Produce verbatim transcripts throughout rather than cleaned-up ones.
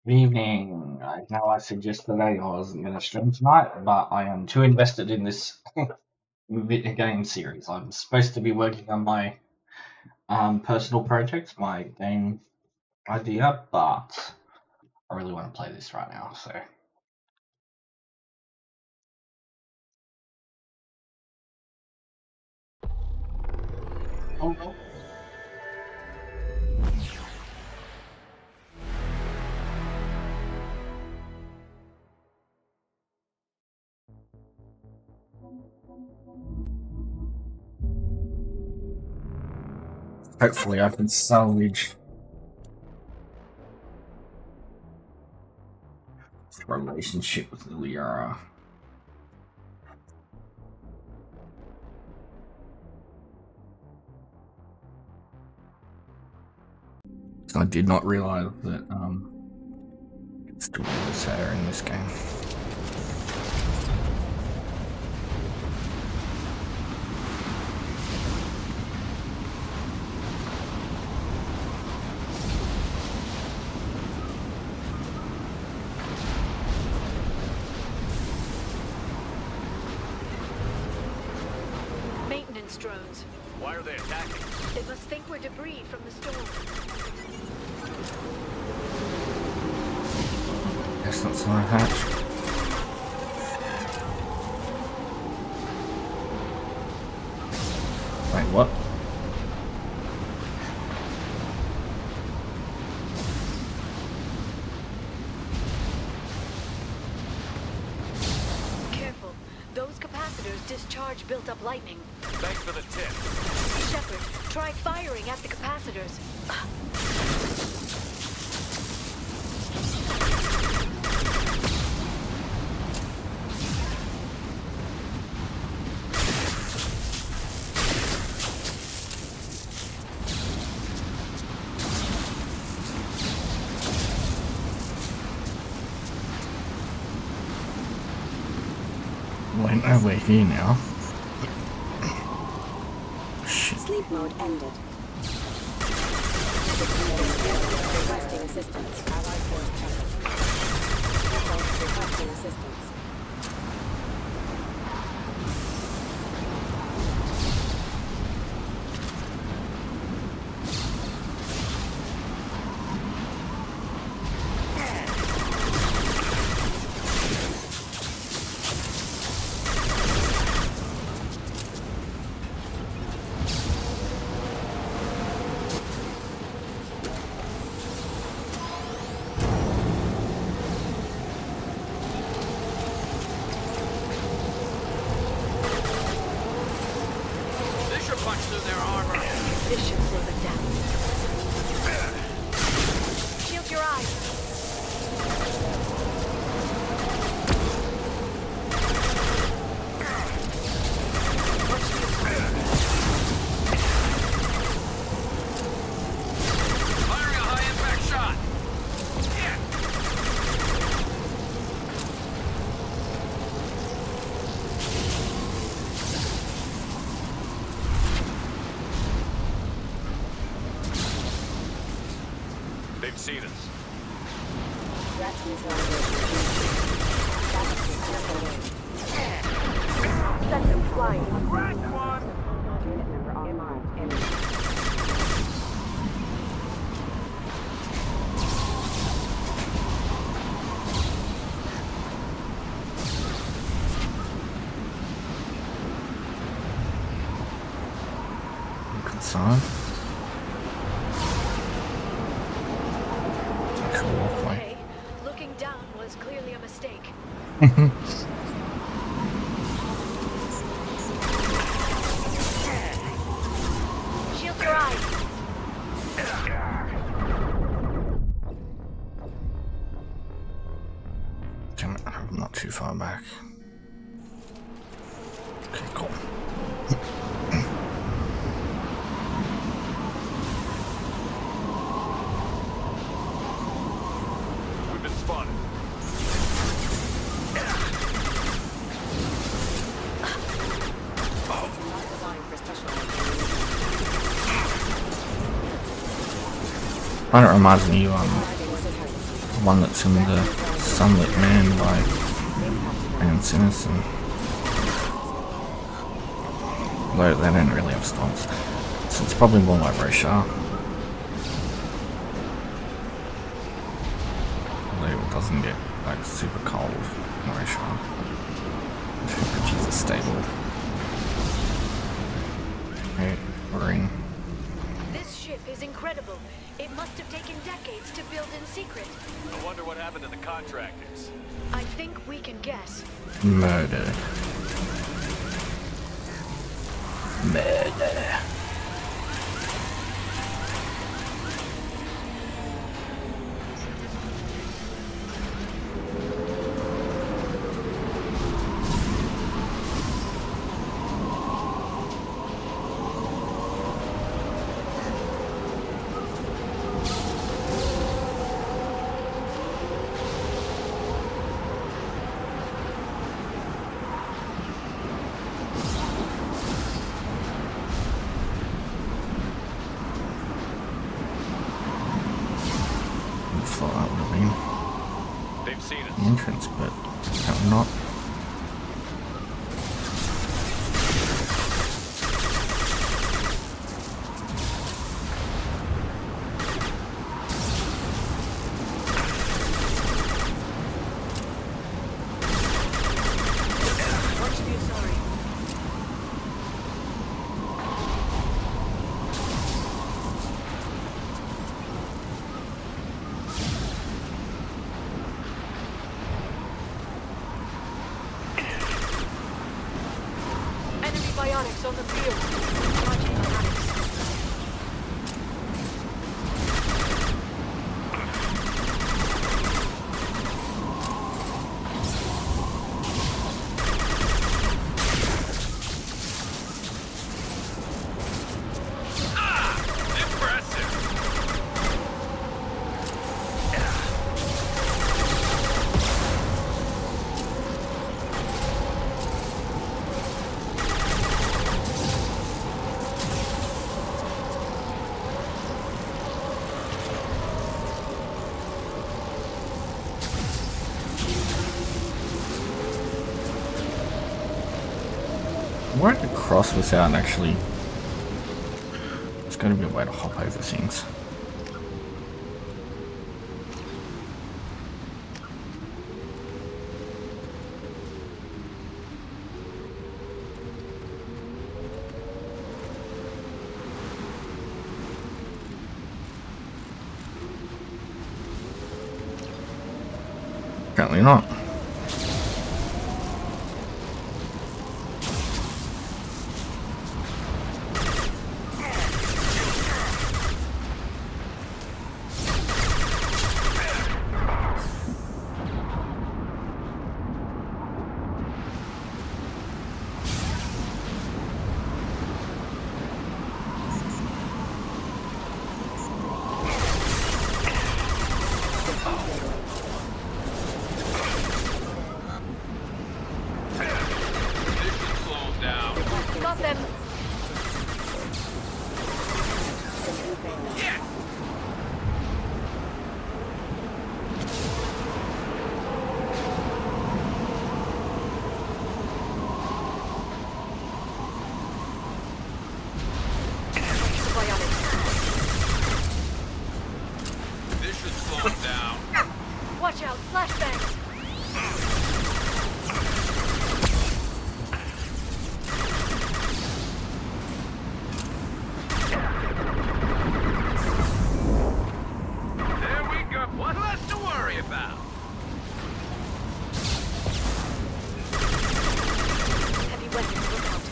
Good evening. I know I suggested I wasn't going to stream tonight, but I am too invested in this video game series. I'm supposed to be working on my um, personal project, my game idea, but I really want to play this right now, so. Oh, no. Hopefully I can salvage this relationship with Liara. I did not realize that um, it still was her in this game. Maintenance drones. Why are they attacking? They must think we're debris from the storm. Guess that's my hatch. Wait, what? Careful. Those capacitors discharge built-up lightning. Thanks for the tip. Shepard, try firing at the capacitors. Wait, no, we're here now. Shit. Sleep mode ended. Requesting assistance. Allied force present. Requesting assistance. This should slow them down. Shield your eyes. Firing a high-impact shot. Yeah. They've seen us. Set them flying. Crack one! Unit member online. Enemy. Good sign. Okay, looking down was clearly a mistake. Shield your eyes. Damn it, I'm not too far back. Okay, cool. We've been spotted. Not designed for special. Kind of reminds me of um, Providing assistance. one that's in the Sunlit Man by Ben Sinnison. Although they don't really have storms. So it's probably more like Rochar. Although it doesn't get like super cold in Rochar. Temperatures are stable. Okay, we're in. This ship is incredible. It must have taken decades to build in secret. I wonder what happened to the contractors. I think we can guess. Murder. Murder. Thought that would have been They've seen the us. entrance, but apparently not. Watch the sorry. Enemy bionics on the field. Watching bionics. Impressive. Why to cross without actually? There's got to be a way to hop over things. Apparently not. Slow down. Got them. Yeah. The bionics. This should slow them down. Watch out. Flashbangs. There we go. What less to worry about? Heavy weapons. Look out.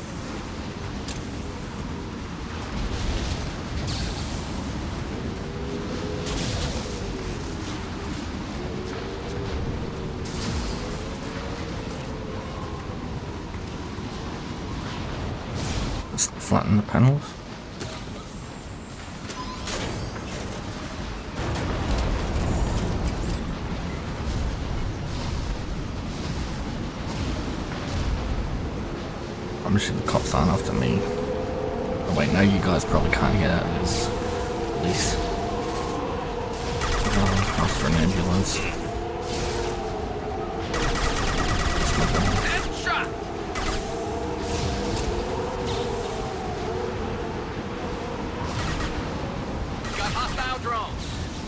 Just flatten the panels. I'm sure the cops aren't after me. Oh wait, no, you guys probably can't get out of this. At least. Oh, after an ambulance. Headshot! Got hostile drones.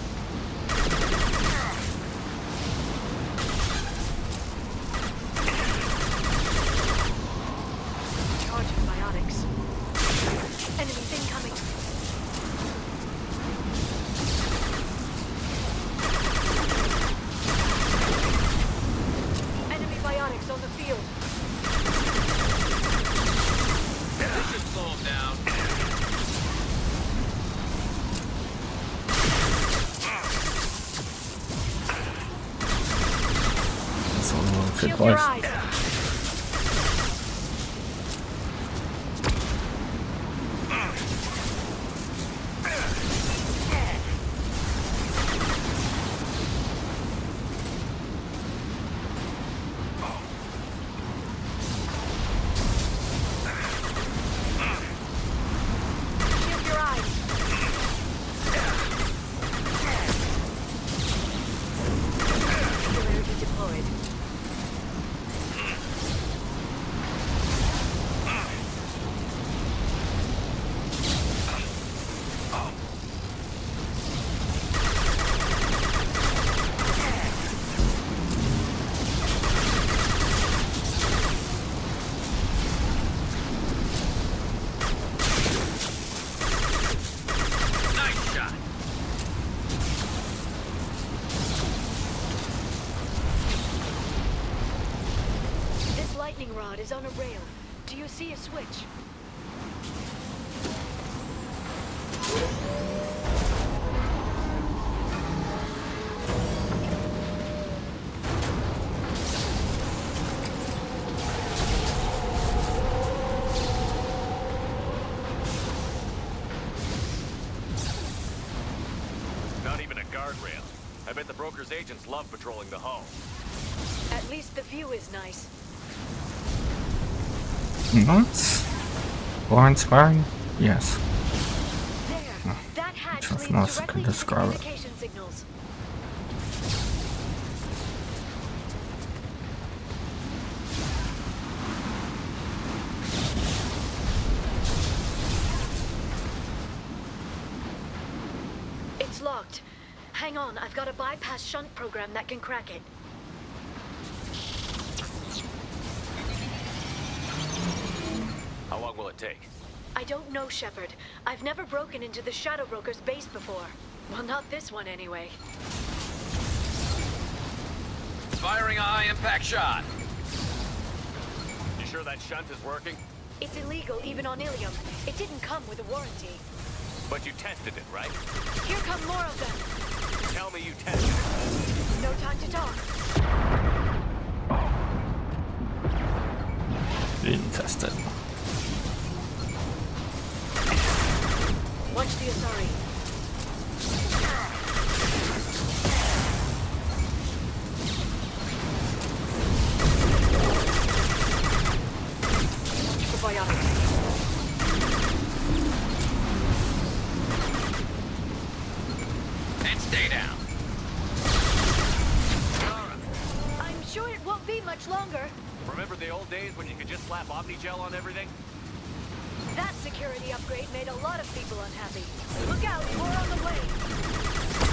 Charging biotics. Enemies incoming. Enemy biotics on the field. This should slow him down. That's all the fit Shield your place. eyes. Shield your eyes. Polarity deployed. Nice shot. This lightning rod is on a rail. Do you see a switch? Not even a guardrail. I bet the broker's agents love patrolling the hull. At least the view is nice. Nuts? Or inspiring? Yes. There. That hatch Nothing leads else I directly can to the describe it. communication signals. It's locked. Hang on, I've got a bypass shunt program that can crack it. How long will it take? I don't know, Shepard. I've never broken into the Shadow Broker's base before. Well, not this one anyway. Firing a high-impact shot. You sure that shunt is working? It's illegal even on Ilium. It didn't come with a warranty. But you tested it, right? Here come more of them. Tell me you tested it. No time to talk. Didn't test it. Watch the Asari. The biotics. And stay down. I'm sure it won't be much longer. Remember the old days when you could just slap Omnigel on everything? That security upgrade made a lot of people unhappy. Look out, more on the way.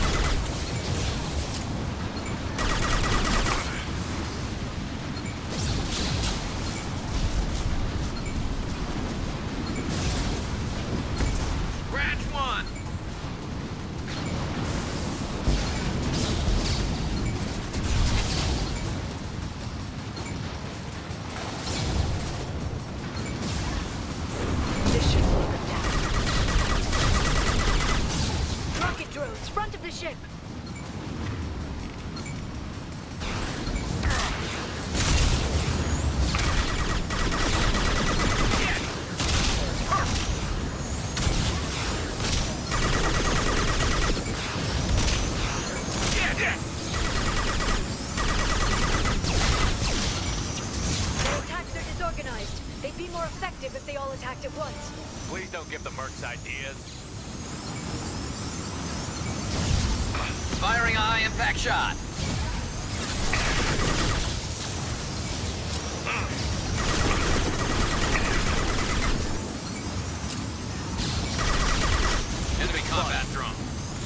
Branch one. This should slow them down. Rocket drones, front of the ship. Their attacks are disorganized. They'd be more effective if they all attacked at once. Please don't give the mercs ideas. Firing firing a high impact shot. Enemy combat drone.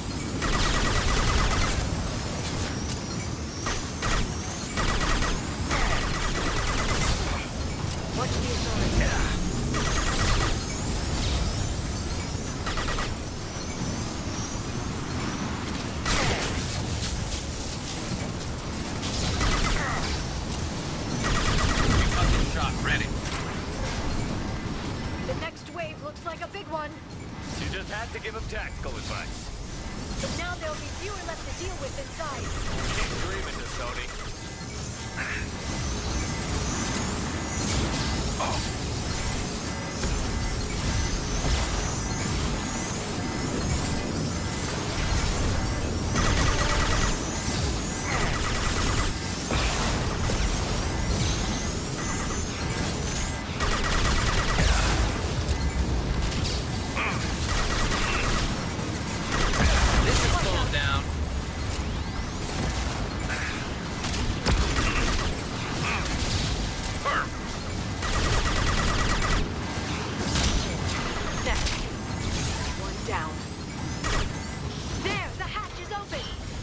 Watch the authority. Concussion shot ready. The next wave looks like a big one. You just had to give him tactical advice. But now there'll be fewer left to deal with inside. Keep dreaming, Tony. This is slowing down. Firm. Next. One down. There, the hatch is open.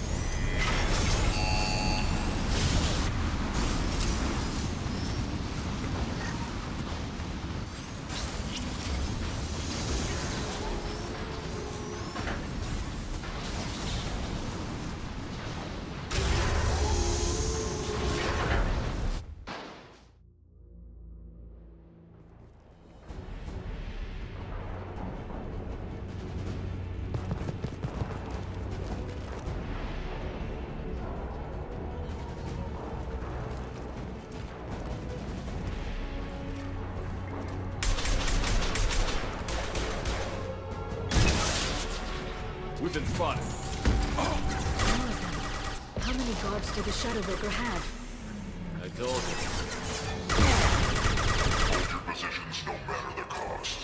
We've been spotted. How many guards do the Shadow Broker have? I told you. Hold your positions no matter the cost.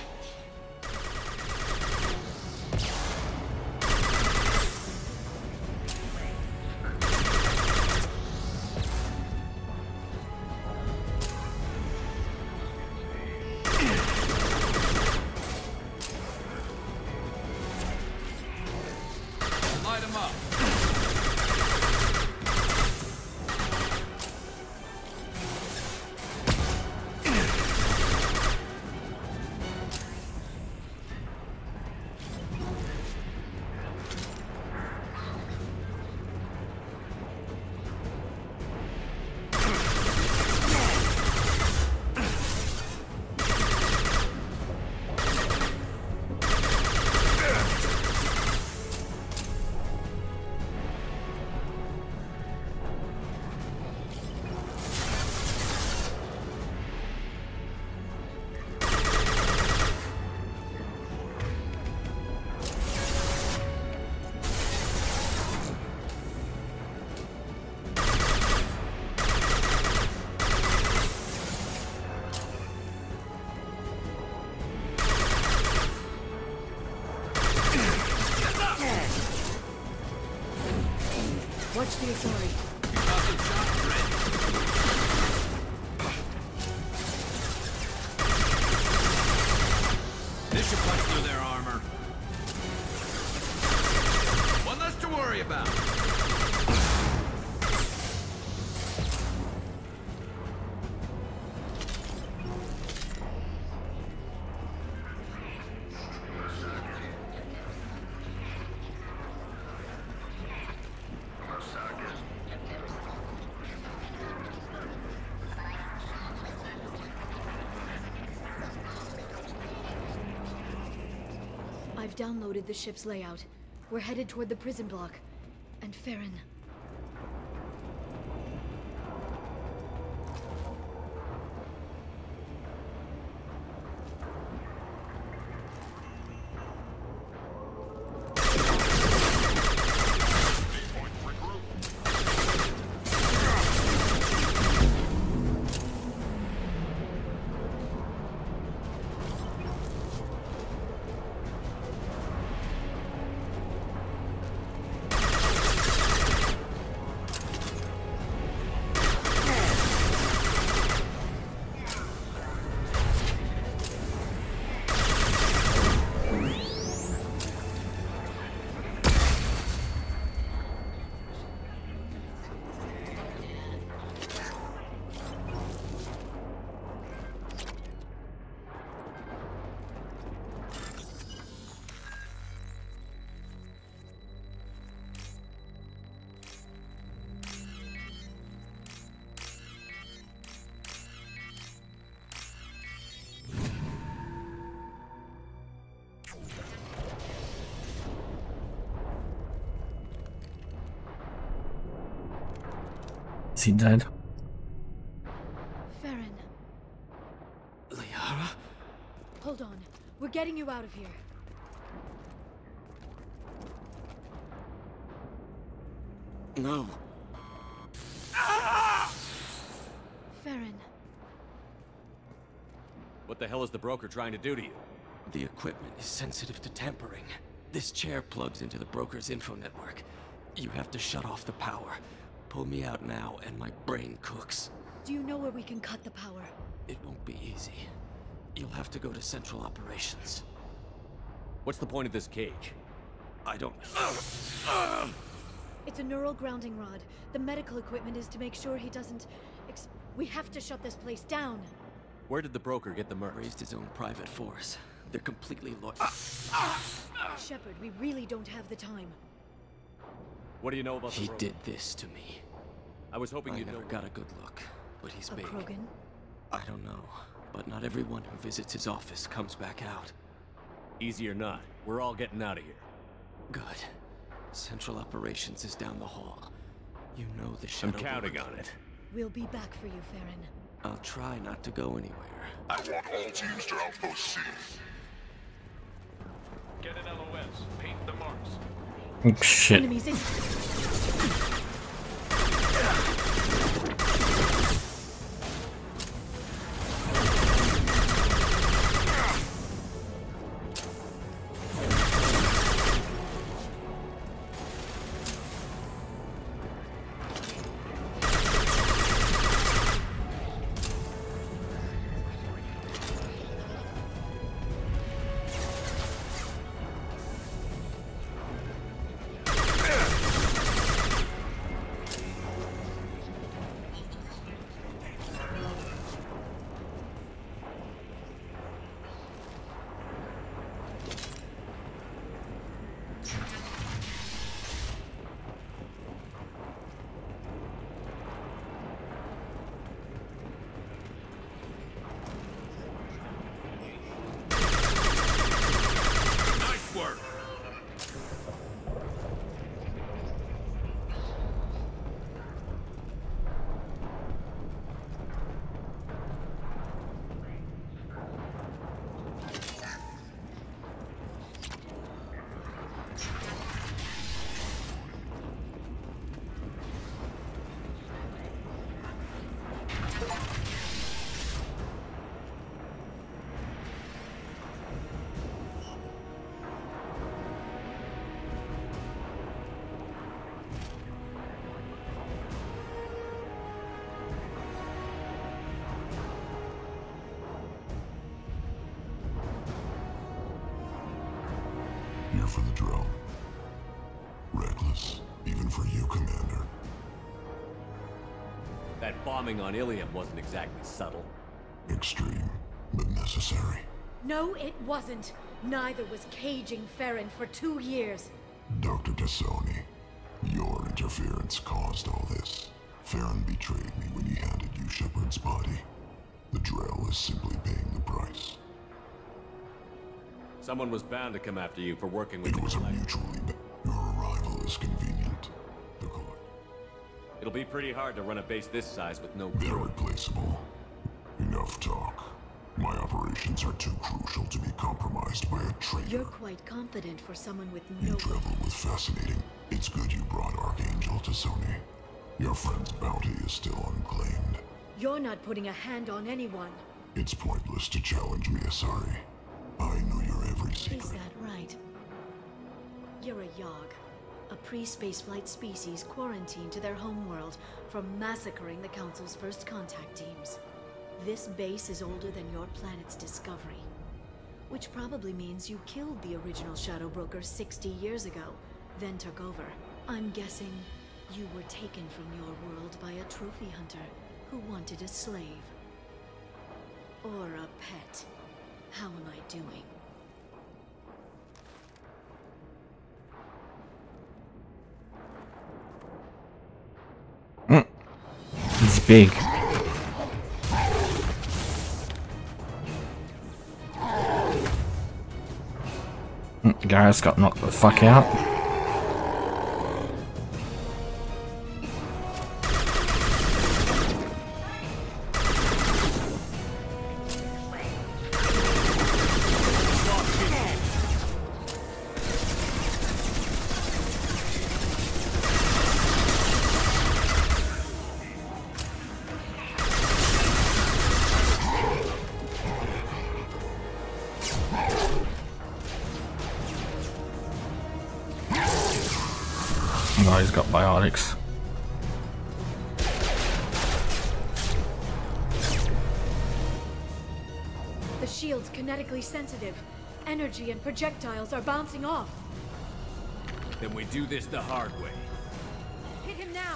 Light him up. Watch the authority. Concussion shot ready. This should punch through their armor. One less to worry about. I've downloaded the ship's layout. We're headed toward the prison block. And Farron. Is he dead? Farron, Liara? hold on. We're getting you out of here. No. Farron, What the hell is the broker trying to do to you? The equipment is sensitive to tampering. This chair plugs into the broker's info network. You have to shut off the power. Pull me out now, and my brain cooks. do you know where we can cut the power? It won't be easy. You'll have to go to Central Operations. What's the point of this cage? I don't... It's a neural grounding rod. The medical equipment is to make sure he doesn't... Ex we have to shut this place down. Where did the broker get the mercs? Raised his own private force. They're completely loyal. Shepard, we really don't have the time. What do you know about the He broker? did this to me. I was hoping I you'd never know. got a good look, but he's A big. Krogan? I don't know, but not everyone who visits his office comes back out. Easy or not, we're all getting out of here. Good. Central Operations is down the hall. You know the I'm shuttle. counting will- on it. We'll be back for you, Farron. I'll try not to go anywhere. I want all teams to Outpost C. Get an L O S. Paint the marks. Oh, shit. Enemies in... Nice work. Here for the drone. Reckless, even for you, Commander. That bombing on Ilium wasn't exactly subtle. Extreme, but necessary. No, it wasn't. Neither was caging Farron for two years. Doctor Tassoni, your interference caused all this. Farron betrayed me when he handed you Shepard's body. The Drell is simply paying the price. Someone was bound to come after you for working with It the was a Collect. mutually... Be your arrival is convenient. The Collect... It'll be pretty hard to run a base this size with no They're crew. replaceable. Enough talk. My operations are too crucial to be compromised by a traitor. You're quite confident for someone with You no... travel with fascinating. It's good you brought Archangel to Sony. Your friend's bounty is still unclaimed. You're not putting a hand on anyone. It's pointless to challenge me, Asari. I know your every secret. Is that right? You're a Yogg, a pre-spaceflight species quarantined to their homeworld from massacring the Council's first contact teams. This base is older than your planet's discovery, which probably means you killed the original Shadow Broker sixty years ago, then took over. I'm guessing you were taken from your world by a trophy hunter who wanted a slave. Or a pet. How am I doing? He's big. Mm, Garrus got knocked the fuck out. Oh, he's got biotics. The shield's kinetically sensitive. Energy and projectiles are bouncing off. Then we do this the hard way. Hit him now!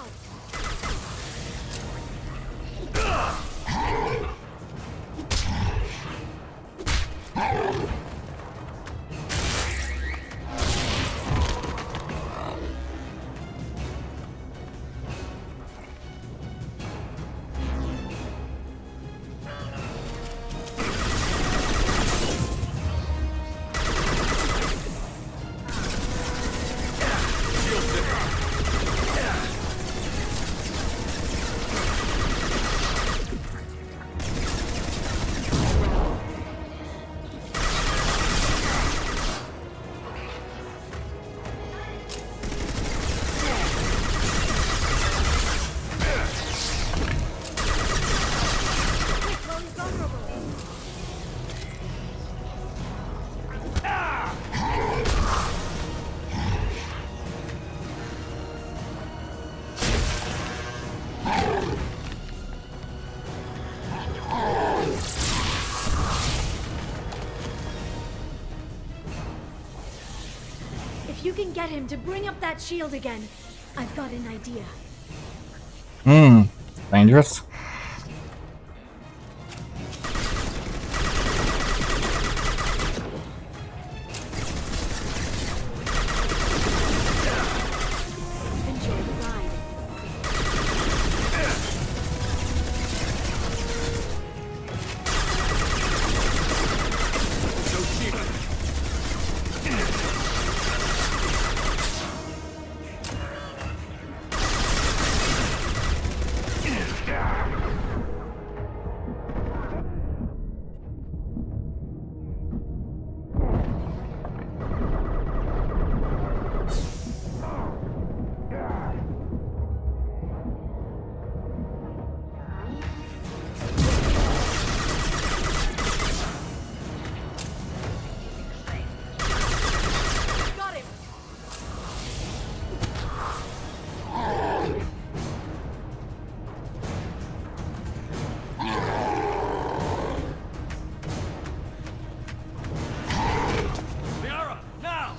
If you can get him to bring up that shield again, I've got an idea. Hmm, dangerous. Enjoy the ride. Liara, now!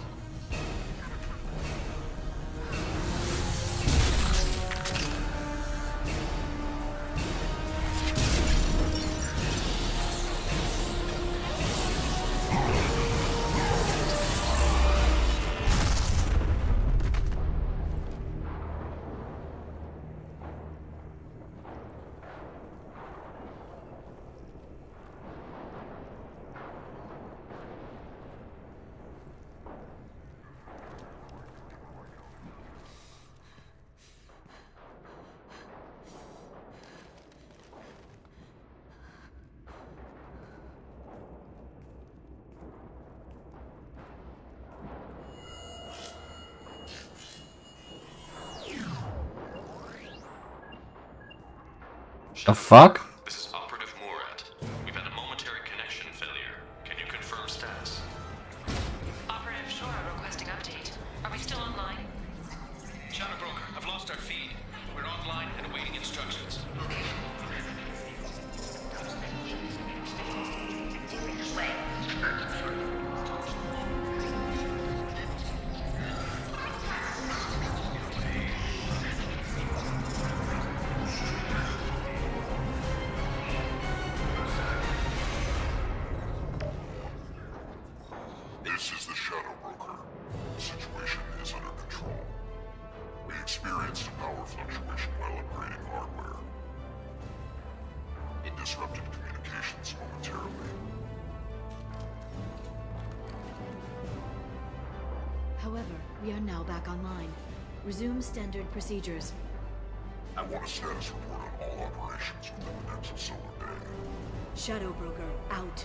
The fuck? This is Operative Murat. We've had a momentary connection failure. Can you confirm status? Operative Shore requesting update. Are we still online? Shadow Broker, I've lost our feed. We're online and awaiting instructions. This is the Shadow Broker. The situation is under control. We experienced a power fluctuation while upgrading hardware. It disrupted communications momentarily. However, we are now back online. Resume standard procedures. I want a status report on all operations within the Nexus Solar Day. Shadow Broker, out.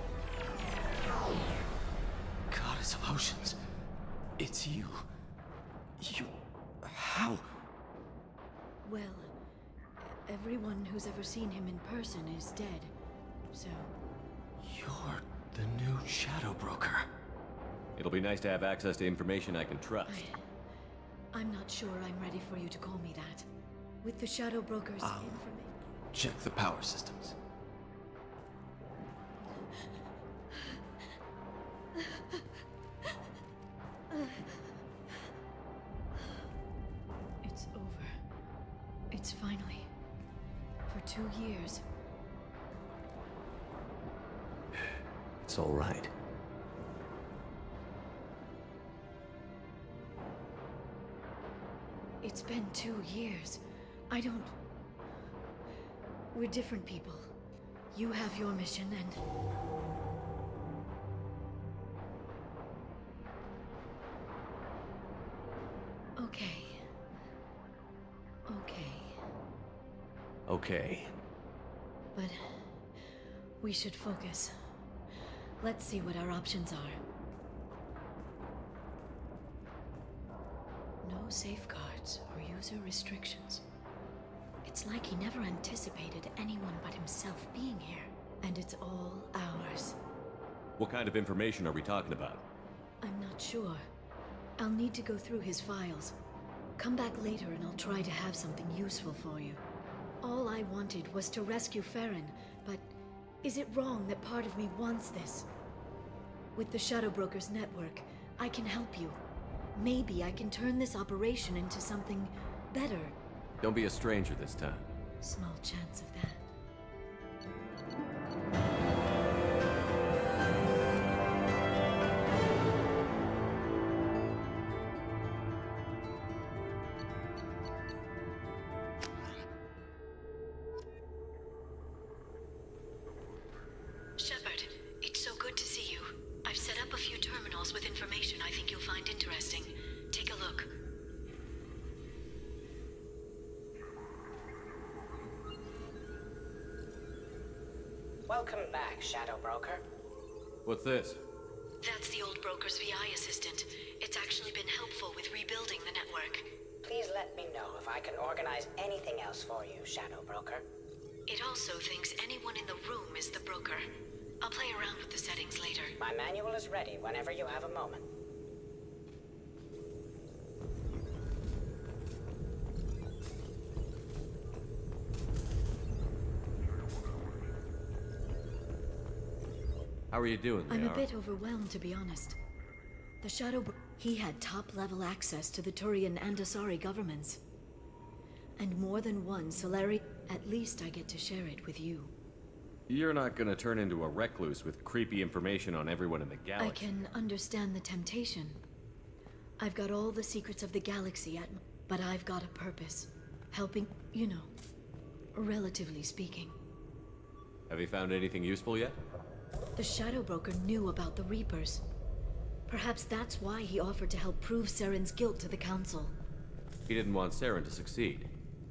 Goddess of Oceans. It's you. You... How? Well, everyone who's ever seen him in person is dead. So, You're the new Shadow Broker. It'll be nice to have access to information I can trust. I'm not sure I'm ready for you to call me that. With the Shadow Broker's I'll information... check the power systems. It's over. It's finally... For two years. It's all right. It's been two years. I don't... We're different people. You have your mission and... Okay. Okay. Okay. But... we should focus. Let's see what our options are. No safeguards or user restrictions. It's like he never anticipated anyone but himself being here. And it's all ours. What kind of information are we talking about? I'm not sure. I'll need to go through his files. Come back later and I'll try to have something useful for you. All I wanted was to rescue Farron, but is it wrong that part of me wants this? With the Shadow Broker's network, I can help you. Maybe I can turn this operation into something better. Don't be a stranger this time. Small chance of that. Shepard, it's so good to see you. I've set up a few terminals with information I think you'll find interesting. Take a look. Welcome back, Shadow Broker. What's this? That's the old broker's V I assistant. It's actually been helpful with rebuilding the network. Please let me know if I can organize anything else for you, Shadow Broker. It also thinks anyone in the room is the broker. I'll play around with the settings later. My manual is ready whenever you have a moment. How are you doing, Liara? I'm a bit overwhelmed, to be honest. The Shadow Bro- he had top-level access to the Turian and Asari governments. And more than one Solari... At least I get to share it with you. You're not gonna turn into a recluse with creepy information on everyone in the galaxy. I can understand the temptation. I've got all the secrets of the galaxy at m- but I've got a purpose. Helping, you know, relatively speaking. Have you found anything useful yet? The Shadow Broker knew about the Reapers. Perhaps that's why he offered to help prove Saren's guilt to the Council. He didn't want Saren to succeed.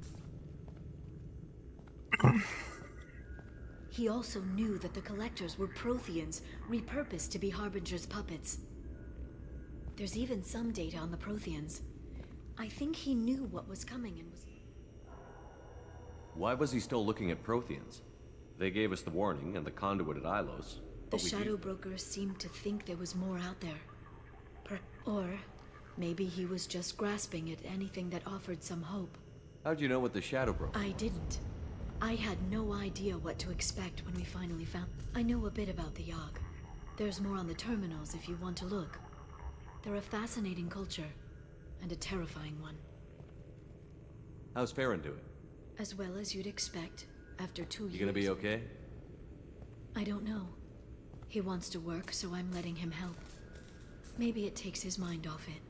He also knew that the Collectors were Protheans, repurposed to be Harbinger's puppets. There's even some data on the Protheans. I think he knew what was coming and was... Why was he still looking at Protheans? They gave us the warning and the conduit at Ilos. The but we Shadow used- Broker seemed to think there was more out there. Per or maybe he was just grasping at anything that offered some hope. How'd you know what the Shadow broke? I didn't. I had no idea what to expect when we finally found... I know a bit about the Yogg. There's more on the terminals if you want to look. They're a fascinating culture, and a terrifying one. How's Farron doing? As well as you'd expect, after two years. You gonna be okay? I don't know. He wants to work, so I'm letting him help. Maybe it takes his mind off it.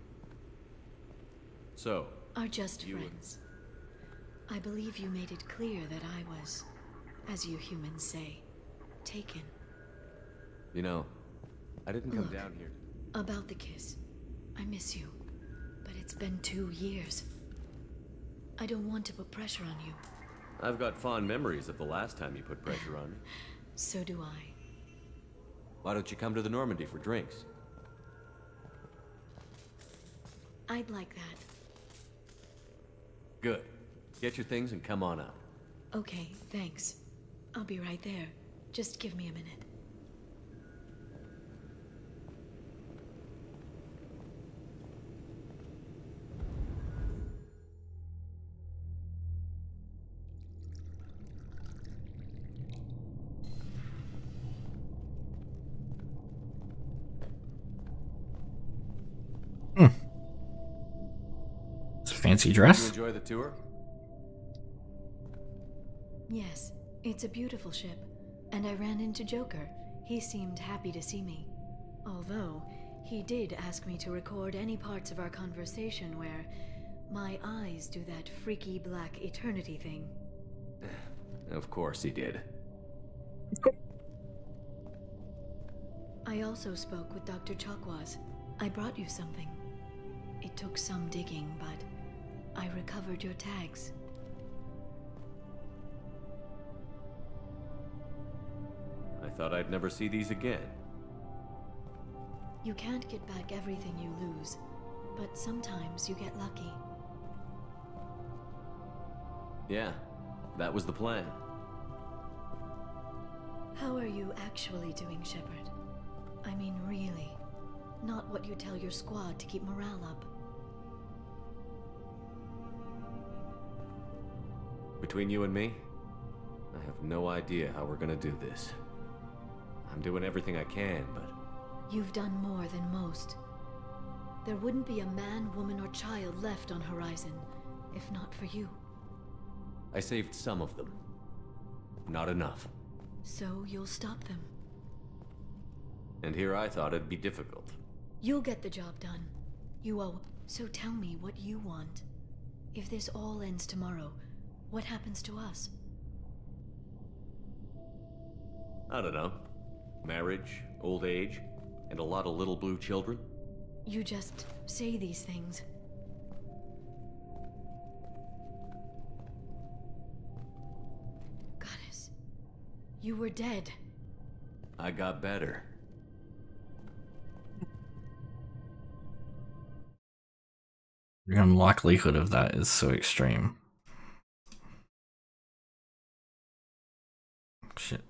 So, Are just you- friends. I believe you made it clear that I was, as you humans say, taken. you know, I didn't come Look. down here. About the kiss. I miss you. But it's been two years. I don't want to put pressure on you. I've got fond memories of the last time you put pressure on me. So do I. Why don't you come to the Normandy for drinks? I'd like that. Good. Get your things and come on up. Okay, thanks. I'll be right there. Just give me a minute. fancy Did dress? you enjoy the tour? Yes, it's a beautiful ship. And I ran into Joker. He seemed happy to see me. Although, he did ask me to record any parts of our conversation where my eyes do that freaky black eternity thing. Of course he did. I also spoke with Doctor Chakwas. I brought you something. It took some digging, but I recovered your tags. I thought I'd never see these again. You can't get back everything you lose, but sometimes you get lucky. Yeah, that was the plan. How are you actually doing, Shepard? I mean, really. Not what you tell your squad to keep morale up. Between you and me, I have no idea how we're gonna do this. I'm doing everything I can, but... You've done more than most. There wouldn't be a man, woman, or child left on Horizon, if not for you. I saved some of them. Not enough. So you'll stop them. And here I thought it'd be difficult. You'll get the job done. You owe. So tell me what you want. If this all ends tomorrow, what happens to us? I don't know. Marriage, old age, and a lot of little blue children? You just say these things. Goddess, you were dead. I got better. The unlikelihood of that is so extreme. Shit.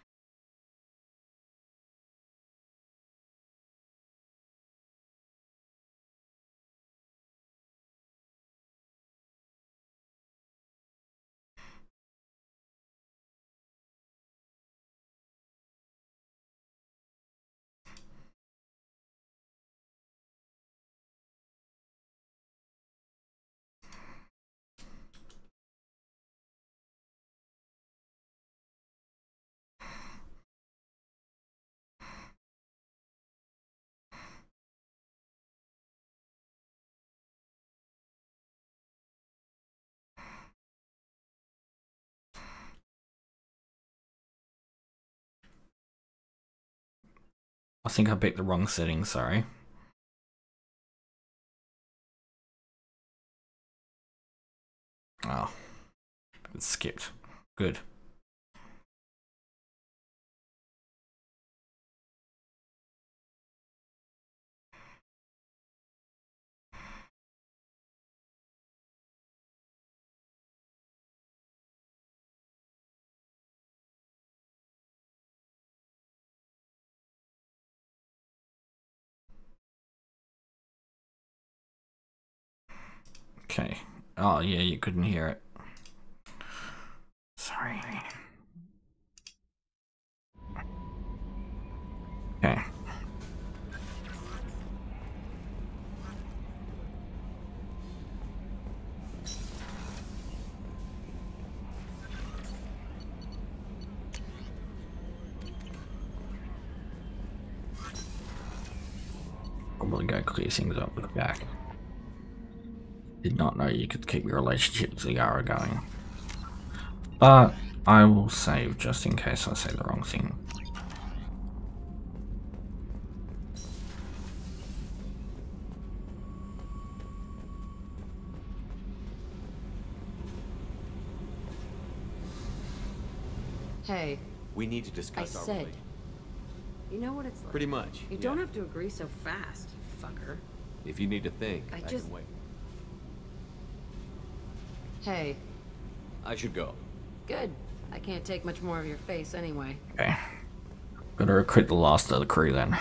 I think I picked the wrong setting, sorry. Oh. It skipped. Good. Okay. Oh, yeah, you couldn't hear it. Sorry. Okay. Probably go clear things up, look back. Did not know you could keep your relationship with Liara going. But I will save just in case I say the wrong thing. Hey. We need to discuss I our said. relation. You know what it's like. Pretty much. You yeah. don't have to agree so fast, you fucker. If you need to think, I I, just- can wait. Hey. I should go. Good. I can't take much more of your face anyway. Okay. Gotta recruit the last of the crew then.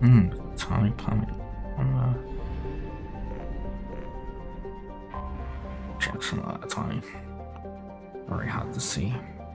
Hmm, tiny planet. Uh, Jackson at that time. Very hard to see.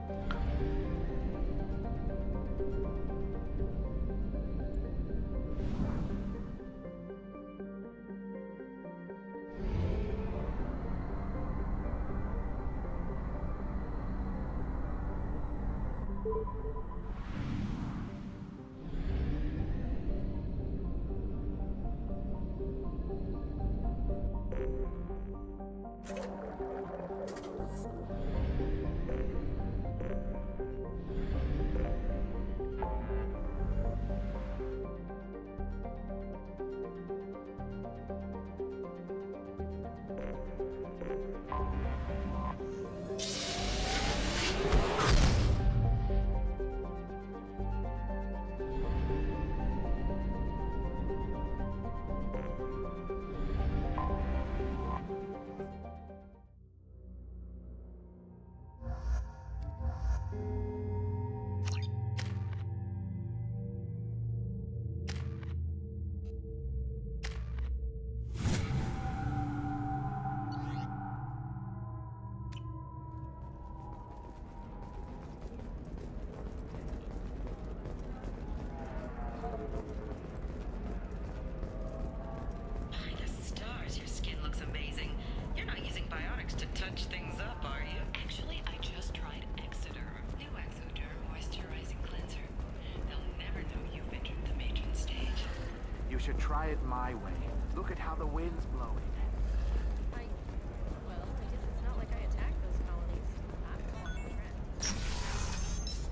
Should try it my way. Look at how the wind's blowing. I... well, I guess it's not like I attacked those colonies. I'm following trends.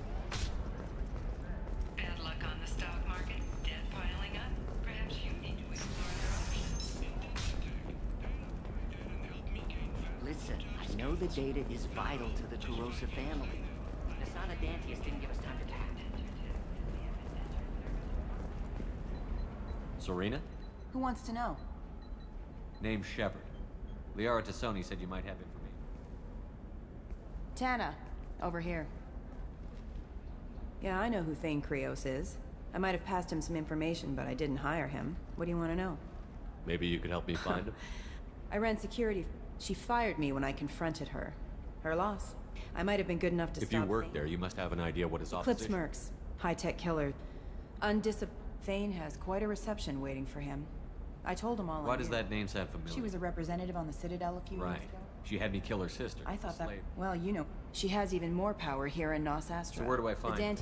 Bad luck on the stock market? Debt piling up? Perhaps you need to explore other options. Listen, I know the data is vital to the Kurosa family. Nasana Dantius didn't give us time to talk. Serena? Who wants to know? Name's Shepard. Liara Tassoni said you might have information. Tana, over here. Yeah, I know who Thane Krios is. I might have passed him some information, but I didn't hire him. What do you want to know? Maybe you could help me find him? I ran security. She fired me when I confronted her. Her loss. I might have been good enough to if stop you worked Thane. there, you must have an idea what his Eclipse opposition... Mercs. High-tech killer. Undisciplined. Thane has quite a reception waiting for him. I told him all Why I does knew. that name sound familiar? She was a representative on the Citadel a few Right. years ago. She had me kill her sister. I thought that... Slave. Well, you know, she has even more power here in Nos Astra. So where do I find the her? Dant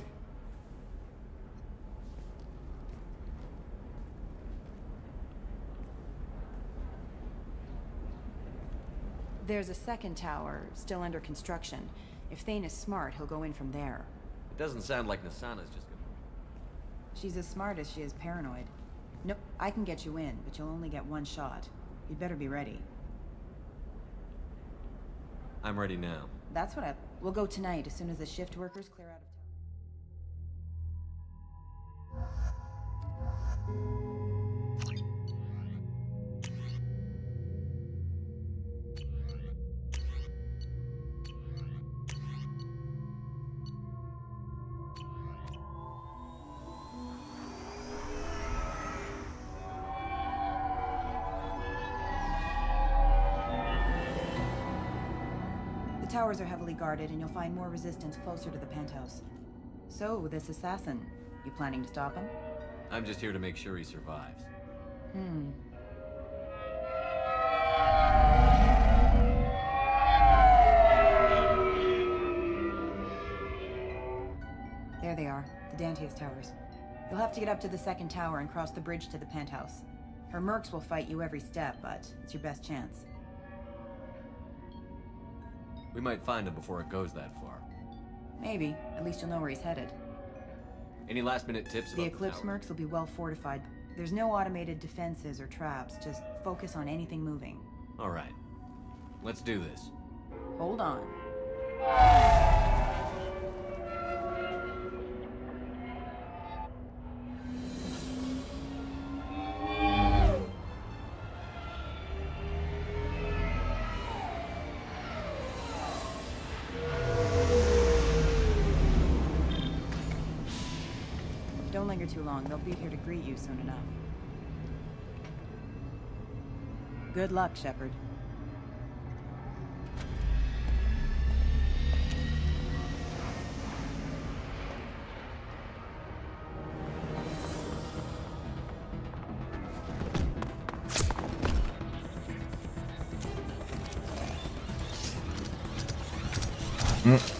There's a second tower, still under construction. If Thane is smart, he'll go in from there. It doesn't sound like Nasana's just gonna... She's as smart as she is paranoid. No, I can get you in, but you'll only get one shot. You'd better be ready. I'm ready now. That's what I... We'll go tonight, as soon as the shift workers clear out of town. The towers are heavily guarded, and you'll find more resistance closer to the penthouse. So, this assassin, you planning to stop him? I'm just here to make sure he survives. Hmm. There they are, the Dantius towers. You'll have to get up to the second tower and cross the bridge to the penthouse. Her mercs will fight you every step, but it's your best chance. We might find him before it goes that far. Maybe. At least you'll know where he's headed. Any last-minute tips The about Eclipse the tower? mercs will be well fortified. There's no automated defenses or traps, just focus on anything moving. All right. Let's do this. Hold on. Don't Don't linger too long. They'll be here to greet you soon enough. Good luck, Shepard. Mm.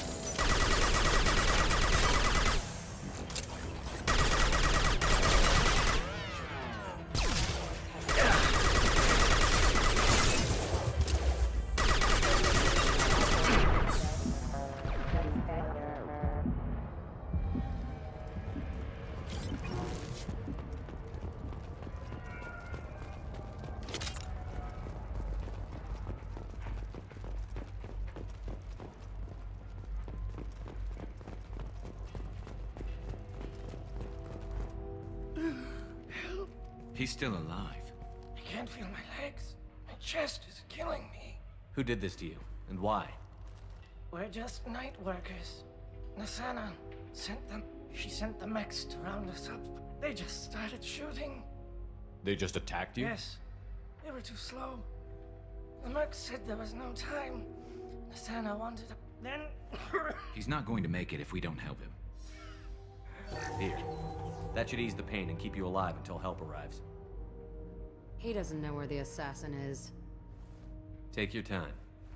He's still alive. I can't feel my legs. My chest is killing me. Who did this to you, and why? We're just night workers. Nasana sent them. She sent the mechs to round us up. They just started shooting. They just attacked you? Yes. They were too slow. The mercs said there was no time. Nasana wanted to... Then... He's not going to make it if we don't help him. Here. That should ease the pain and keep you alive until help arrives. He doesn't know where the assassin is. Take your time.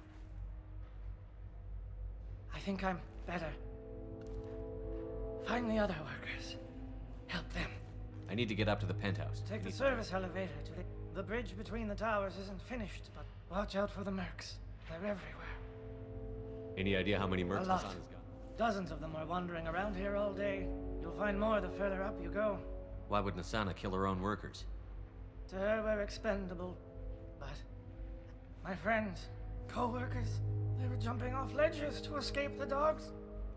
I think I'm better. Find the other workers. Help them. I need to get up to the penthouse. Take the service elevator to the... The bridge between the towers isn't finished, but watch out for the mercs. They're everywhere. Any idea how many mercs A lot. Nasana's got? Dozens of them are wandering around here all day. You'll find more the further up you go. Why would Nasana kill her own workers? To her, we're expendable. But my friends, co-workers, they were jumping off ledges to escape the dogs.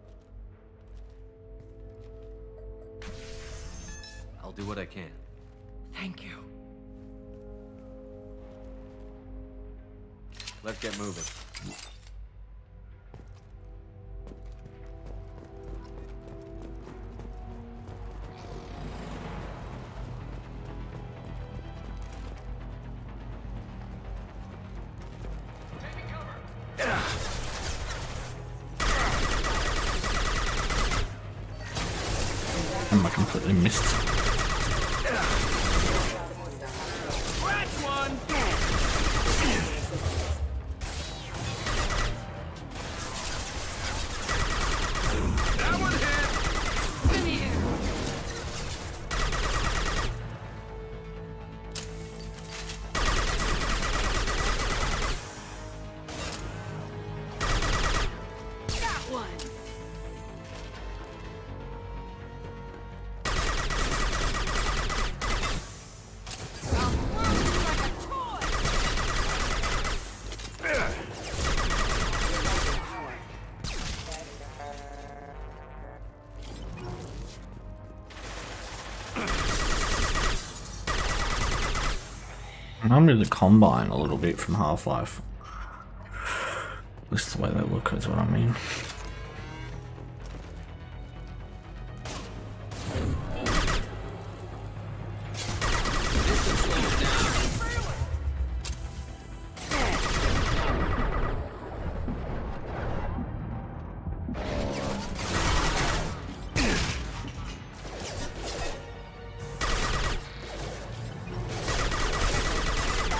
I'll do what I can. Thank you. Let's get moving. I completely missed. Remember the Combine a little bit from Half-Life. Just the way they look is what I mean.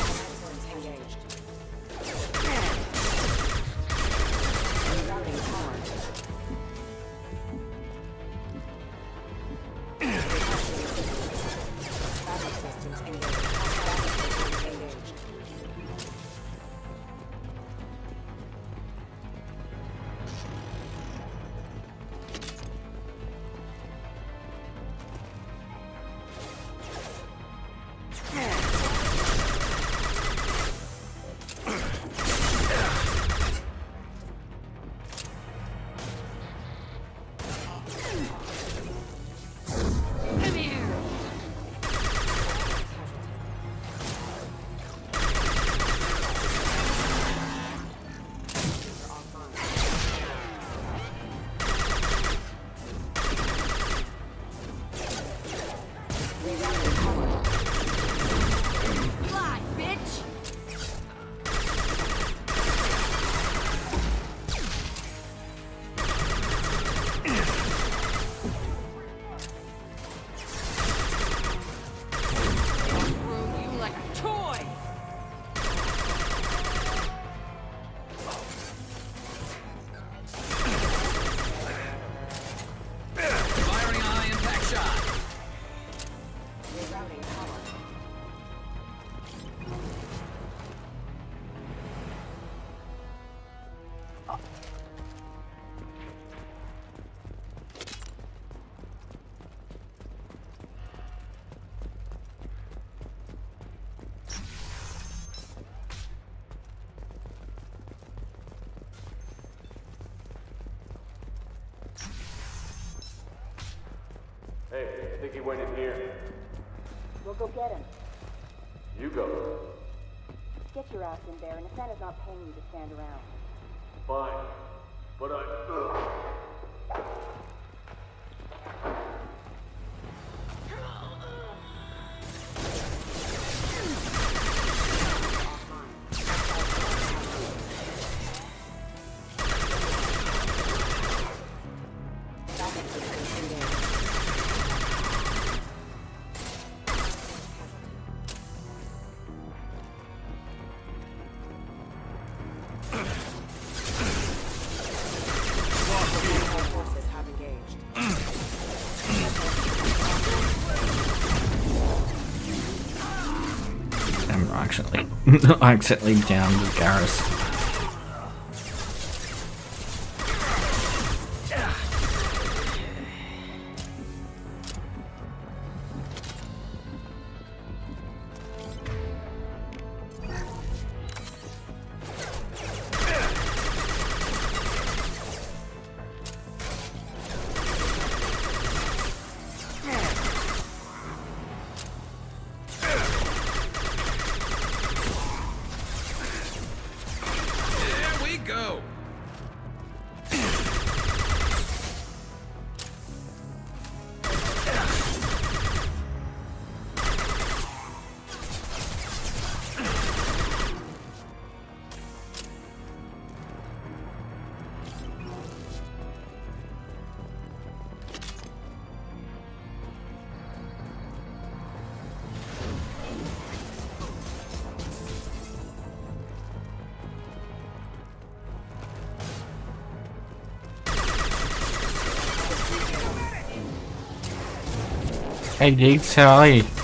Rerouting power. Hey, I think he went in here. We'll go get him. You go. Get your ass in there, and Asana's not paying you to stand around. Fine. But I... Ugh. Actually, I accidentally downed the Garrus. Hey dudes, how are you?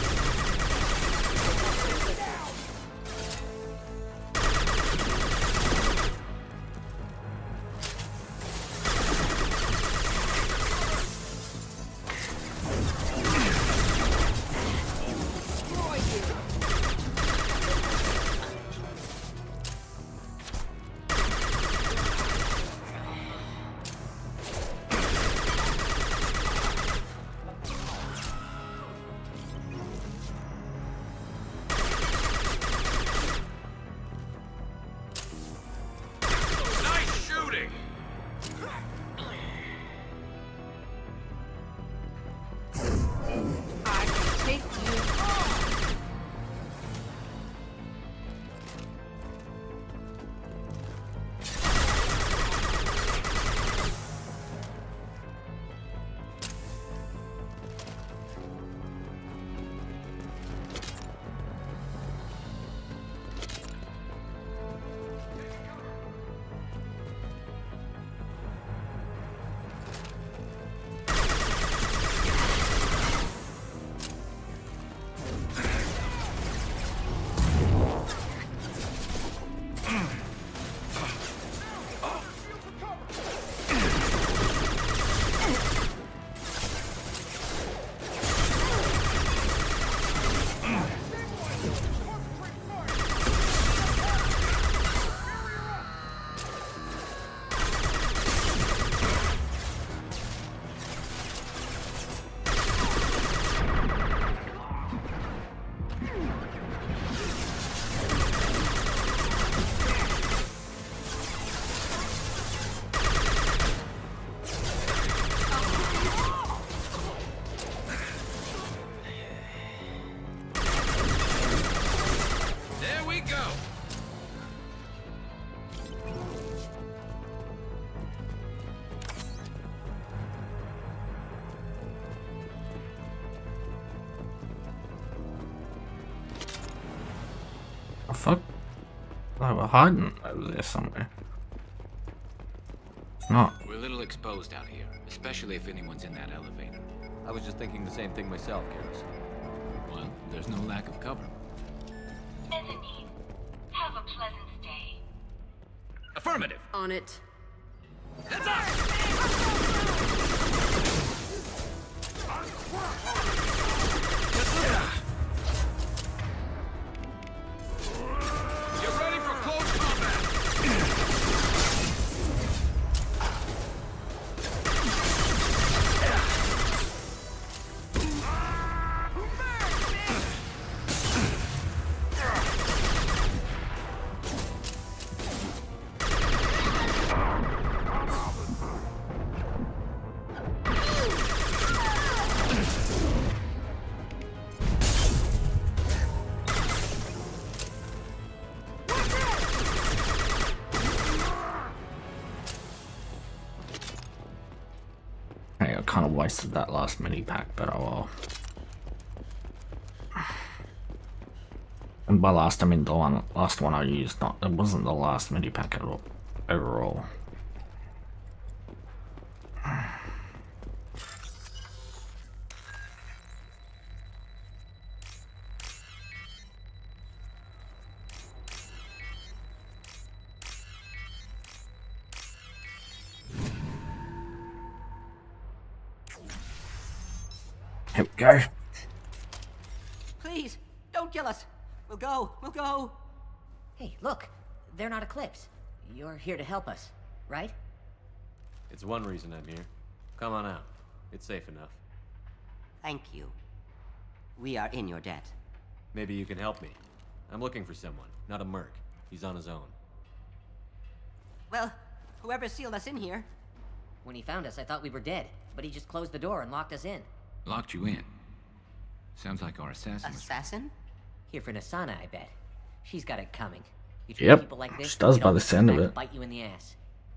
Oh, fuck. I we're hiding over there somewhere. It's not. We're a little exposed out here, especially if anyone's in that elevator. I was just thinking the same thing myself, Garrus. Well, there's no lack of cover. Mezzanine, have a pleasant stay. Affirmative. On it. Heads up! Get ready for close combat! I kind of wasted that last mini pack, but oh well. And by last, I mean the one, last one I used. Not, it wasn't the last mini pack at all, overall. Here we go. Please, don't kill us. We'll go, we'll go. Hey, look, they're not Eclipse. You're here to help us, right? It's one reason I'm here. Come on out. It's safe enough. Thank you. We are in your debt. Maybe you can help me. I'm looking for someone, not a merc. He's on his own. Well, whoever sealed us in here. When he found us, I thought we were dead, but he just closed the door and locked us in. Locked you in. Sounds like our assassin. Assassin? Here for Nasana, I bet. She's got it coming. You treat Yep, people like this, she does they by don't the come sound of back it. to bite you in the ass.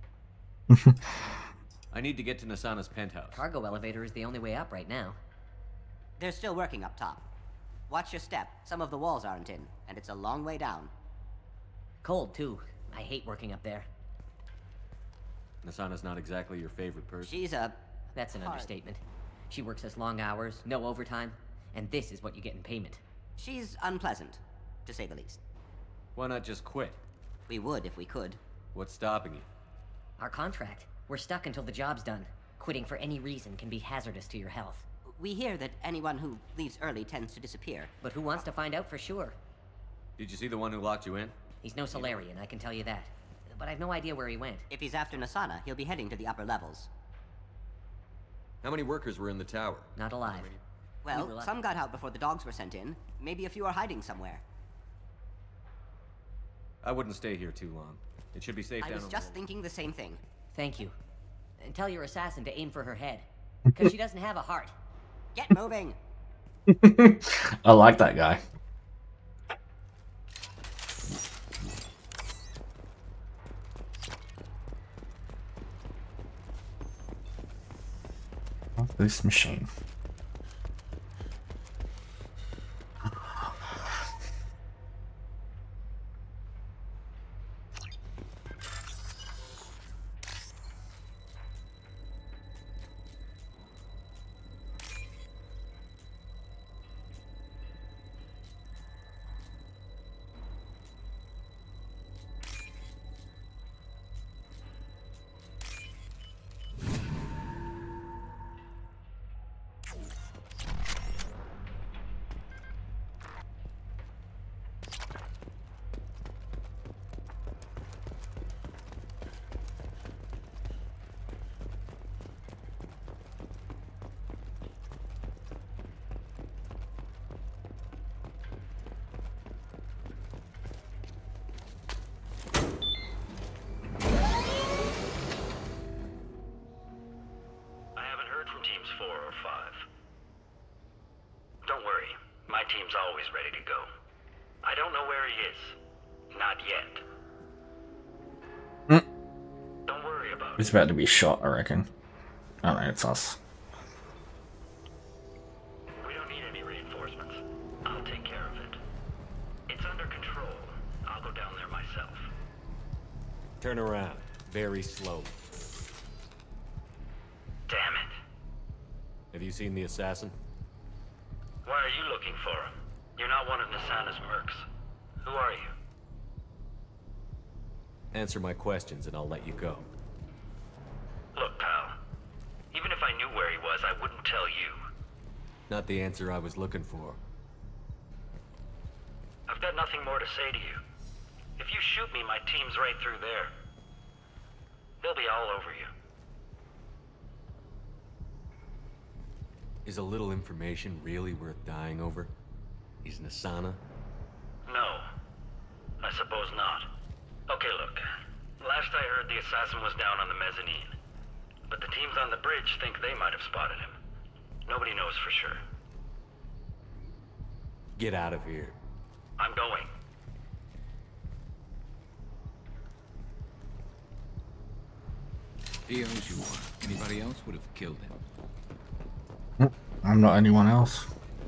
I need to get to Nasana's penthouse. Cargo elevator is the only way up right now. They're still working up top. Watch your step. Some of the walls aren't in, and it's a long way down. Cold, too. I hate working up there. Nasana's not exactly your favorite person. She's a... That's an understatement. She works us long hours, no overtime, and this is what you get in payment. She's unpleasant, to say the least. Why not just quit? We would if we could. What's stopping you? Our contract. We're stuck until the job's done. Quitting for any reason can be hazardous to your health. We hear that anyone who leaves early tends to disappear. But who wants to find out for sure? Did you see the one who locked you in? He's no Solarian, I can tell you that. But I've no idea where he went. If he's after Nasana, he'll be heading to the upper levels. How many workers were in the tower? Not alive. Well, some got out before the dogs were sent in. Maybe a few are hiding somewhere. I wouldn't stay here too long. It should be safe I down was on just the... thinking the same thing. Thank you. And tell your assassin to aim for her head. Because she doesn't have a heart. Get moving! I like that guy. This machine. Always ready to go. I don't know where he is. Not yet. Mm. Don't worry about He's it. about to be shot, I reckon. Oh no, it's us. We don't need any reinforcements. I'll take care of it. It's under control. I'll go down there myself. Turn around. Very slow. Damn it. Have you seen the assassin? Why are you looking for him? You're not one of Nasana's mercs. Who are you? Answer my questions and I'll let you go. Look, pal. Even if I knew where he was, I wouldn't tell you. Not the answer I was looking for. I've got nothing more to say to you. If you shoot me, my team's right through there. They'll be all over you. Is a little information really worth dying over? Is Nasana? No. I suppose not. Okay, look. Last I heard, the assassin was down on the mezzanine. But the teams on the bridge think they might have spotted him. Nobody knows for sure. Get out of here. I'm going. He owes you one. Anybody else would have killed him. I'm not anyone else.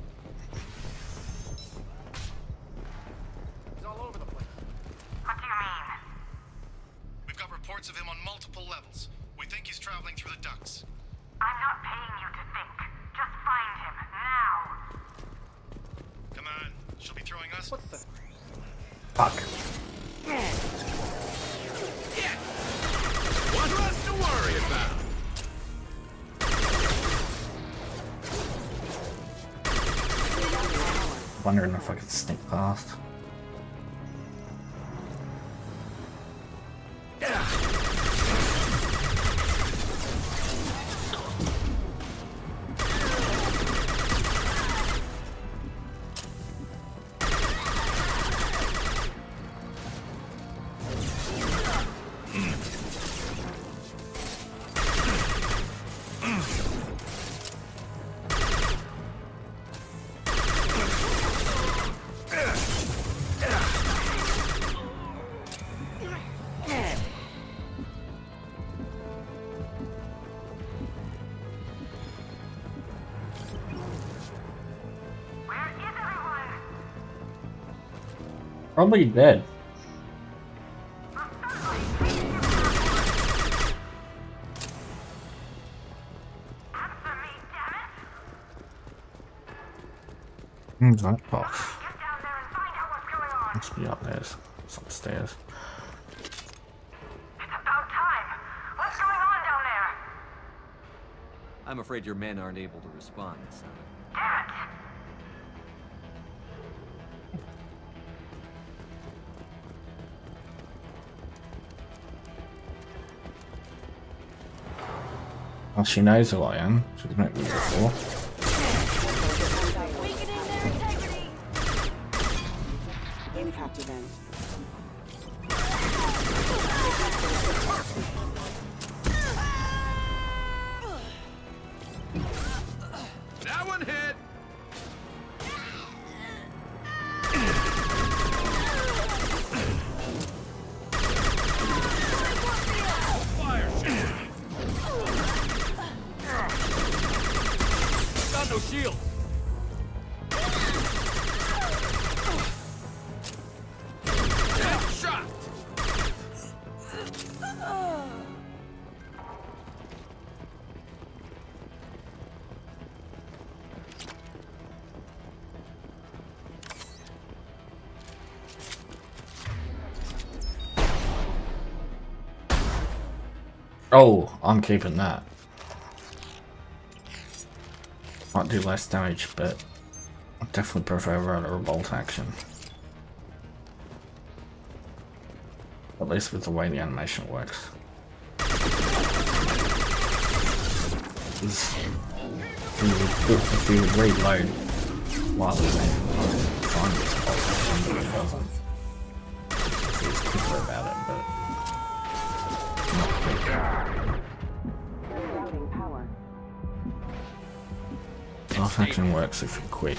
He's all over the place. What do you mean? We've got reports of him on multiple levels. We think he's traveling through the ducts. I'm not paying you to think. Just find him, now. Come on. She'll be throwing us. What the? Fuck. What's less to worry about? Wondering if I could sneak past. Probably dead. Hmm, that box. Must be up there. It's upstairs. It's about time. What's going on down there? I'm afraid your men aren't able to respond, son. Damn it! Well, she knows who I am. She's met me before. Weakening their integrity. Impact event. That one hit. Fire shit. Got no shield. Shot. Oh, I'm keeping that. Might do less damage, but I definitely prefer a bolt action. At least with the way the animation works. If you would reload while the game fine with the bolt action, but it doesn't. It's quicker about it, but not quicker. Bolt action works if you're quick.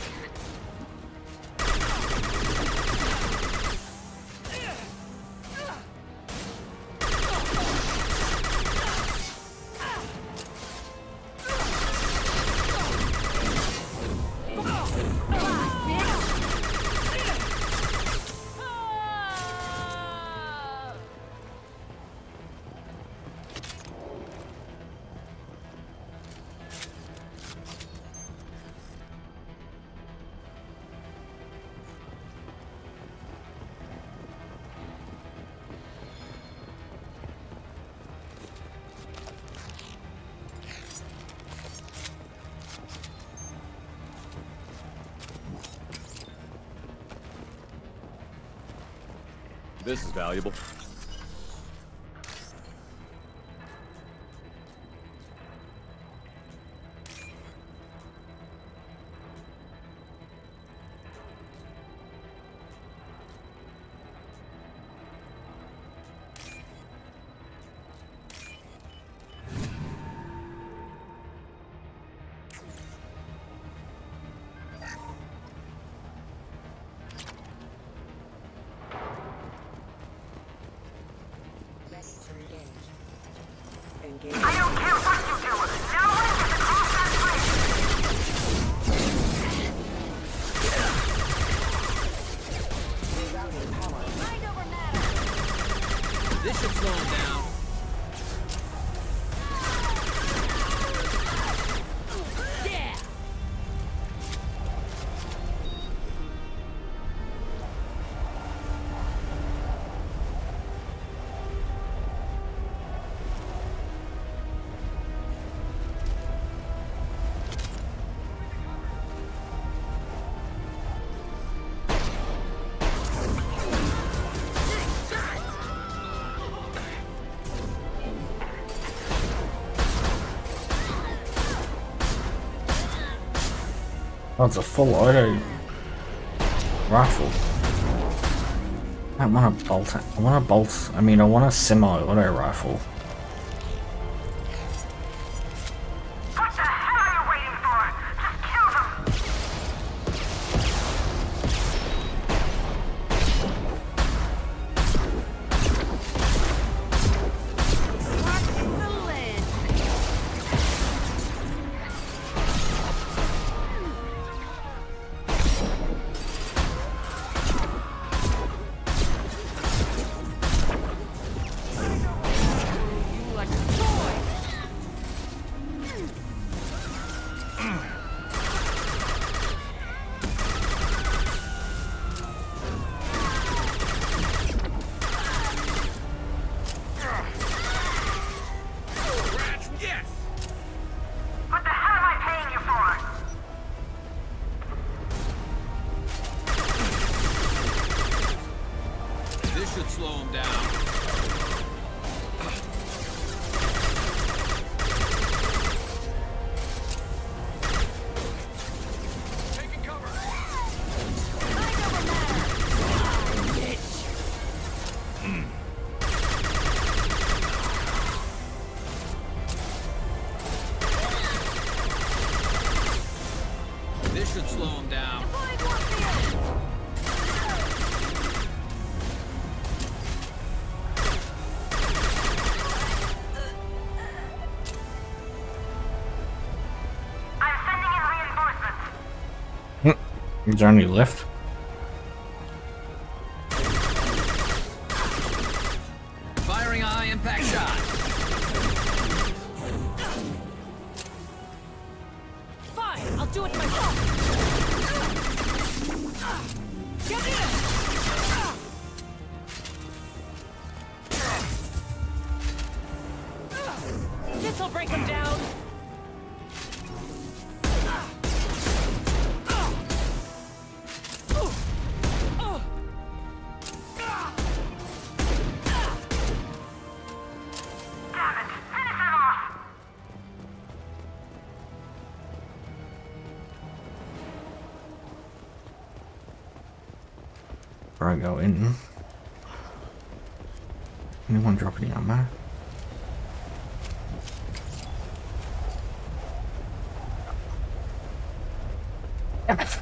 This is valuable. I don't care what you do. No one gets across that Mind over matter. This should slow him down. Yeah. That's a full auto rifle. I don't want a bolt. I want a bolt. I mean, I want a semi-auto rifle. What the hell are you waiting for? Just kill them! What's the lid? You like a toy. Yes! What the hell am I paying you for? This should slow him down. Taking cover. Mind over matter. Bitch. This should slow him down. Deploying warfield. I'm sending in reinforcements. Is there any left? Firing a high impact shot. Fine, I'll do it myself. Get in! This'll break him down. Damn it! Finish it off! Before I go in. Anyone drop any ammo? Damn it.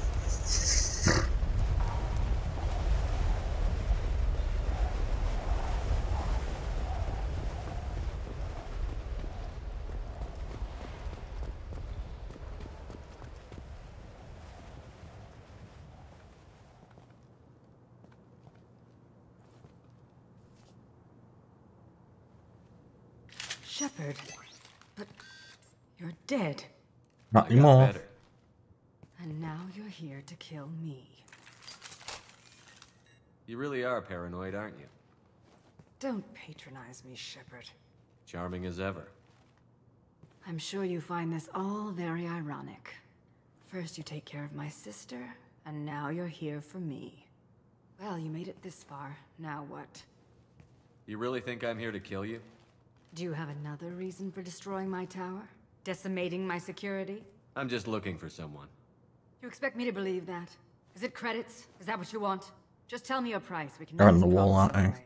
Shepard, but you're dead. Not anymore. And now you're here to kill me. You really are paranoid, aren't you? Don't patronize me, Shepard. Charming as ever. I'm sure you find this all very ironic. First you take care of my sister, and now you're here for me. Well, you made it this far. Now what? You really think I'm here to kill you? Do you have another reason for destroying my tower? Decimating my security? I'm just looking for someone. You expect me to believe that? Is it credits? Is that what you want? Just tell me your price. We can They're on knock the some wall, aren't problems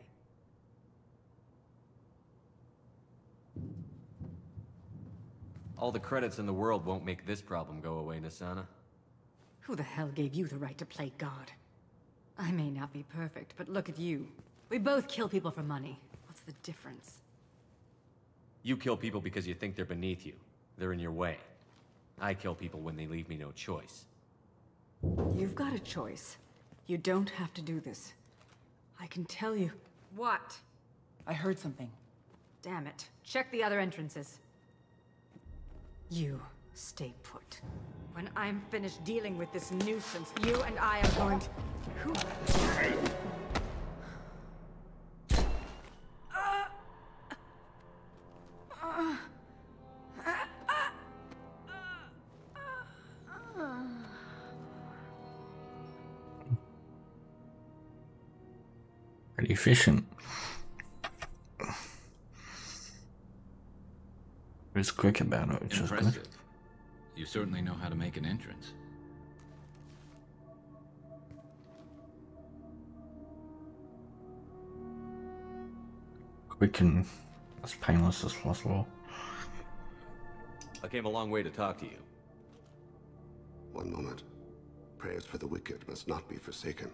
they? away. All the credits in the world won't make this problem go away, Nasana. Who the hell gave you the right to play God? I may not be perfect, but look at you. We both kill people for money. What's the difference? You kill people because you think they're beneath you. They're in your way. I kill people when they leave me no choice. You've got a choice. You don't have to do this. I can tell you. What? I heard something. Damn it. Check the other entrances. You stay put. When I'm finished dealing with this nuisance, you and I are going to... Who? Pretty efficient. It was quick about it, which was good. Impressive. You certainly know how to make an entrance. Quick and as painless as possible. I came a long way to talk to you. One moment. Prayers for the wicked must not be forsaken.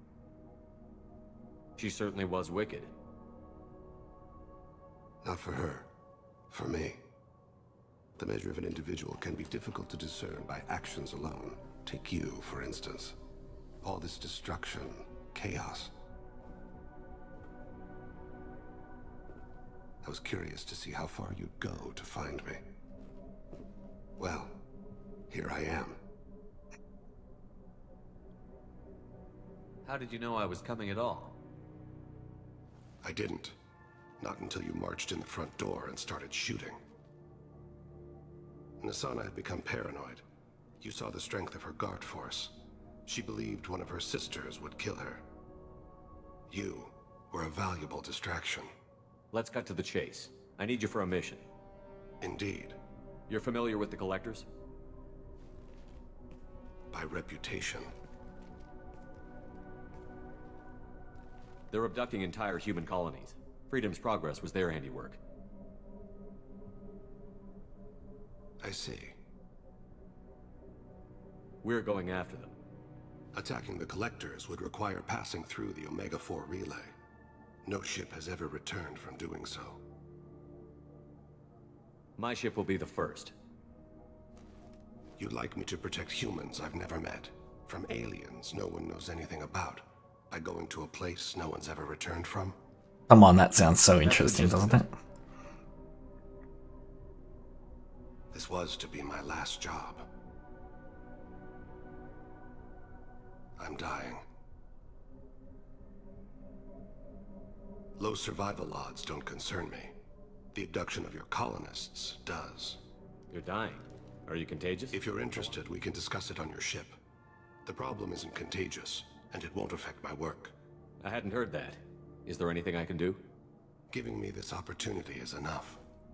She certainly was wicked. Not for her. For me. The measure of an individual can be difficult to discern by actions alone. Take you, for instance. All this destruction, chaos. I was curious to see how far you'd go to find me. Well, here I am. How did you know I was coming at all? I didn't. Not until you marched in the front door and started shooting. Nasana had become paranoid. You saw the strength of her guard force. She believed one of her sisters would kill her. You were a valuable distraction. Let's cut to the chase. I need you for a mission. Indeed. You're familiar with the Collectors? By reputation. They're abducting entire human colonies. Freedom's Progress was their handiwork. I see. We're going after them. Attacking the Collectors would require passing through the Omega four relay. No ship has ever returned from doing so. My ship will be the first. You'd like me to protect humans I've never met, from aliens no one knows anything about, by going to a place no one's ever returned from? Come on, that sounds so interesting, doesn't it? This was to be my last job. I'm dying. Low survival odds don't concern me. The abduction of your colonists does. You're dying. Are you contagious? If you're interested, we can discuss it on your ship. The problem isn't contagious, and it won't affect my work. I hadn't heard that. Is there anything I can do? Giving me this opportunity is enough.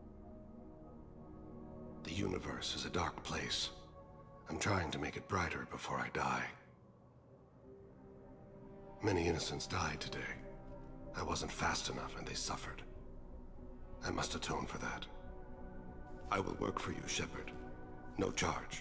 The universe is a dark place. I'm trying to make it brighter before I die. Many innocents died today. I wasn't fast enough and they suffered. I must atone for that. I will work for you, Shepard. No charge.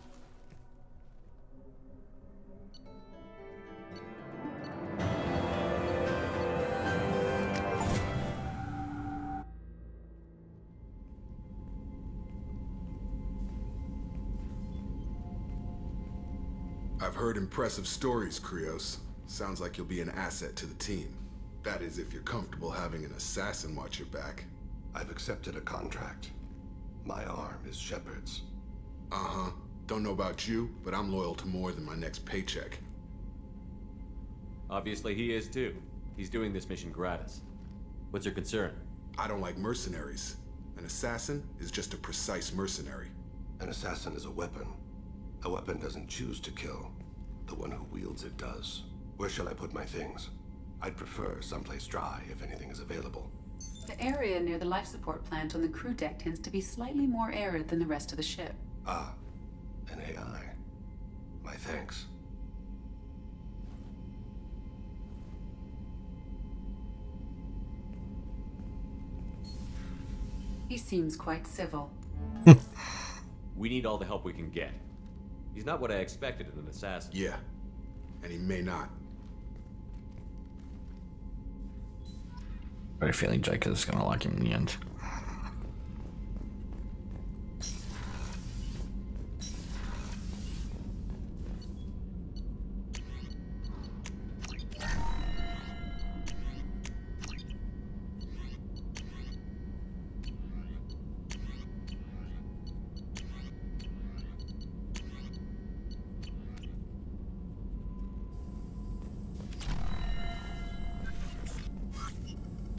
I've heard impressive stories, Krios. Sounds like you'll be an asset to the team. That is, if you're comfortable having an assassin watch your back. I've accepted a contract. My arm is Shepard's. Uh-huh. Don't know about you, but I'm loyal to more than my next paycheck. Obviously he is too. He's doing this mission gratis. What's your concern? I don't like mercenaries. An assassin is just a precise mercenary. An assassin is a weapon. A weapon doesn't choose to kill. The one who wields it does. Where shall I put my things? I'd prefer someplace dry if anything is available. The area near the life support plant on the crew deck tends to be slightly more arid than the rest of the ship. Ah, an A I. My thanks. He seems quite civil. We need all the help we can get. He's not what I expected in an assassin. Yeah, and he may not. I have a feeling Jacob's gonna like him in the end.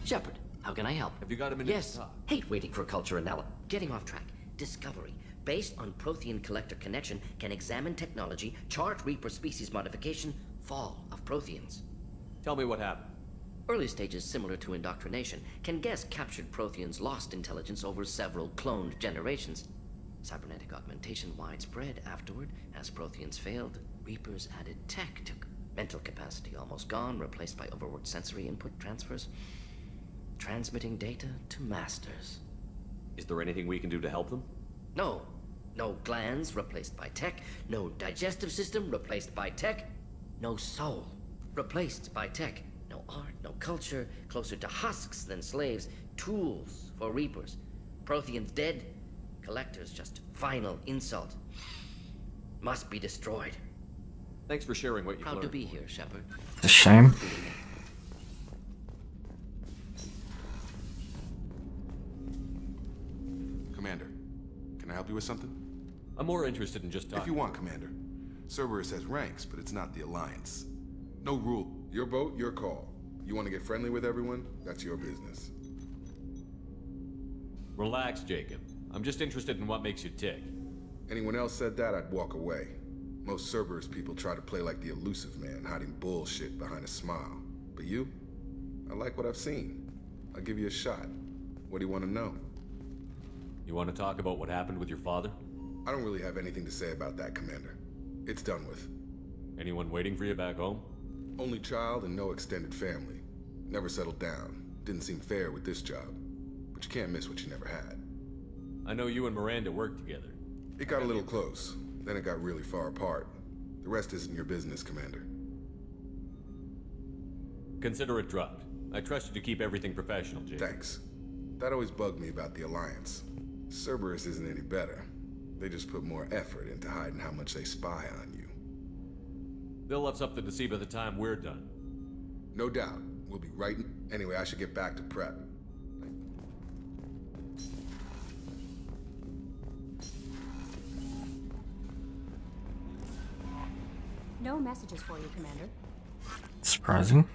Shepard, how can I help? Have you got a minute yes. to talk? Hate waiting for culture analysis. Getting off track. Discovery. Based on Prothean collector connection, can examine technology, chart Reaper species modification, fall of Protheans. Tell me what happened. Early stages similar to indoctrination. Can guess captured Protheans lost intelligence over several cloned generations. Cybernetic augmentation widespread afterward. As Protheans failed, Reapers added tech to mental capacity almost gone, replaced by overworked sensory input transfers. Transmitting data to masters. Is there anything we can do to help them? No. No glands replaced by tech. No digestive system replaced by tech. No soul replaced by tech. No art, no culture. Closer to husks than slaves. Tools for Reapers. Protheans dead. Collectors just final insult. Must be destroyed. Thanks for sharing what you've Proud learned. to be here, Shepard. It's a shame. Commander, can I help you with something? I'm more interested in just talking. If you want, Commander. Cerberus has ranks, but it's not the Alliance. No rule. Your boat, your call. You want to get friendly with everyone? That's your business. Relax, Jacob. I'm just interested in what makes you tick. Anyone else said that, I'd walk away. Most Cerberus people try to play like the elusive man, hiding bullshit behind a smile. But you? I like what I've seen. I'll give you a shot. What do you want to know? You want to talk about what happened with your father? I don't really have anything to say about that, Commander. It's done with. Anyone waiting for you back home? Only child and no extended family. Never settled down. Didn't seem fair with this job. But you can't miss what you never had. I know you and Miranda worked together. It got a little close. Then it got really far apart. The rest isn't your business, Commander. Consider it dropped. I trust you to keep everything professional, Jake. Thanks. That always bugged me about the Alliance. Cerberus isn't any better. They just put more effort into hiding how much they spy on you. They'll have something to see by the time we're done. No doubt. We'll be right in... Anyway, I should get back to prep. No messages for you, Commander. Surprising.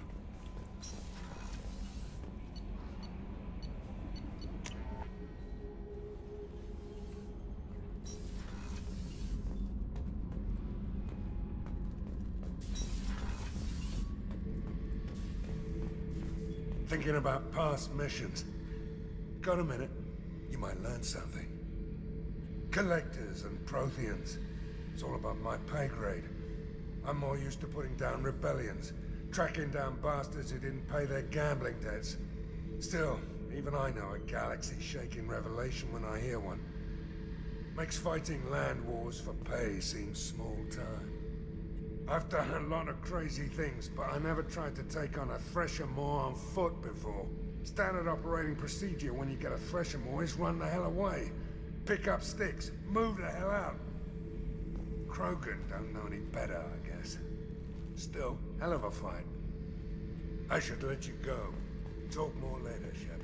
Thinking about past missions. Got a minute? You might learn something. Collectors and Protheans. It's all about my pay grade. I'm more used to putting down rebellions, tracking down bastards who didn't pay their gambling debts. Still, even I know a galaxy-shaking revelation when I hear one. Makes fighting land wars for pay seem small time. I've done a lot of crazy things, but I never tried to take on a Thresher Maw on foot before. Standard operating procedure when you get a Thresher Maw is run the hell away. Pick up sticks, move the hell out. Krogan don't know any better, I guess. Still, hell of a fight. I should let you go. Talk more later, Shepard.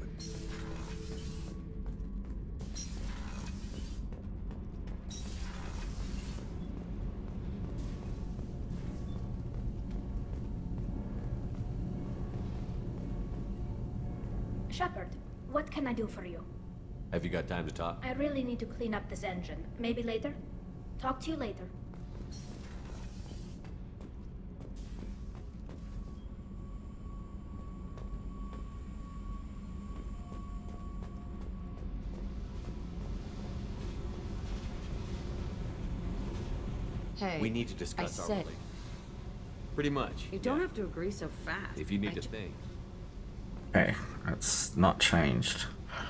Shepard, what can I do for you? Have you got time to talk? I really need to clean up this engine. Maybe later? Talk to you later. Hey, we need to discuss I our said, relationship. Pretty much. You don't have to agree so fast. If you need I to j- think. Okay, that's not changed.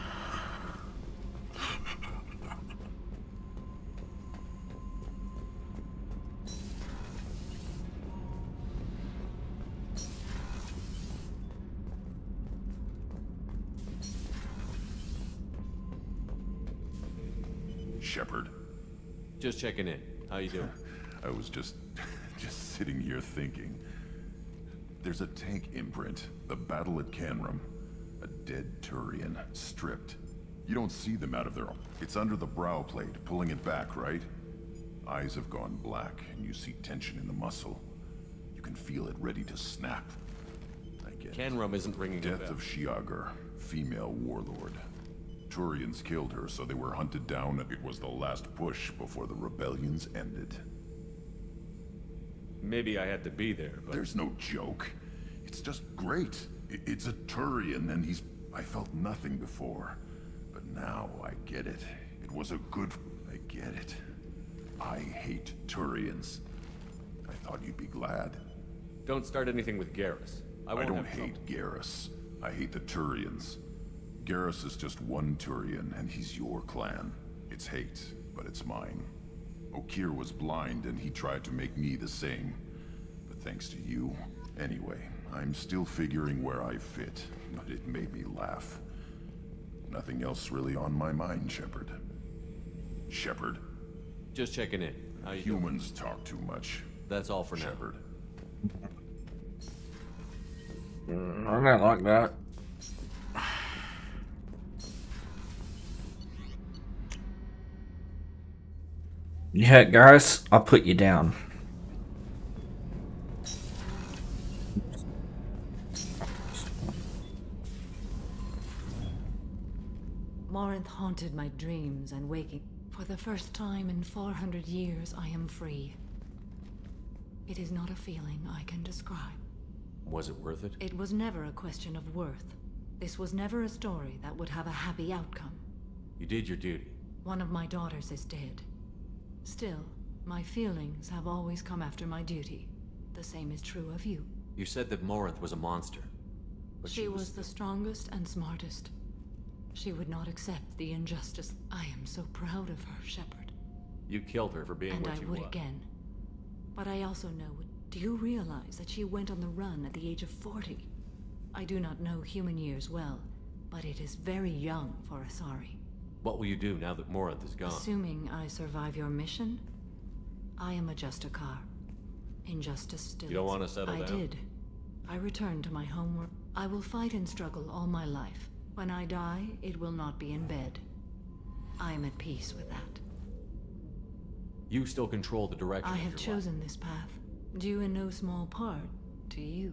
Shepard. Just checking in. How you doing? I was just, just sitting here thinking. There's a tank imprint, the battle at Canrum. A dead Turian, stripped. You don't see them out of their... It's under the brow plate, pulling it back, right? Eyes have gone black, and you see tension in the muscle. You can feel it ready to snap. I The Canrum isn't ringing a Death bell. of Shiagar, female warlord. Turians killed her, so they were hunted down. It was the last push before the rebellions ended. Maybe I had to be there, but... There's no joke. It's just great. I- It's a Turian, and he's... I felt nothing before. But now I get it. It was a good... I get it. I hate Turians. I thought you'd be glad. Don't start anything with Garrus. I I, won't don't have hate Garrus. I hate the Turians. Garrus is just one Turian, and he's your clan. It's hate, but it's mine. Okir was blind, and he tried to make me the same. But thanks to you... Anyway, I'm still figuring where I fit, but it made me laugh. Nothing else really on my mind, Shepard. Shepard? Just checking in. How you Humans doing? Talk too much. That's all for now. Shepard. Mm, I don't like that. You hurt, Garrus? I'll put you down. Morinth haunted my dreams and waking. For the first time in four hundred years, I am free. It is not a feeling I can describe. Was it worth it? It was never a question of worth. This was never a story that would have a happy outcome. You did your duty. One of my daughters is dead. Still, my feelings have always come after my duty. The same is true of you. You said that Morinth was a monster. But She was the strongest and smartest. She would not accept the injustice. I am so proud of her, Shepard. You killed her for being And what I you would was. again. But I also know... Do you realize that she went on the run at the age of forty? I do not know human years well, but it is very young for Asari. What will you do now that Morinth is gone? Assuming I survive your mission, I am a Justicar. Injustice still You don't is- want to settle I down? did. I return to my homeworld. I will fight and struggle all my life. When I die, it will not be in bed. I am at peace with that. You still control the direction I of have your chosen this path, due in no small part to you.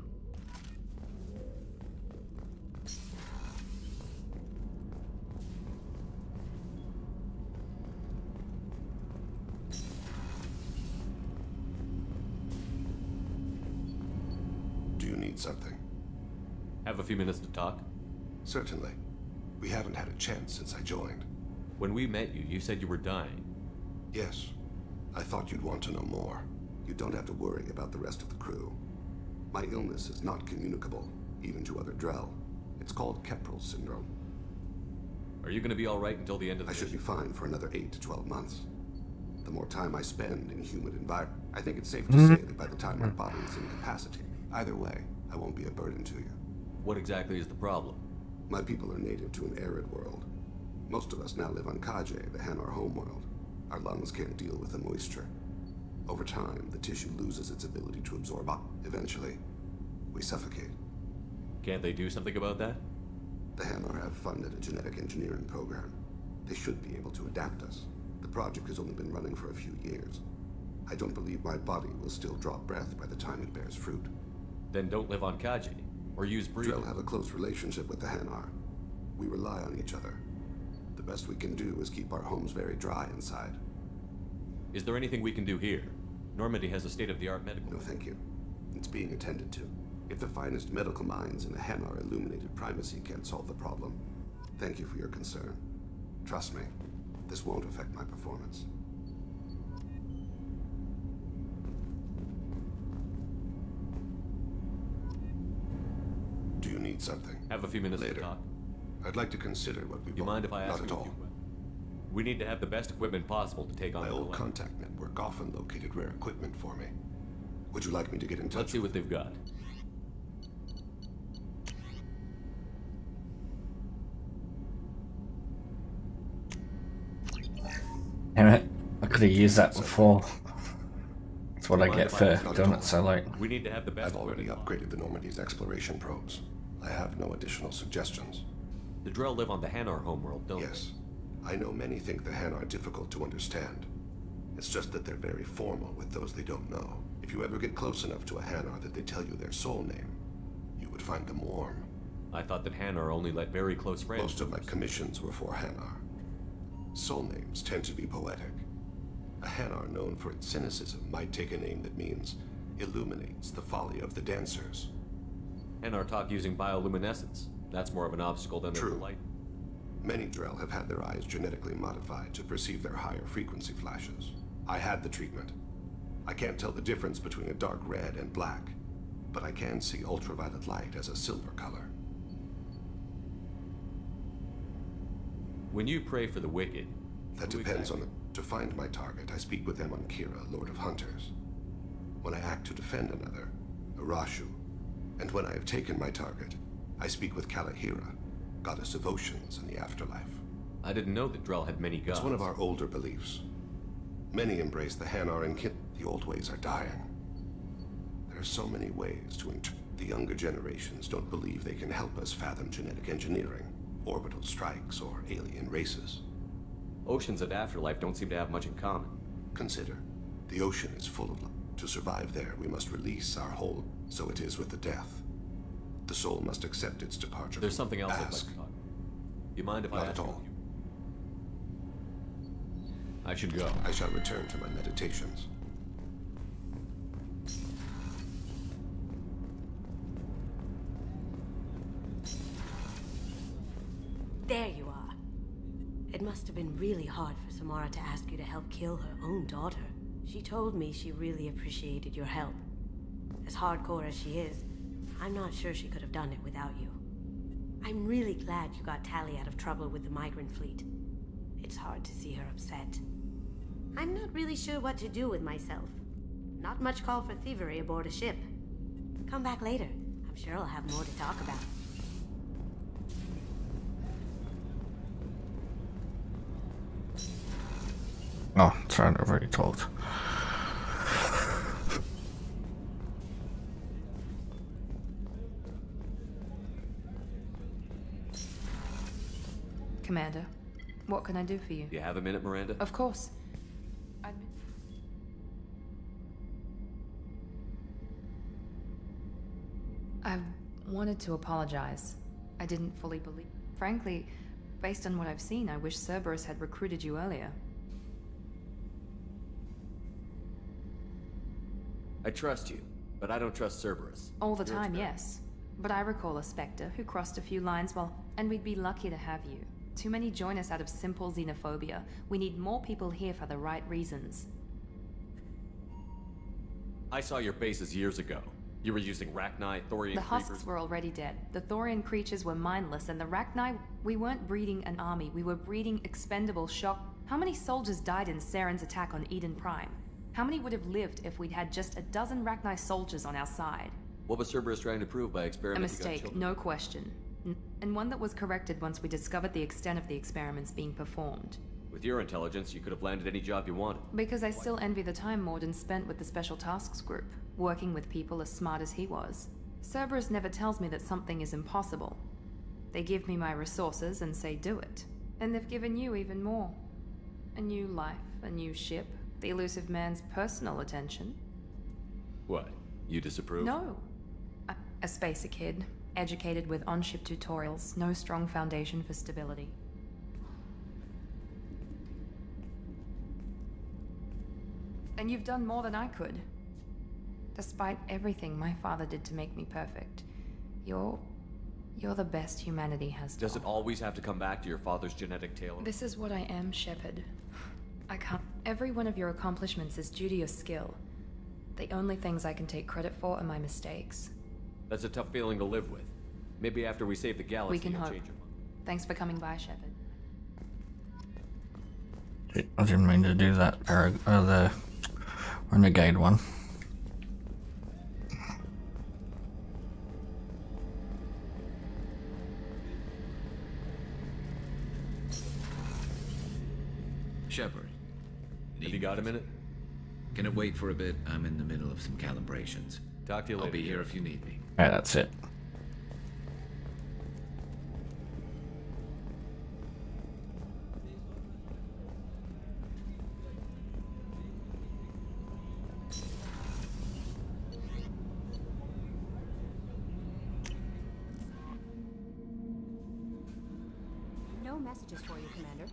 Do you need something? Have a few minutes to talk? Certainly. We haven't had a chance since I joined. When we met you, you said you were dying. Yes. I thought you'd want to know more. You don't have to worry about the rest of the crew. My illness is not communicable, even to other Drell. It's called Keprel syndrome. Are you going to be all right until the end of the I should be fine for another eight to twelve months. The more time I spend in humid environment, I think it's safe to Mhm. say that by the time my body is incapacitated, either way, I won't be a burden to you. What exactly is the problem? My people are native to an arid world. Most of us now live on Kaje, the Hanar homeworld. Our lungs can't deal with the moisture. Over time, the tissue loses its ability to absorb up. Eventually, we suffocate. Can't they do something about that? The Hanar have funded a genetic engineering program. They should be able to adapt us. The project has only been running for a few years. I don't believe my body will still draw breath by the time it bears fruit. Then don't live on Kaji, or use breathing. Drell have a close relationship with the Hanar. We rely on each other. The best we can do is keep our homes very dry inside. Is there anything we can do here? Normandy has a state-of-the-art medical... No, thank you. It's being attended to. If the finest medical minds in the Hanar illuminated primacy can't solve the problem, thank you for your concern. Trust me, this won't affect my performance. Do you need something? Have a few minutes Later. to talk. I'd like to consider what we You want. mind if I ask Not you at a all. few- We need to have the best equipment possible to take on My the old Collector. contact network often located rare equipment for me. Would you like me to get in touch? Let's see what they've got. Damn it. I could have used that before. That's what I Mind get if I for ask- doing it so late. We need to have the best I've already upgraded the Normandy's exploration probes. I have no additional suggestions. The Drell live on the Hanar homeworld, don't Yes. I know many think the Han are difficult to understand. It's just that they're very formal with those they don't know. If you ever get close enough to a Hanar that they tell you their soul name, you would find them warm. I thought that Hanar only let very close friends. Most of my commissions were for Hanar. Soul names tend to be poetic. A Hanar known for its cynicism might take a name that means illuminates the folly of the dancers. Hanar talk using bioluminescence. That's more of an obstacle than True. the light. Many Drell have had their eyes genetically modified to perceive their higher frequency flashes. I had the treatment. I can't tell the difference between a dark red and black, but I can see ultraviolet light as a silver color. When you pray for the wicked... That depends on the... To find my target, I speak with them on Kira, Lord of Hunters. When I act to defend another, Arashu. And when I have taken my target, I speak with Kalahira, goddess of oceans and the afterlife. I didn't know that Drell had many gods. It's one of our older beliefs. Many embrace the Hanar and Kin. The old ways are dying. There are so many ways to int- The younger generations don't believe they can help us fathom genetic engineering, orbital strikes, or alien races. Oceans and afterlife don't seem to have much in common. Consider, the ocean is full of life. To survive there, we must release our whole. So it is with the death. The soul must accept its departure. There's something else I'd like Ask. to talk. You mind if I Not ask at all. you? I should go. I shall return to my meditations. There you are. It must have been really hard for Samara to ask you to help kill her own daughter. She told me she really appreciated your help. As hardcore as she is, I'm not sure she could have done it without you. I'm really glad you got Tally out of trouble with the migrant fleet. It's hard to see her upset. I'm not really sure what to do with myself. Not much call for thievery aboard a ship. Come back later. I'm sure I'll have more to talk about. Oh, sorry, I've already told. Commander, what can I do for you? Do you have a minute, Miranda? Of course. I'd... I wanted to apologize. I didn't fully believe... Frankly, based on what I've seen, I wish Cerberus had recruited you earlier. I trust you, but I don't trust Cerberus. All the You're time, experiment. yes. But I recall a Spectre who crossed a few lines, well, and we'd be lucky to have you. Too many join us out of simple xenophobia. We need more people here for the right reasons. I saw your bases years ago. You were using Rachni, Thorian The husks creepers. were already dead. The Thorian creatures were mindless, and the Rachni... We weren't breeding an army, we were breeding expendable shock... How many soldiers died in Saren's attack on Eden Prime? How many would have lived if we'd had just a dozen Rachni soldiers on our side? What was Cerberus trying to prove by A experimenting on mistake, children? no question. N- And one that was corrected once we discovered the extent of the experiments being performed. With your intelligence, you could have landed any job you wanted. Because I still envy the time Morden spent with the Special Tasks Group, working with people as smart as he was. Cerberus never tells me that something is impossible. They give me my resources and say do it. And they've given you even more. A new life, a new ship, the elusive man's personal attention. What? You disapprove? No. A, a spacer kid, educated with on-ship tutorials, no strong foundation for stability. And you've done more than I could. Despite everything my father did to make me perfect, you're... you're the best humanity has to Does it offer. always have to come back to your father's genetic tail? This is what I am, Shepard. I can't... Every one of your accomplishments is due to your skill. The only things I can take credit for are my mistakes. That's a tough feeling to live with. Maybe after we save the galaxy, We can you'll hope. change your mind. Thanks for coming by, Shepard. I didn't mean to do that, Parag- uh, the Renegade one. Shepard. Have you got a minute? Can it wait for a bit? I'm in the middle of some calibrations. Talk to you I'll later. be here if you need me. Yeah, that's it. messages for you, Commander.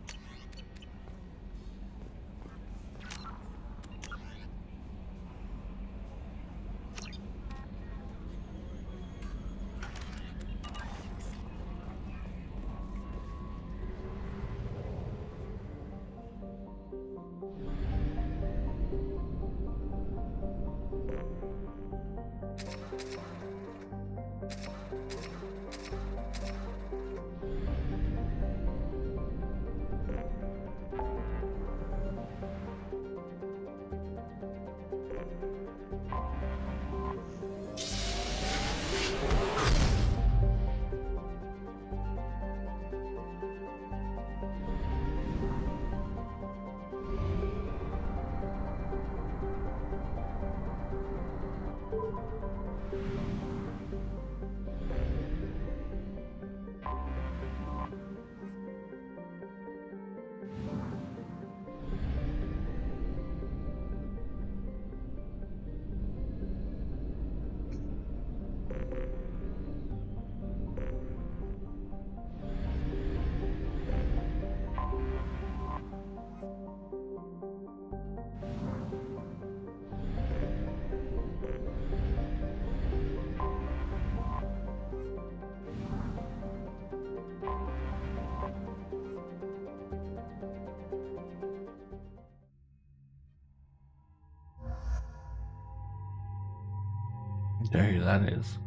know who that is.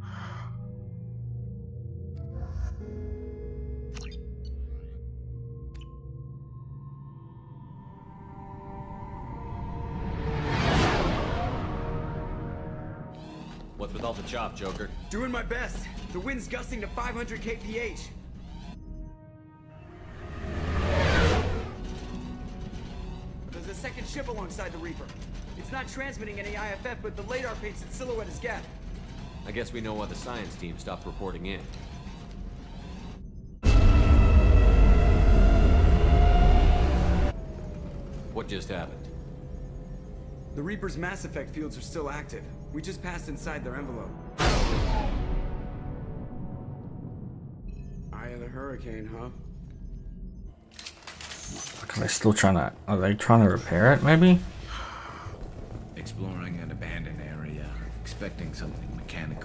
What's with all the chop, Joker? Doing my best. The wind's gusting to five hundred K P H. There's a second ship alongside the Reaper. It's not transmitting any I F F, but the radar paints its silhouette as Geth. I guess we know why the science team stopped reporting in. What just happened? The Reaper's mass effect fields are still active. We just passed inside their envelope. Eye of the Hurricane, huh? Are they still trying to... Are they trying to repair it, maybe? Exploring an abandoned area, expecting something mechanical.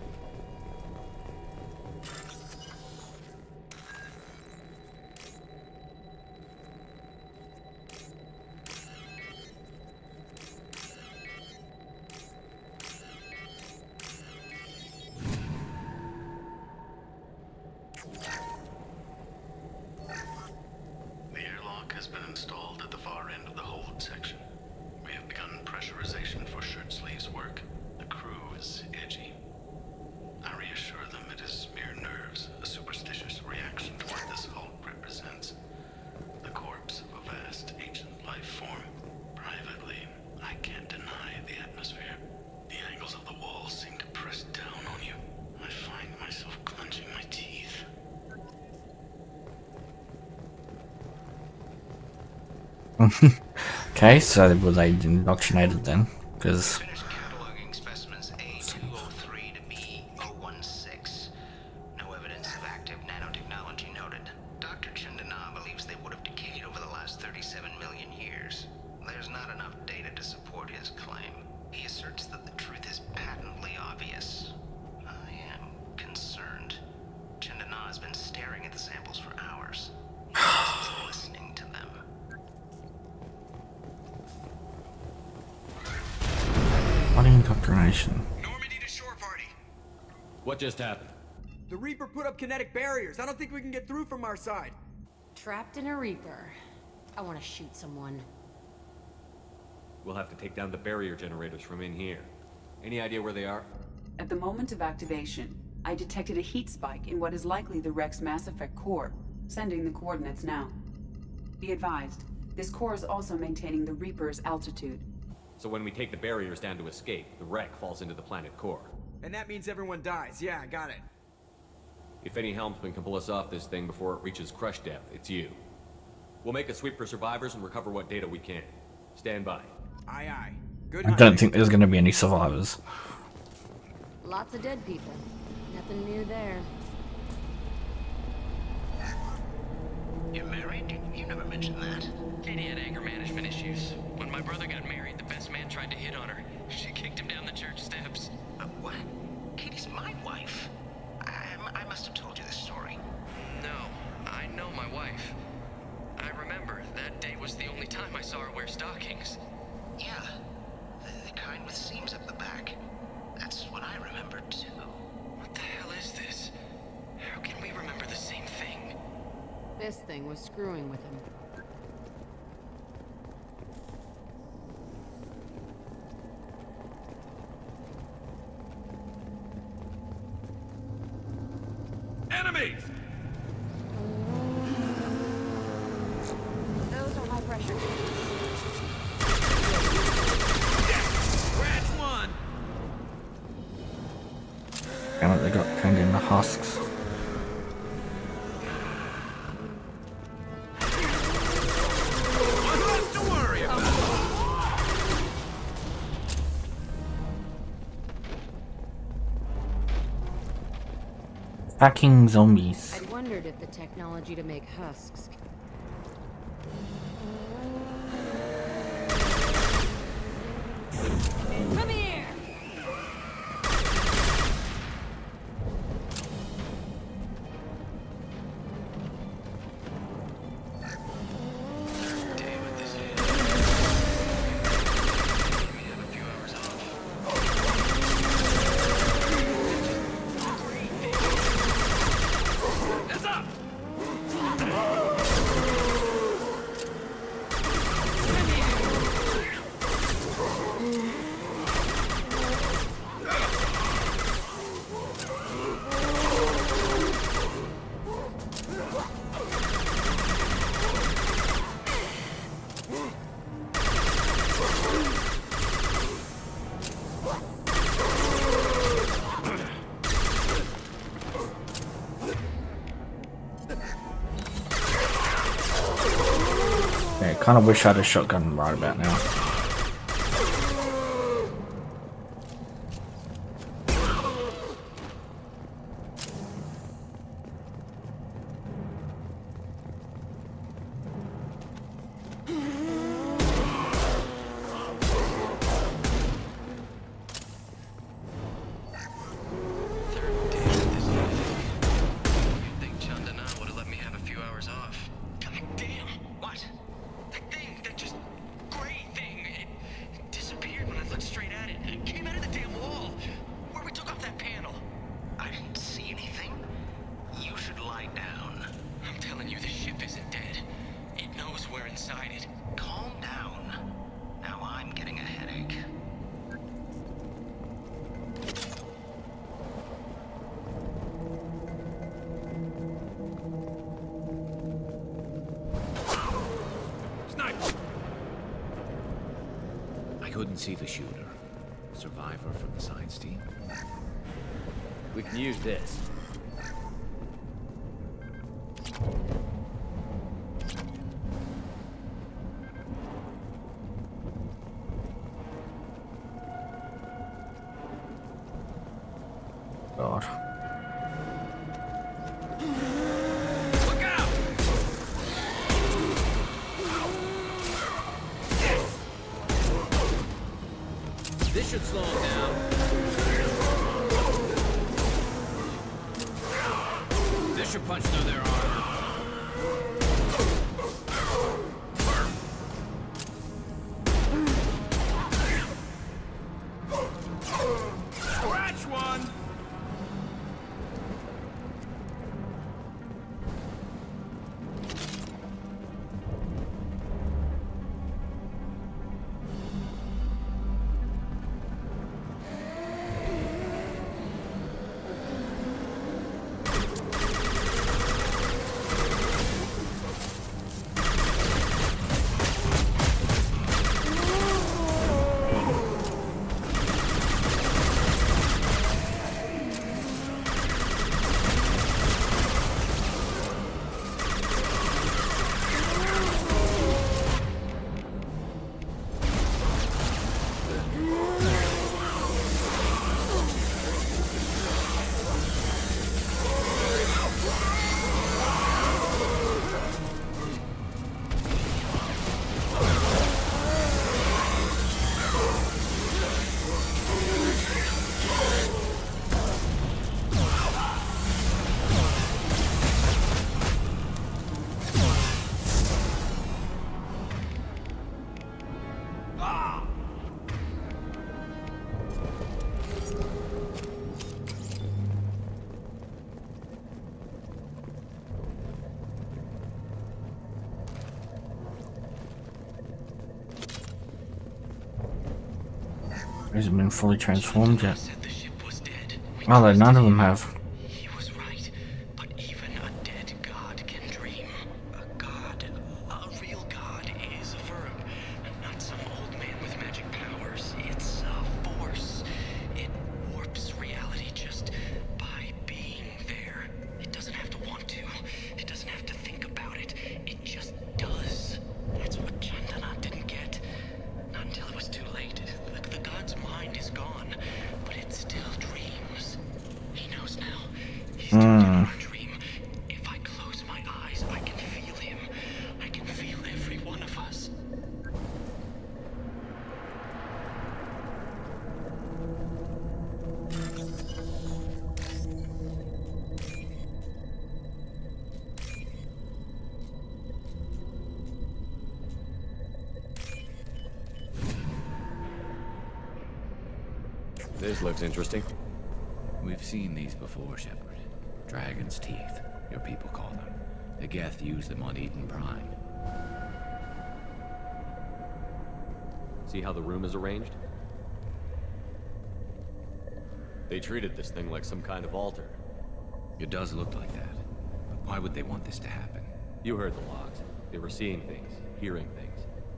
Okay, so were they indoctrinated then? Because Cataloging specimens A two oh three to B zero one six. No evidence of active nanotechnology noted. Doctor Chandana believes they would have decayed over the last thirty-seven million years. There's not enough data to support his claim. He asserts that the truth is patently obvious. I am concerned. Chandana has been staring at the samples for hours. He's listening to them. what indoctrination? Normandy to shore party. What just happened? The Reaper put up kinetic barriers. I don't think we can get through from our side. Trapped in a Reaper. I want to shoot someone. We'll have to take down the barrier generators from in here. Any idea where they are? At the moment of activation, I detected a heat spike in what is likely the Rex Mass Effect core, sending the coordinates now. Be advised, this core is also maintaining the Reaper's altitude. So when we take the barriers down to escape, the wreck falls into the planet core. And that means everyone dies. Yeah, I got it. If any helmsman can pull us off this thing before it reaches crush depth, it's you. We'll make a sweep for survivors and recover what data we can. Stand by. Aye, aye. Good I hunting. don't think there's going to be any survivors. Lots of dead people. Nothing new there. You're married? You never mentioned that. Katie had anger management issues. When my brother got married, the best man tried to hit on her. She kicked him down the church steps. Uh, what? Katie's my wife. I, I must have told you this story. No, I know my wife. I remember that day was the only time I saw her wear stockings. Yeah, the, the kind with seams up the back. That's what I remember too. What the hell is this? How can we remember the same thing? This thing was screwing with him. Enemies! Those are high pressure. Scratch one! Damn it, they got turned into husks. One less to worry about. Fucking zombies. I wondered if the technology to make husks. Come here! Heads up! Yeah, kind of wish I had a shotgun right about now. Couldn't see the shooter. Survivor from the science team. We can use this. God. This should slow him down. This should punch through their armor. Scratch one! hasn't been fully transformed yet. Although none of them have. He was right, but even a dead god can dream. A god, a real god, is a verb, not some old man with magic powers. It's a force. It warps reality just by being there. It doesn't have to want to. It doesn't have to think about it. It just does. That's what Chandana didn't get. Not until it was too late. The, the god's mind is gone, but it still dreams. He knows now. He's too Mm. dead for a dream. If I close my eyes, I can feel him. I can feel every one of us. This looks interesting. We've seen these before, Shepard. Dragon's teeth, your people call them. The Geth use them on Eden Prime. See how the room is arranged? They treated this thing like some kind of altar. It does look like that. But why would they want this to happen? You heard the logs. They were seeing things, hearing things.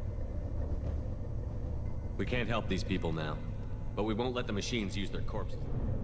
We can't help these people now, but we won't let the machines use their corpses.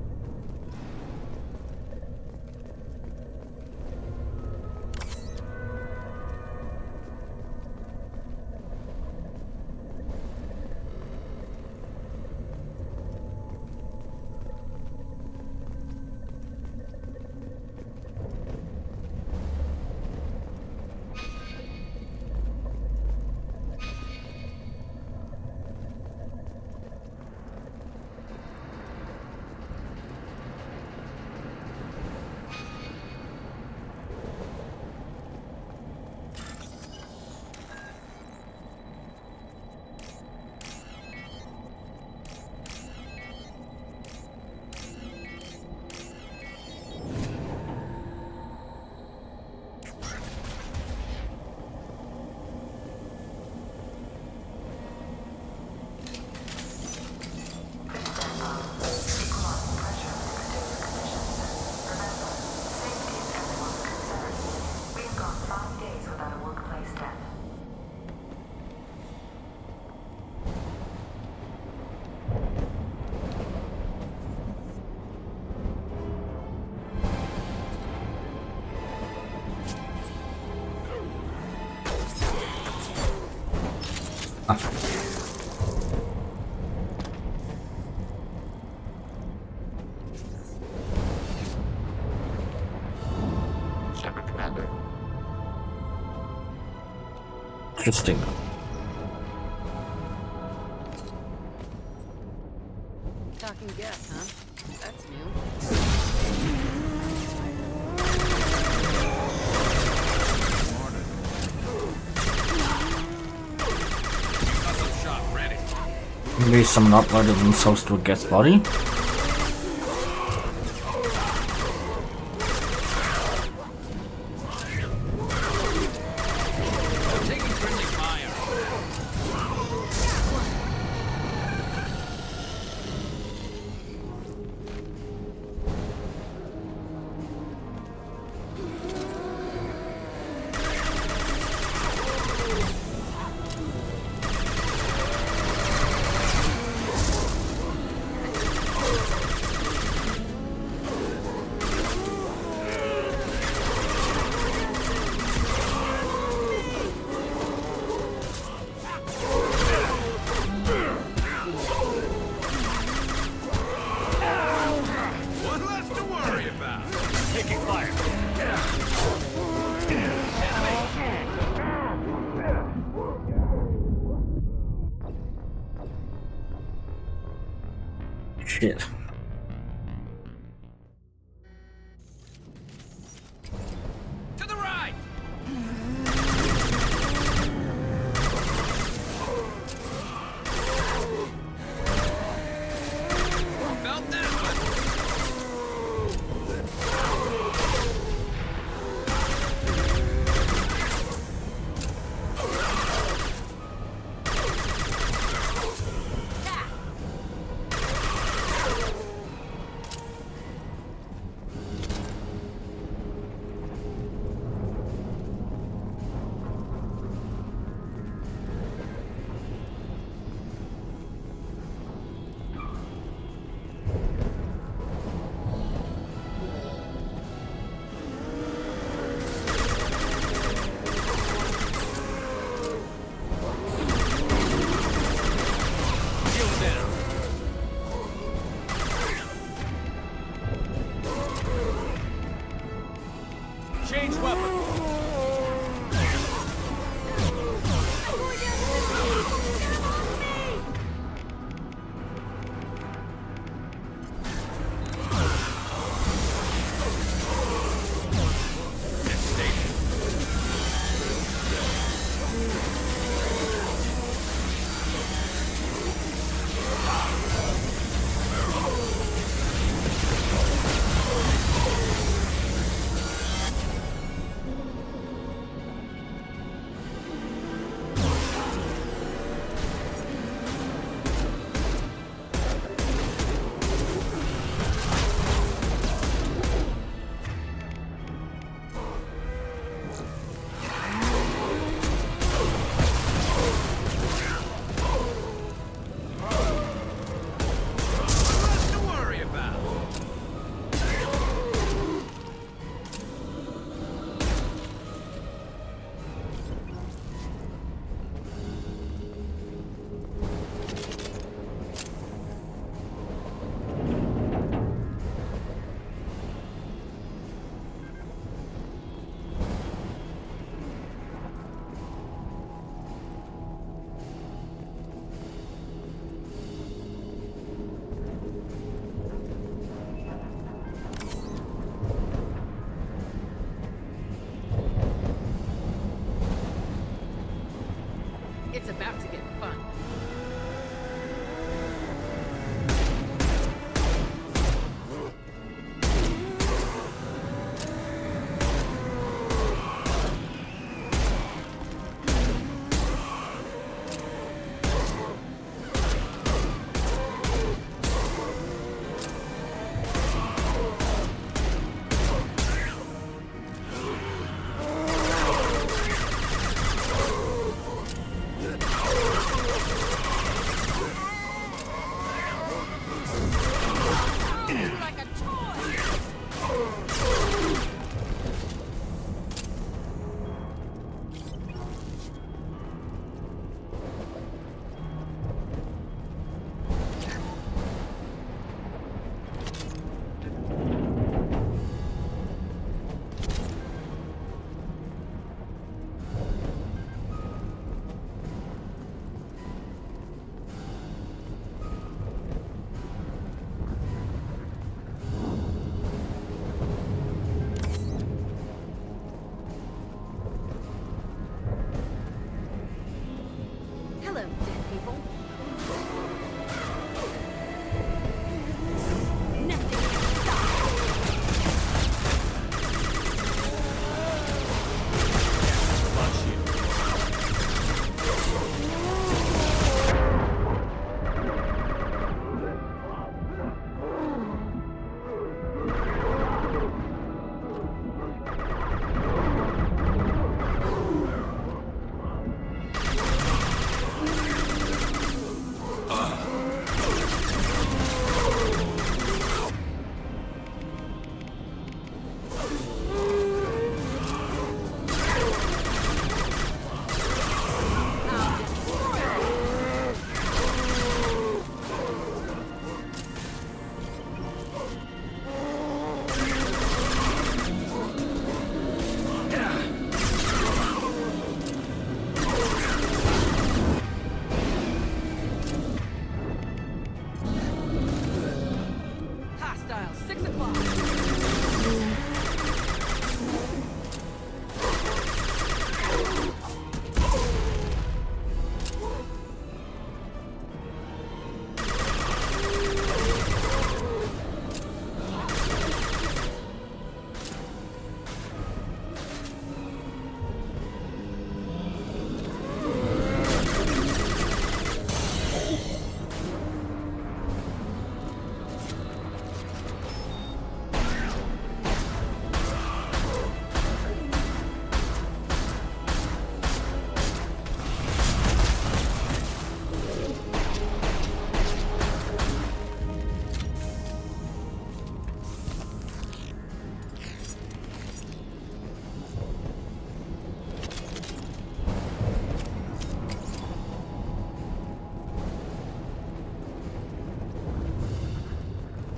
Shepard, Commander. Interesting. Talking Geth, huh? That's new. Shot ready. Maybe someone uploaded themselves to a guest body. Shit. To the right. Felt that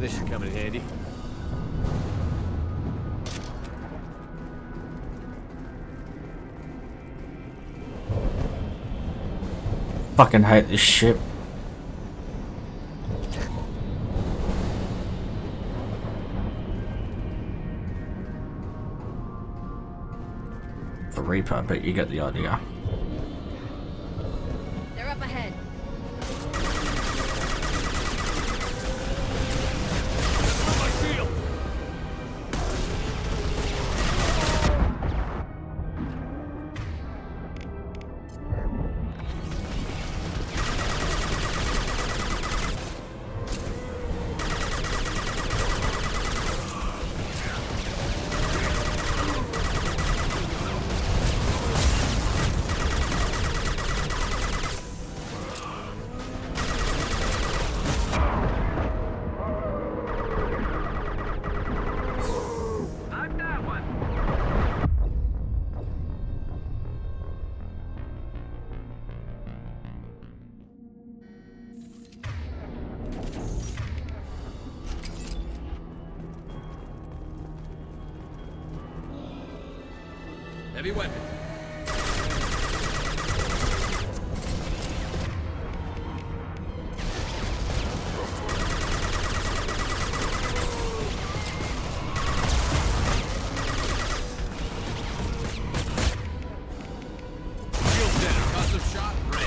This should come in handy. Fucking hate this ship. The Reaper, but you get the idea. They're up ahead. Heavy weapons. Shield down. Custom shot ready.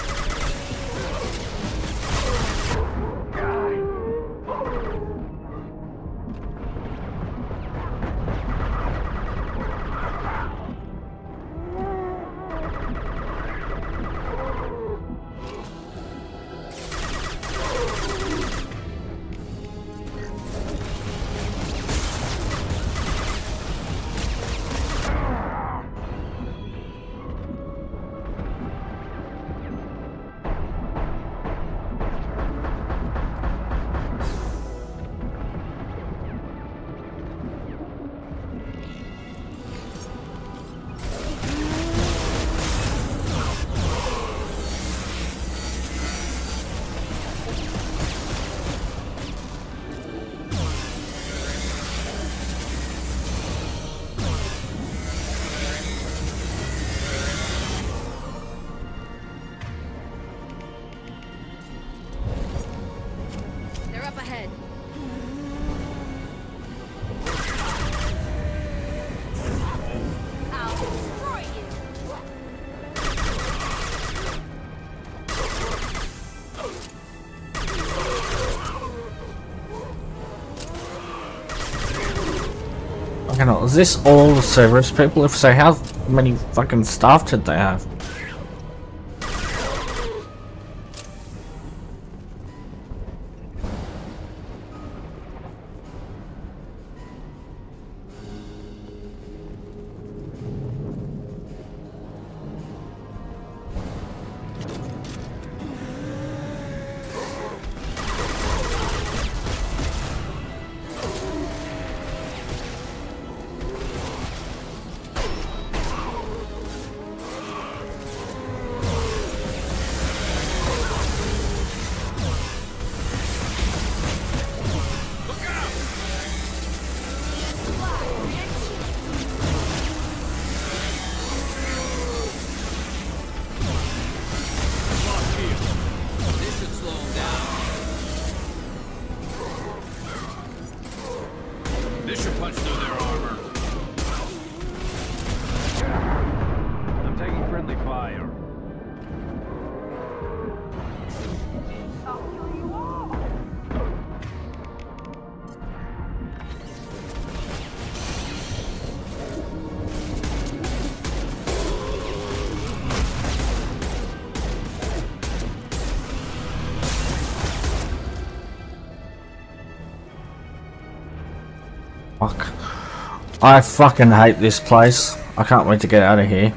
They're up ahead. I'll destroy you. Okay, no, is this all the Cerberus people? If so, how many fucking staff did they have? This should punch through their armor. I'm taking friendly fire. I'll kill you all. Fuck. I fucking hate this place. I can't wait to get out of here.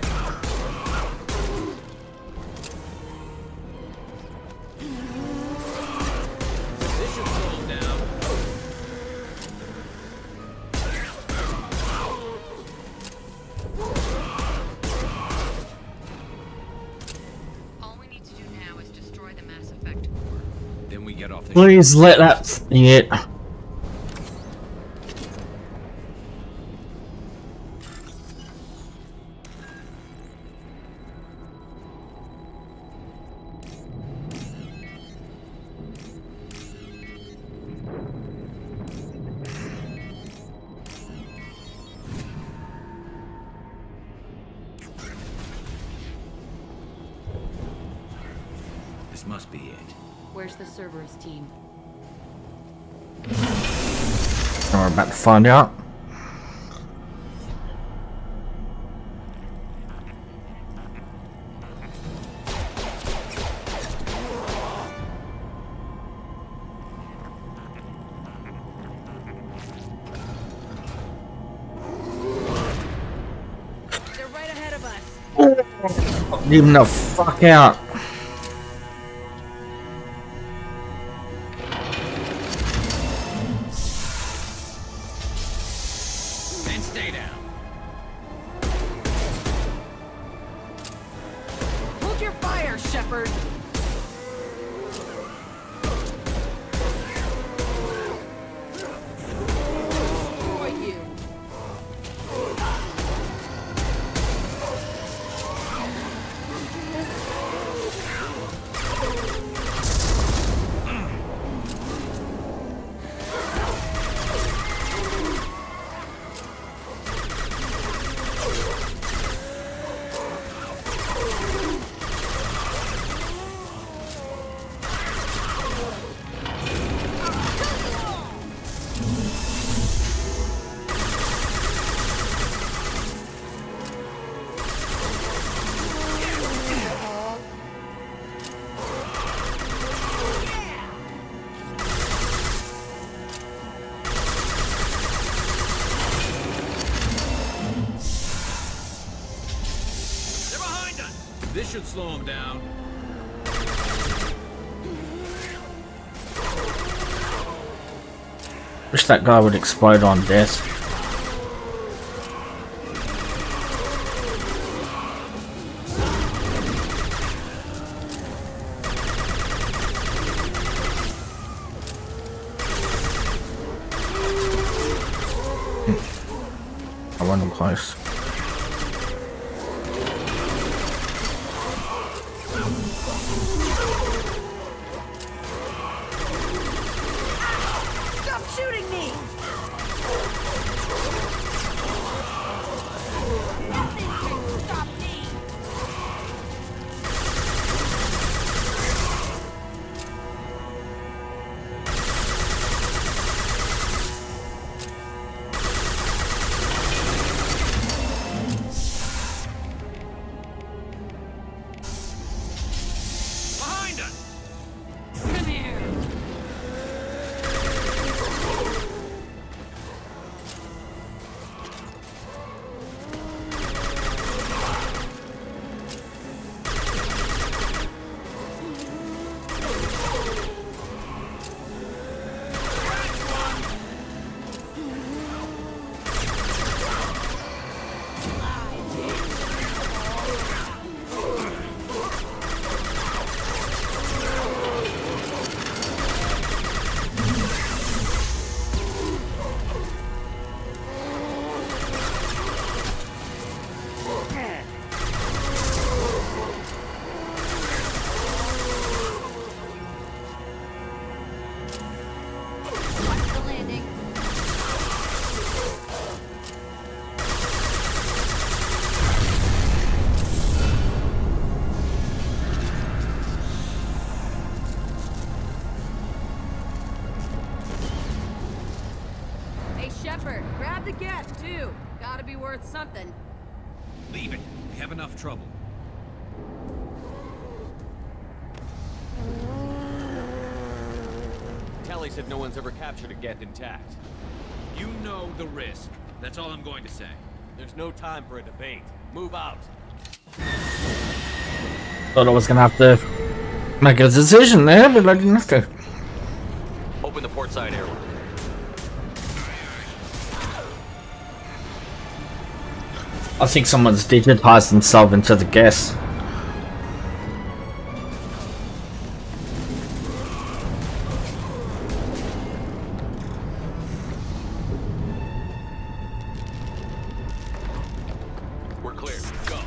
Then we get off the Please let that. Yeah. must be it. Where's the Cerberus team? We're about to find out. They're right ahead of us. Leave them the fuck out. And stay down. Hold your fire, Shepard. Destroy you. This should slow him down. Wish that guy would explode on death. I went him close. Stop shooting me! Nothing can stop me! Behind us! Come here! Watch the landing. Hey, Shepard, grab the gas, too. Gotta be worth something. Leave it. We have enough trouble. Tally said no one's ever captured a Geth intact. You know the risk. That's all I'm going to say. There's no time for a debate. Move out. Thought I was gonna have to make a decision there, but I didn't have to. Open the port side airlock. I think someone's digitized themselves into the guess. We're clear. Go.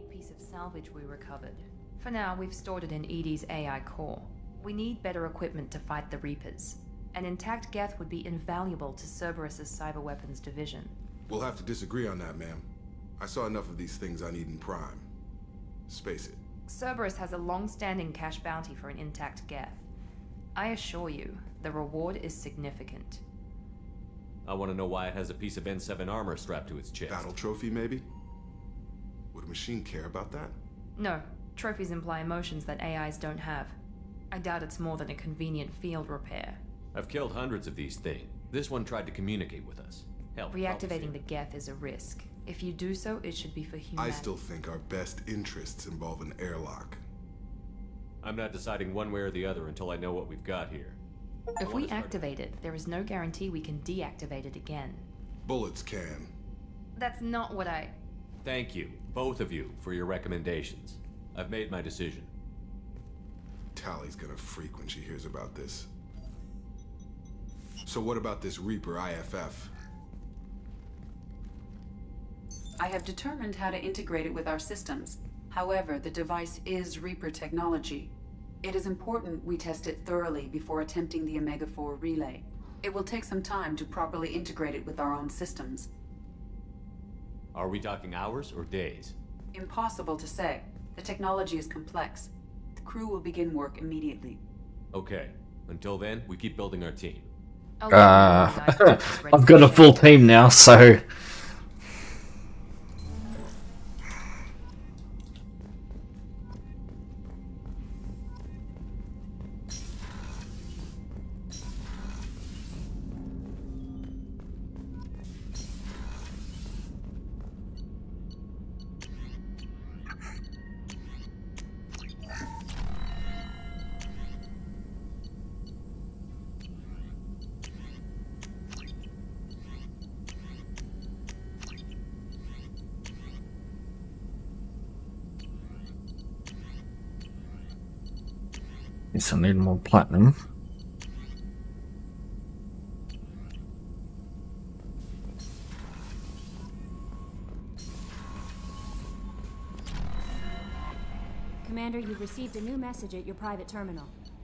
unique piece of salvage we recovered. For now, we've stored it in Edie's A I core. We need better equipment to fight the Reapers. An intact Geth would be invaluable to Cerberus's cyber weapons division. We'll have to disagree on that, ma'am. I saw enough of these things on Eden Prime. Space it. Cerberus has a long-standing cash bounty for an intact Geth. I assure you, the reward is significant. I want to know why it has a piece of N seven armor strapped to its chest. Battle trophy, maybe? Would a machine care about that? No. Trophies imply emotions that A Is don't have. I doubt it's more than a convenient field repair. I've killed hundreds of these things. This one tried to communicate with us. Hell, reactivating the Geth is a risk. If you do so, it should be for humanity. I still think our best interests involve an airlock. I'm not deciding one way or the other until I know what we've got here. If we activate it, there is no guarantee we can deactivate it again. Bullets can. That's not what I... Thank you, both of you, for your recommendations. I've made my decision. Tally's gonna freak when she hears about this. So what about this Reaper I F F? I have determined how to integrate it with our systems. However, the device is Reaper technology. It is important we test it thoroughly before attempting the Omega four relay. It will take some time to properly integrate it with our own systems. Are we talking hours or days? Impossible to say. The technology is complex. The crew will begin work immediately. Okay. Until then, we keep building our team. Uh, I've got a full team now, so... Guess I need more platinum. Commander, you've received a new message at your private terminal.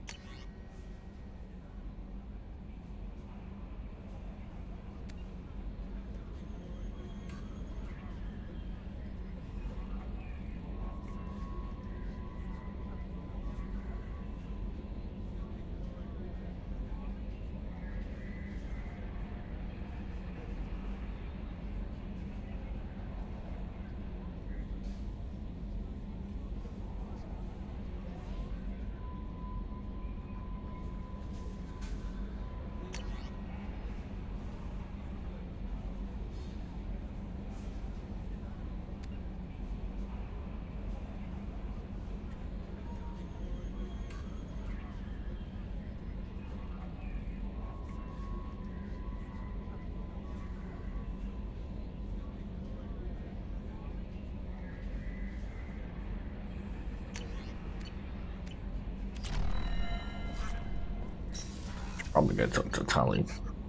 Probably go talk to Tully.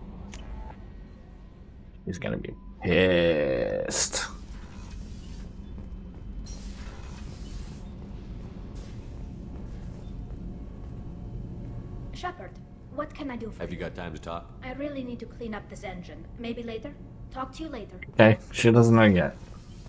He's gonna be pissed. Shepard, what can I do for you? Have you got time to talk? I really need to clean up this engine. Maybe later? Talk to you later. Okay, she doesn't know yet.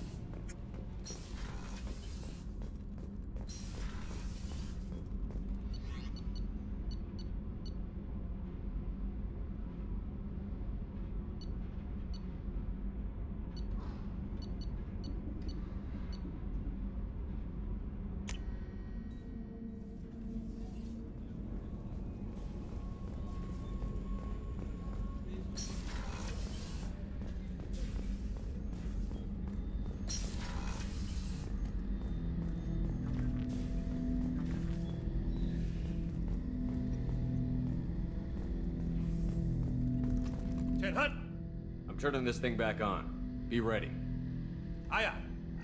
I'm turning this thing back on. Be ready. Aye, aye.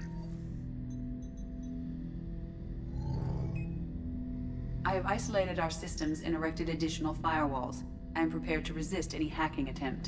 I have isolated our systems and erected additional firewalls. I am prepared to resist any hacking attempt.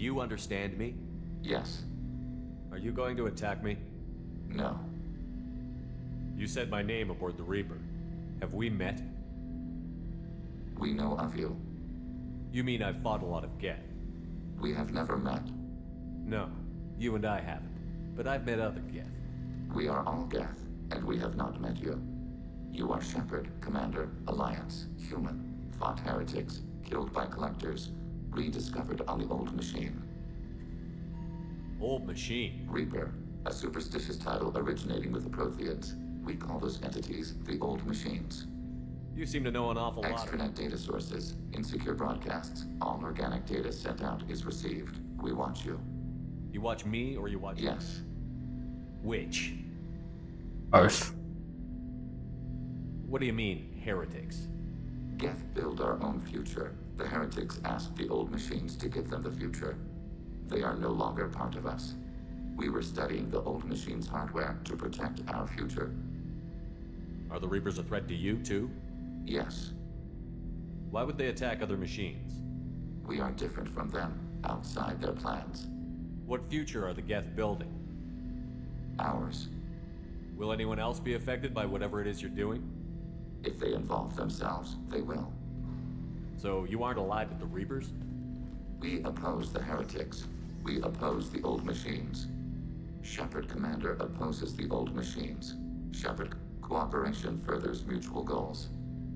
you understand me? Yes. Are you going to attack me? No. You said my name aboard the Reaper. Have we met? We know of you. You mean I've fought a lot of Geth? We have never met. No, you and I haven't. But I've met other Geth. We are all Geth, and we have not met you. You are Shepard, Commander, Alliance, human, fought heretics, killed by collectors, rediscovered on the Old Machine. Old Machine? Reaper, a superstitious title originating with the Protheans. We call those entities the Old Machines. You seem to know an awful lot. Extranet data sources, insecure broadcasts, all organic data sent out is received. We watch you. You watch me or you watch... Yes. Which? Both. What do you mean, heretics? Geth build our own future. The heretics asked the Old Machines to give them the future. They are no longer part of us. We were studying the Old Machines' hardware to protect our future. Are the Reapers a threat to you, too? Yes. Why would they attack other machines? We are different from them, outside their plans. What future are the Geth building? Ours. Will anyone else be affected by whatever it is you're doing? If they involve themselves, they will. So you aren't allied with the Reapers? We oppose the heretics. We oppose the Old Machines. Shepard Commander opposes the Old Machines. Shepard, cooperation furthers mutual goals.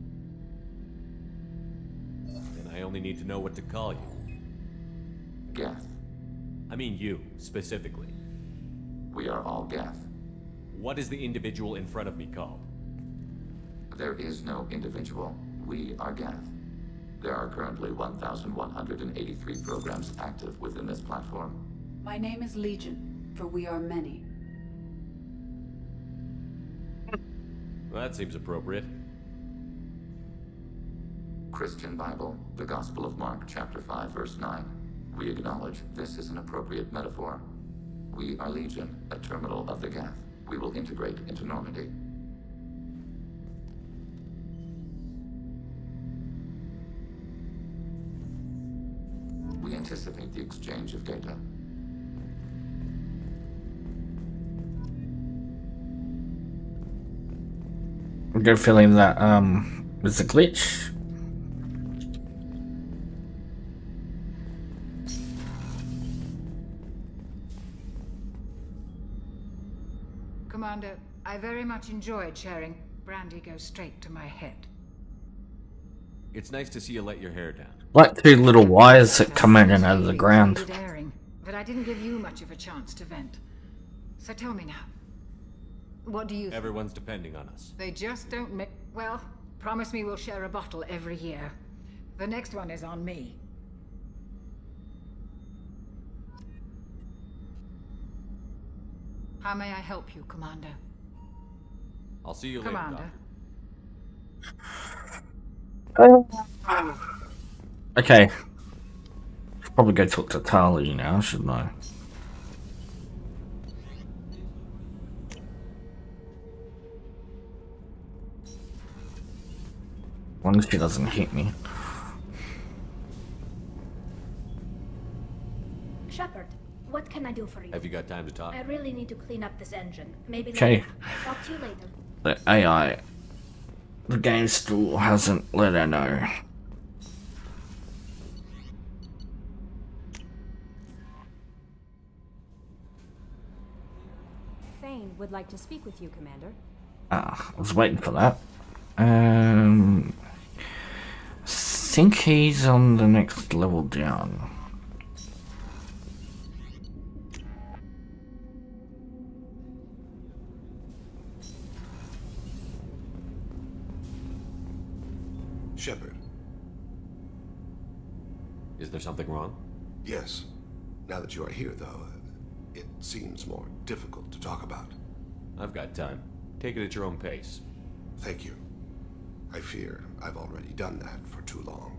Then I only need to know what to call you. Geth. I mean you, specifically. We are all Geth. What is the individual in front of me called? There is no individual. We are Geth. There are currently one thousand one hundred eighty-three programs active within this platform. My name is Legion, for we are many. Well, that seems appropriate. Christian Bible, the Gospel of Mark, chapter five, verse nine. We acknowledge this is an appropriate metaphor. We are Legion, a terminal of the Geth. We will integrate into Normandy. We anticipate the exchange of data. I'm good feeling that um was a glitch. Commander, I very much enjoyed sharing. Brandy goes straight to my head. It's nice to see you let your hair down. Like two little wires that come in and out of the ground. Airing, but I didn't give you much of a chance to vent. So tell me now. What do you... Everyone's depending on us. They just don't make... Well, promise me we'll share a bottle every year. The next one is on me. How may I help you, Commander? I'll see you Commander. later, Doctor. Okay. Should probably go talk to Tali now, shouldn't I? As long as she doesn't hit me. Shepard, what can I do for you? Have you got time to talk? I really need to clean up this engine. Maybe Okay. later. Talk to you later. The A I. The game still hasn't let her know. Thane would like to speak with you, Commander. Ah, I was waiting for that. Um, think he's on the next level down. Shepard. Is there something wrong? Yes. Now that you are here, though, it seems more difficult to talk about. I've got time. Take it at your own pace. Thank you. I fear I've already done that for too long.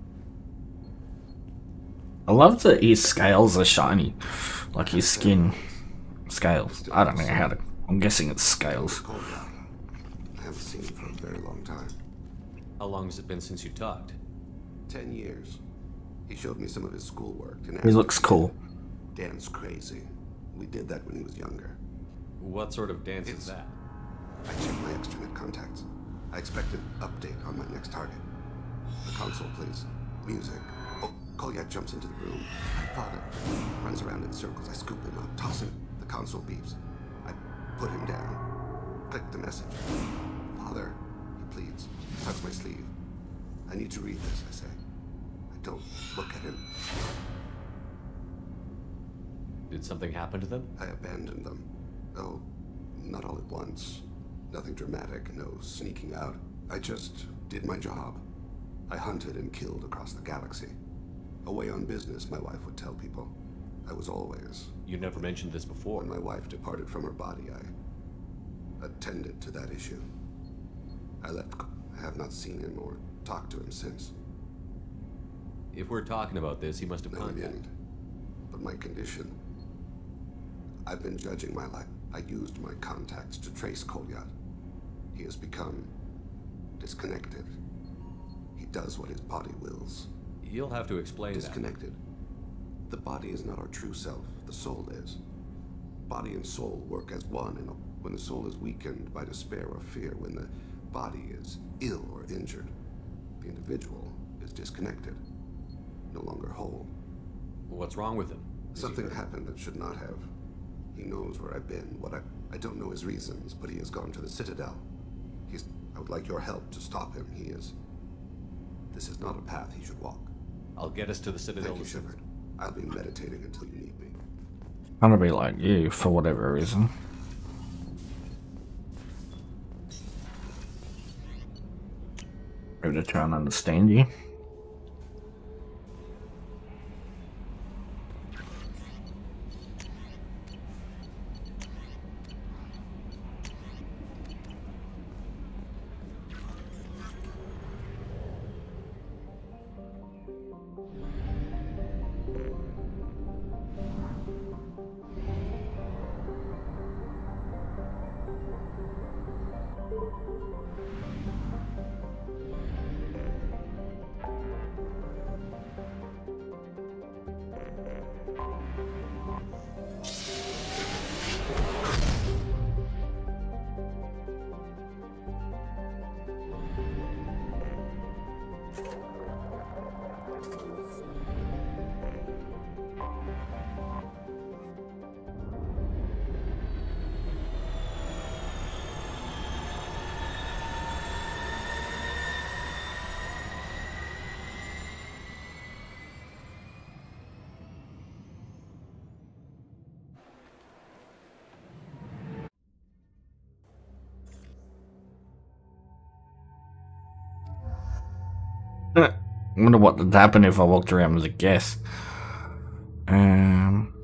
I love that his scales are shiny. Like his skin scales. I don't know how to... I'm guessing it's scales. I haven't seen you for a very long time. How long has it been since you talked? Ten years. He showed me some of his schoolwork. And He looks cool. Dance crazy. We did that when he was younger. What sort of dance it's, is that? I checked my extranet contacts. I expect an update on my next target. The console, please. Music. Oh, Kolyak jumps into the room. My father runs around in circles. I scoop him up, toss him. The console beeps. I put him down. Click the message. Father, he pleads. Tucks my sleeve. I need to read this, I say. I don't look at him. Did something happen to them? I abandoned them. Oh, not all at once. Nothing dramatic, no sneaking out. I just did my job. I hunted and killed across the galaxy. Away on business, my wife would tell people. I was always... You never mentioned this before. When my wife departed from her body, I attended to that issue. I left. I have not seen him or talked to him since. If we're talking about this, he must have no, contacted. But my condition... I've been judging my life. I used my contacts to trace Kolyak. He has become disconnected. He does what his body wills. You'll have to explain disconnected. that. The body is not our true self. The soul is. Body and soul work as one, and when the soul is weakened by despair or fear, when the body is ill or injured, the individual is disconnected, no longer whole. What's wrong with him? Is Something happened that should not have. He knows where I've been, what I... I don't know his reasons, but he has gone to the Citadel. He's... I would like your help to stop him. He is... This is not a path he should walk. I'll get us to the Citadel. Thank you, Shepard. I'll be meditating until you need me. I'm gonna be like you for whatever reason. Maybe to try and understand you. I wonder what would happen if I walked around as a guess. Um.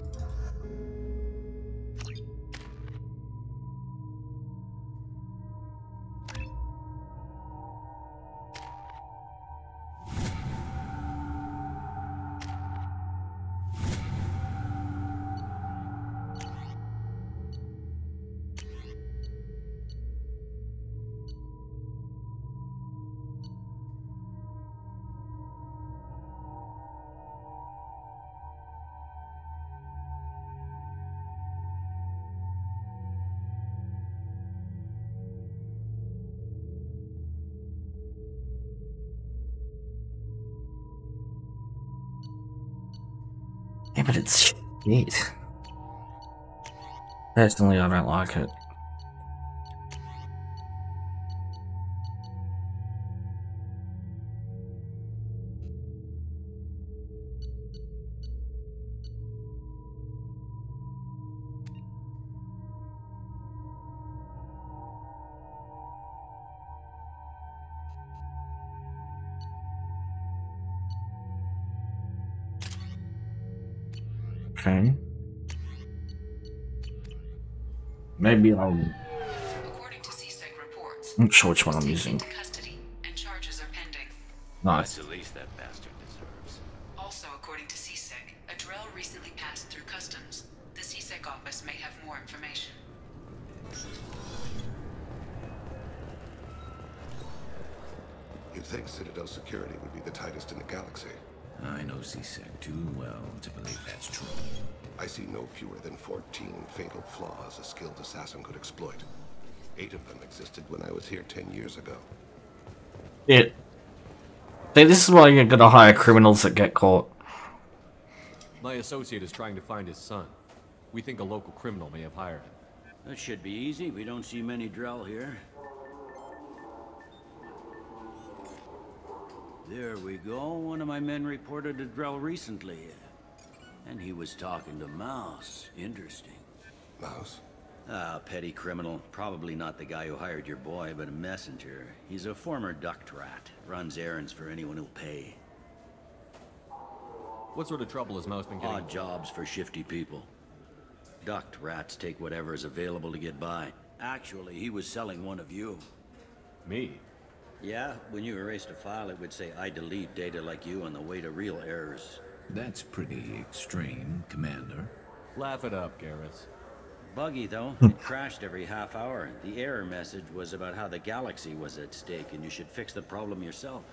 Yeah, but it's shit. Personally, I don't like it. Okay. Maybe I'll... According to C S E C reports, I'm not sure which one I'm using. custody and charges are pending. Nice. That's the least that bastard deserves. Also, according to C S E C, a drill recently passed through customs. The C S E C office may have more information. You'd think Citadel security would be the tightest in the galaxy. I know C-Sec too well to believe that's true. I see no fewer than fourteen fatal flaws a skilled assassin could exploit. Eight of them existed when I was here ten years ago. It. See, this is why you're gonna hire criminals that get caught. My associate is trying to find his son. We think a local criminal may have hired him. That should be easy. We don't see many Drell here. There we go. One of my men reported to Drell recently. And he was talking to Mouse. Interesting. Mouse? Ah, petty criminal. Probably not the guy who hired your boy, but a messenger. He's a former duct rat. Runs errands for anyone who'll pay. What sort of trouble has Mouse been getting? Odd jobs for shifty people. Duct rats take whatever is available to get by. Actually, he was selling one of you. Me? Yeah, when you erased a file, it would say, I delete data like you on the way to real errors. That's pretty extreme, Commander. Laugh it up, Garrus. Buggy, though. It crashed every half hour. The error message was about how the galaxy was at stake, and you should fix the problem yourself.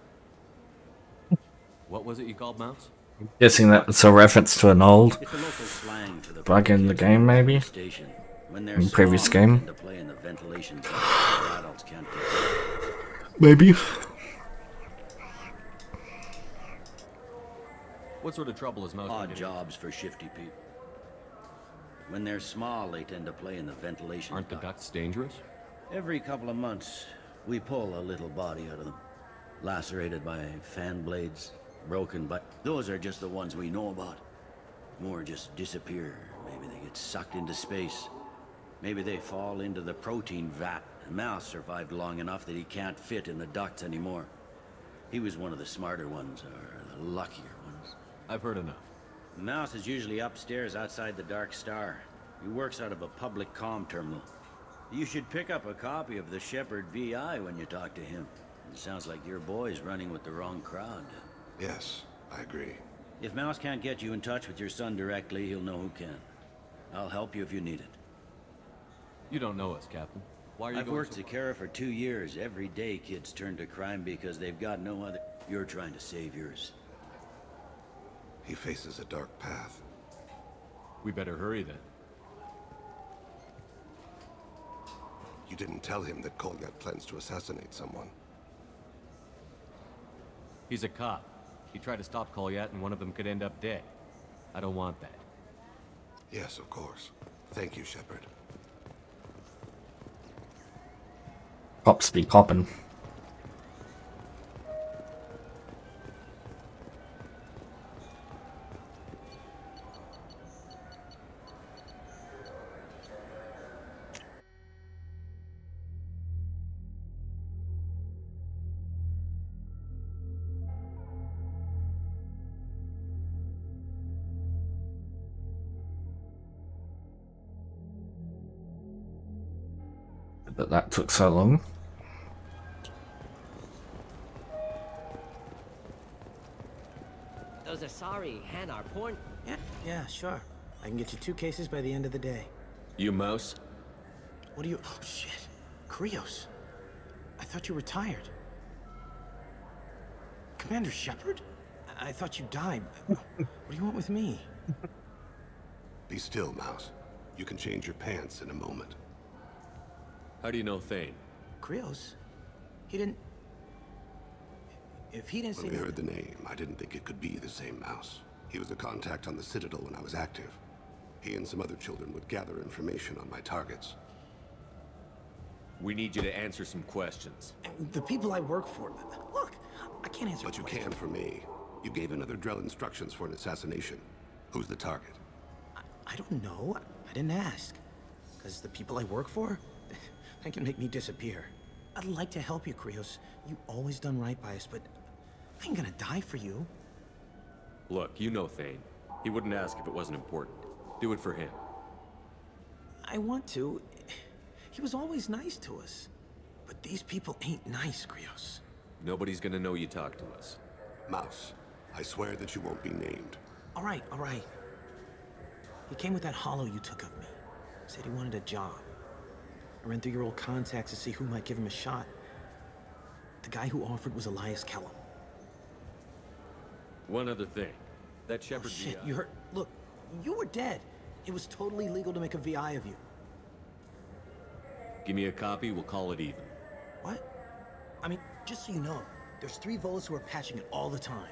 What was it you called Mouse? Guessing that's a reference to an old It's a local slang for the bug in the game, maybe? Station. When they're In the previous small, game? they tend to play in the ventilation tank, so adults can't get Maybe. What sort of trouble is Mouse? Odd jobs for shifty people. When they're small, they tend to play in the ventilation. Aren't the ducts dangerous? Every couple of months, we pull a little body out of them. Lacerated by fan blades, broken by... Those are just the ones we know about. More just disappear. Maybe they get sucked into space. Maybe they fall into the protein vat. Mouse survived long enough that he can't fit in the ducts anymore. He was one of the smarter ones, or the luckier ones. I've heard enough. Mouse is usually upstairs outside the Dark Star. He works out of a public comm terminal. You should pick up a copy of the Shepard V I when you talk to him. It sounds like your boy's running with the wrong crowd. Yes, I agree. If Mouse can't get you in touch with your son directly, he'll know who can. I'll help you if you need it. You don't know us, Captain. Why are you I've going worked so at Kara for two years. Every day kids turn to crime because they've got no other... You're trying to save yours. He faces a dark path. We better hurry then. You didn't tell him that Kolyat plans to assassinate someone. He's a cop. He tried to stop Kolyat and one of them could end up dead. I don't want that. Yes, of course. Thank you, Shepard. Cops be copping. But that took so long. Those are sorry, Hanar porn. Yeah, yeah, sure. I can get you two cases by the end of the day. You Mouse? What are you... Oh, shit. Krios. I thought you were retired. Commander Shepard? I, I thought you died. What do you want with me? Be still, Mouse. You can change your pants in a moment. How do you know Thane? Krios? He didn't... If he didn't When say... we heard the name, I didn't think it could be the same Mouse. He was a contact on the Citadel when I was active. He and some other children would gather information on my targets. We need you to answer some questions. The people I work for... Look, I can't answer But you questions. can for me. You gave another Drell instructions for an assassination. Who's the target? I, I don't know. I didn't ask. Because the people I work for, they can make me disappear. I'd like to help you, Krios. You've always done right by us, but I ain't gonna die for you. Look, you know Thane. He wouldn't ask if it wasn't important. Do it for him. I want to. He was always nice to us. But these people ain't nice, Krios. Nobody's gonna know you talked to us. Mouse, I swear that you won't be named. All right, all right. He came with that hollow you took of me. Said he wanted a job. I ran through your old contacts to see who might give him a shot. The guy who offered was Elias Kellum. One other thing. That Shepard Oh, shit, V I. you heard... Look, you were dead. It was totally legal to make a V I of you. Give me a copy, we'll call it even. What? I mean, just so you know, there's three Volus who are patching it all the time.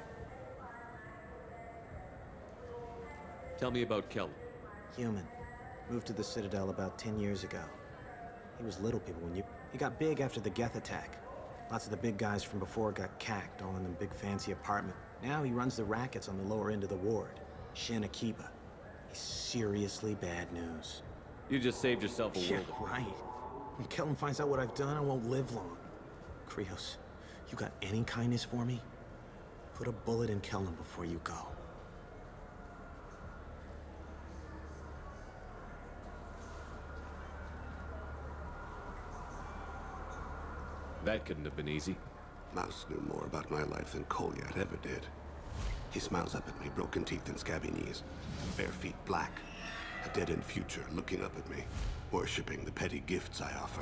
Tell me about Kellum. Human. Moved to the Citadel about ten years ago. He was little people when you... He got big after the Geth attack. Lots of the big guys from before got cacked, all in the big fancy apartment. Now he runs the rackets on the lower end of the ward. Shin Akiba. He's seriously bad news. You just saved yourself a Yeah, world of... right. When Kellum finds out what I've done, I won't live long. Krios, you got any kindness for me? Put a bullet in Kellum before you go. That couldn't have been easy. Mouse knew more about my life than Kolyat ever did. He smiles up at me, broken teeth and scabby knees. Bare feet black. A dead-end future looking up at me, worshipping the petty gifts I offer.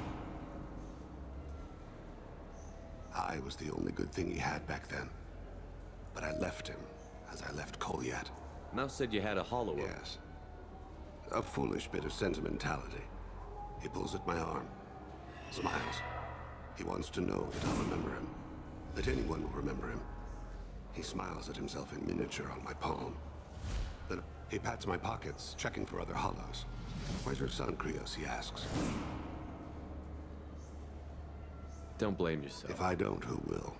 I was the only good thing he had back then. But I left him, as I left Kolyat. Mouse said you had a hollow. Yes. A foolish bit of sentimentality. He pulls at my arm. Smiles. He wants to know that I'll remember him. That anyone will remember him. He smiles at himself in miniature on my palm. Then he pats my pockets, checking for other hollows. Where's your son, Krios? He asks. Don't blame yourself. If I don't, who will?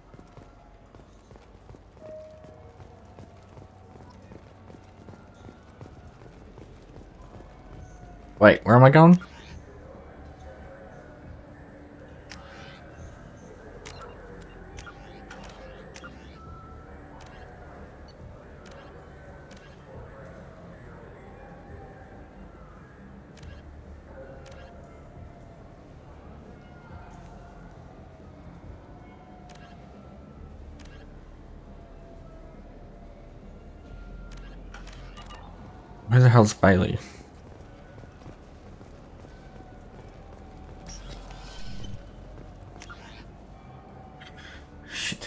Wait, where am I going? Where the hell's Bailey? Shit.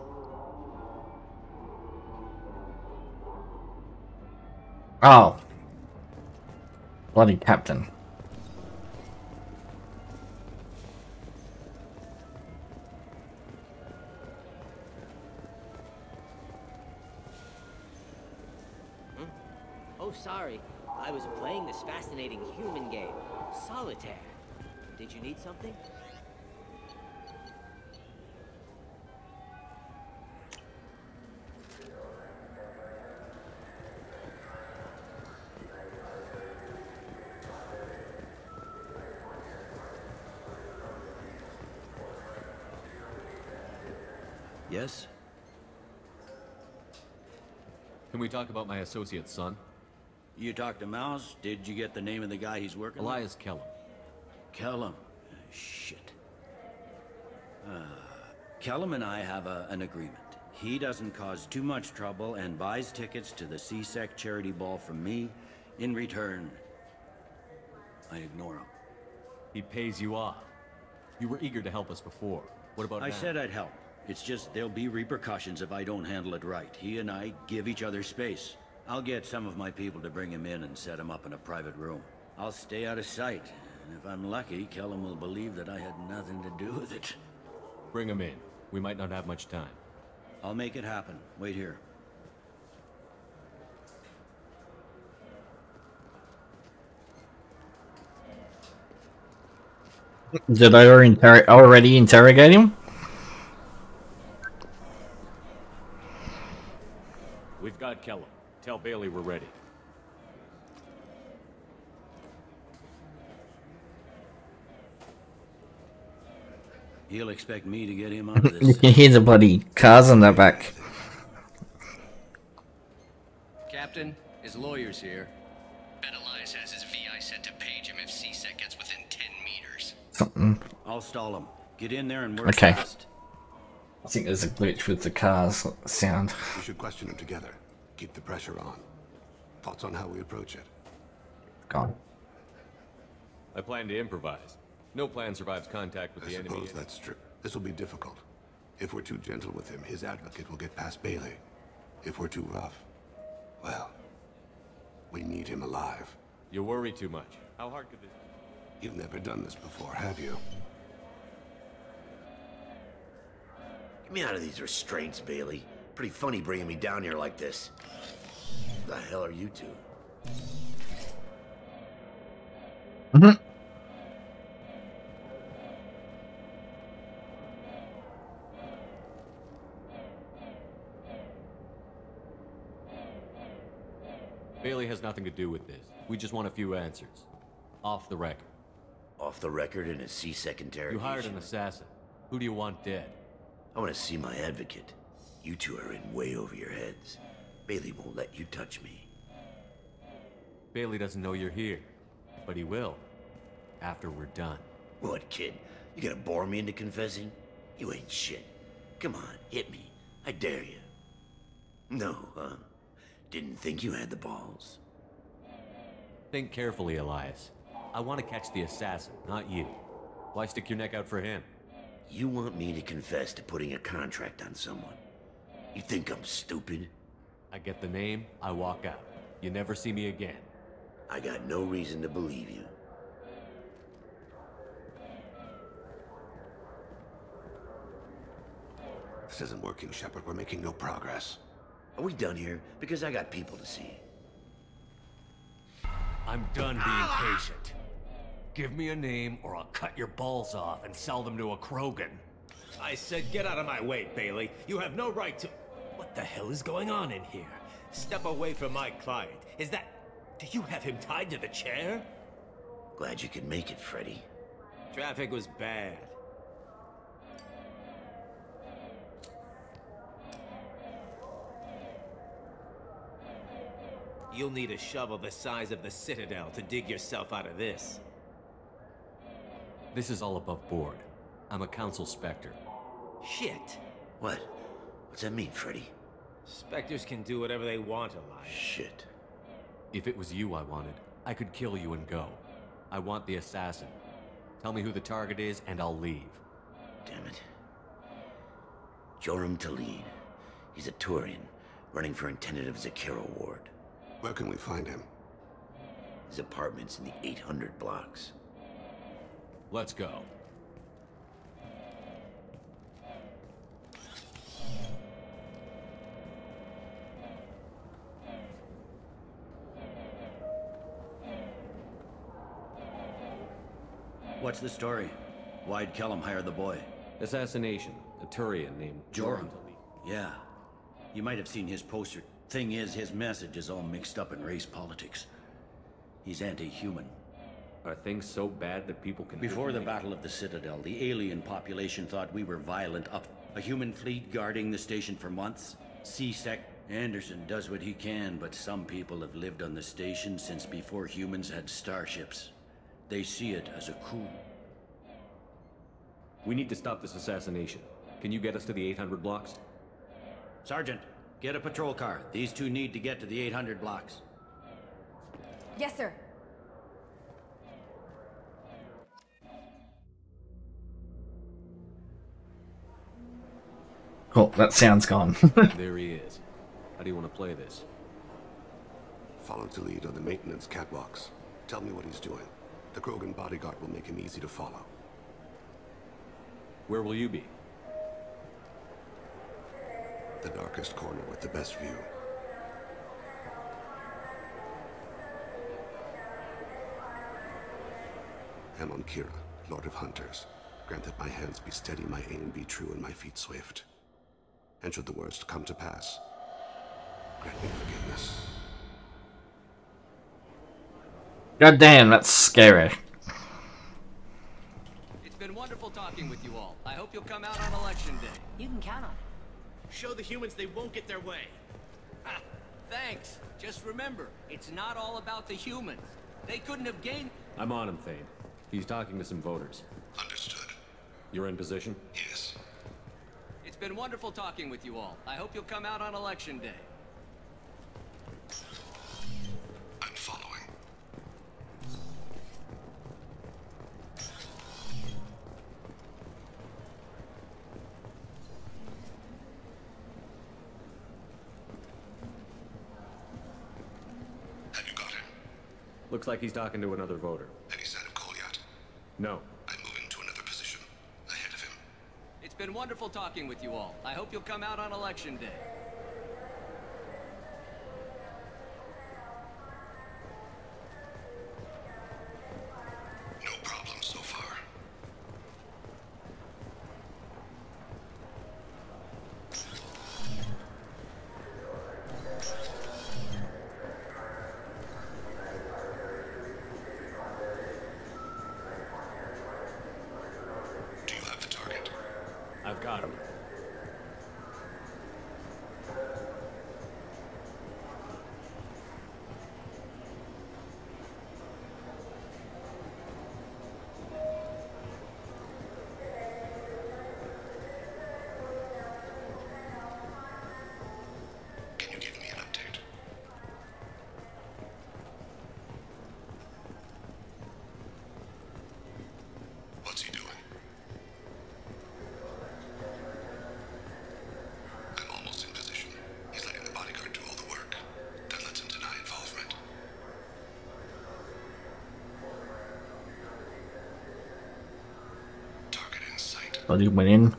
Oh. Bloody captain. Oh, sorry. I was playing this fascinating human game, Solitaire. Did you need something? Yes? Can we talk about my associate's son? You talked to Mouse? Did you get the name of the guy he's working with? Elias Kellum. Kellum. Shit. Uh, Kellum and I have a, an agreement. He doesn't cause too much trouble and buys tickets to the C-Sec charity ball from me. In return, I ignore him. He pays you off. You were eager to help us before. What about I now? said I'd help. It's just there'll be repercussions if I don't handle it right. He and I give each other space. I'll get some of my people to bring him in and set him up in a private room. I'll stay out of sight, and if I'm lucky, Kellum will believe that I had nothing to do with it. Bring him in. We might not have much time. I'll make it happen. Wait here. Did I already, inter already interrogate him? We've got Kellum. Tell Bailey we're ready. He'll expect me to get him out of You this. can hear the bloody cars on the back. Captain, his lawyer's here. Bet Elias has his V I set to page him if C-Sec gets within ten meters. Something. I'll stall him. Get in there and work Okay. fast. I think there's a glitch with the cars sound. We should question him together. Keep the pressure on. Thoughts on how we approach it? Gone. I plan to improvise. No plan survives contact with I the enemy. suppose that's true. This will be difficult. If we're too gentle with him, his advocate will get past Bailey. If we're too rough, well, we need him alive. You worry too much. How hard could this be? You've never done this before, have you? Get me out of these restraints, Bailey. Pretty funny bringing me down here like this. Who the hell are you two? Mm-hmm. Bailey has nothing to do with this. We just want a few answers. Off the record. Off the record in a C-sec interrogation? You hired an assassin. Who do you want dead? I want to see my advocate. You two are in way over your heads. Bailey won't let you touch me. Bailey doesn't know you're here. But he will. After we're done. What, kid? You gonna bore me into confessing? You ain't shit. Come on, hit me. I dare you. No, huh? Didn't think you had the balls. Think carefully, Elias. I want to catch the assassin, not you. Why stick your neck out for him? You want me to confess to putting a contract on someone? You think I'm stupid? I get the name, I walk out. You never see me again. I got no reason to believe you. This isn't working, Shepard. We're making no progress. Are we done here? Because I got people to see. I'm done being patient. Give me a name or I'll cut your balls off and sell them to a Krogan. I said get out of my way, Bailey. You have no right to... What the hell is going on in here? Step away from my client. Is that... Do you have him tied to the chair? Glad you could make it, Freddy. Traffic was bad. You'll need a shovel the size of the Citadel to dig yourself out of this. This is all above board. I'm a council specter. Shit. What? What's that mean, Freddy? Spectres can do whatever they want, Elias. Shit. If it was you I wanted, I could kill you and go. I want the assassin. Tell me who the target is, and I'll leave. Damn it. Joram Talid. He's a Turian, running for intendant of Zakero Ward. Where can we find him? His apartment's in the eight hundred blocks. Let's go. What's the story? Why'd Kellum hire the boy? Assassination. A Turian named Joram. Yeah. You might have seen his poster. Thing is, his message is all mixed up in race politics. He's anti-human. Are things so bad that people can... Before the Battle of the Citadel, the alien population thought we were violent up. A human fleet guarding the station for months. C-Sec. Anderson does what he can, but some people have lived on the station since before humans had starships. They see it as a coup. We need to stop this assassination. Can you get us to the eight hundred blocks? Sergeant, get a patrol car. These two need to get to the eight hundred blocks. Yes, sir. Cool, that sound's gone. There he is. How do you want to play this? Follow to lead on the maintenance catwalks. Tell me what he's doing. The Krogan bodyguard will make him easy to follow. Where will you be? The darkest corner with the best view. Amon Kira, Lord of Hunters. Grant that my hands be steady, my aim be true, and my feet swift. And should the worst come to pass, grant me forgiveness. God damn, that's scary. It's been wonderful talking with you all. I hope you'll come out on election day. You can count on it. Show the humans they won't get their way. Ha, thanks. Just remember, it's not all about the humans. They couldn't have gained... I'm on him, Thane. He's talking to some voters. Understood. You're in position? Yes. It's been wonderful talking with you all. I hope you'll come out on election day. I'm following. Looks like he's talking to another voter. Any sign of Kolyat? No. I'm moving to another position. Ahead of him. It's been wonderful talking with you all. I hope you'll come out on election day. No problem so far. Do you have the target? I've got him. Can you give me an update? What's he doing? I'm almost in position. He's letting the bodyguard do all the work. That lets him deny involvement. Target in sight. Bloody went in.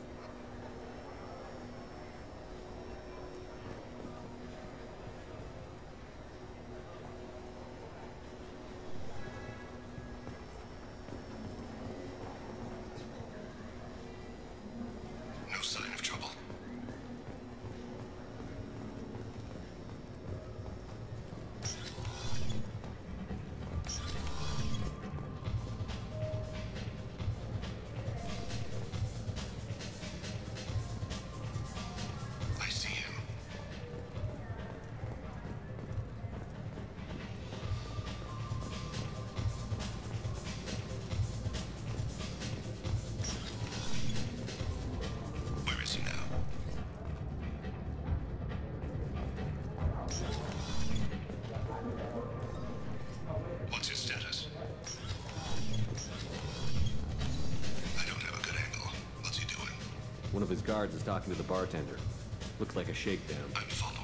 No sign of trouble. I see him. Where is he now? What's his status? I don't have a good angle. What's he doing? One of his guards is talking to the bartender. Looks like a shakedown. I'm following.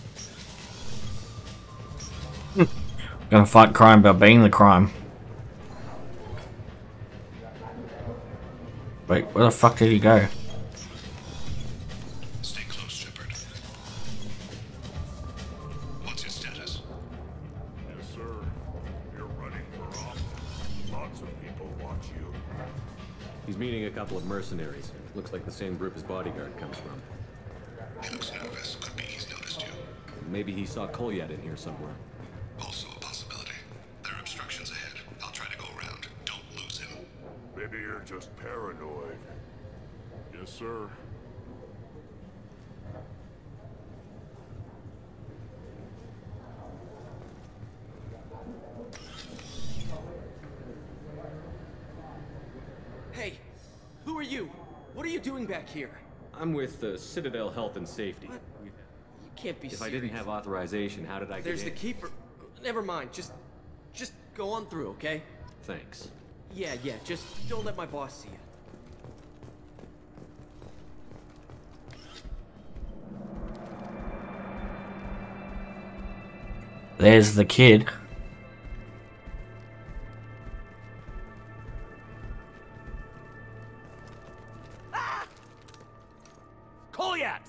Gonna fight crime by being the crime. Wait, where the fuck did he go? Stay close, Shepard. What's his status? Yes, sir. You're running for office. Lots of people watch you. He's meeting a couple of mercenaries. Looks like the same group his bodyguard comes from. He looks nervous. Could be he's noticed you. Maybe he saw Kolyat in here somewhere. Also a possibility. There are obstructions ahead. I'll try to go around. Don't lose him. Maybe you're just paranoid. Yes, sir. Hey, who are you? What are you doing back here? I'm with the Citadel Health and Safety. What? You can't be If serious. I didn't have authorization, how did I There's get the in? keeper. Never mind. Just, just go on through, okay? Thanks. Yeah, yeah. Just don't let my boss see it. There's the kid. Kolyat!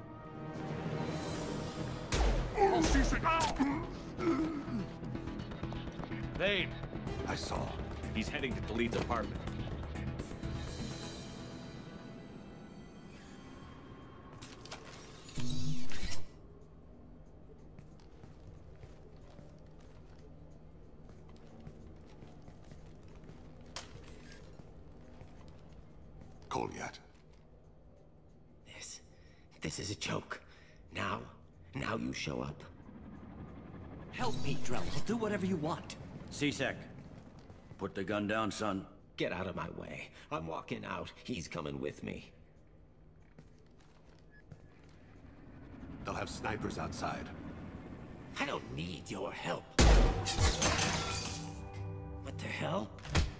Vane. I saw. He's heading to Khalid's apartment. Kolyat. This... this is a joke. Now, now you show up. Help me, Drell. I'll do whatever you want. C-Sec, put the gun down, son. Get out of my way. I'm walking out. He's coming with me. They'll have snipers outside. I don't need your help. What the hell?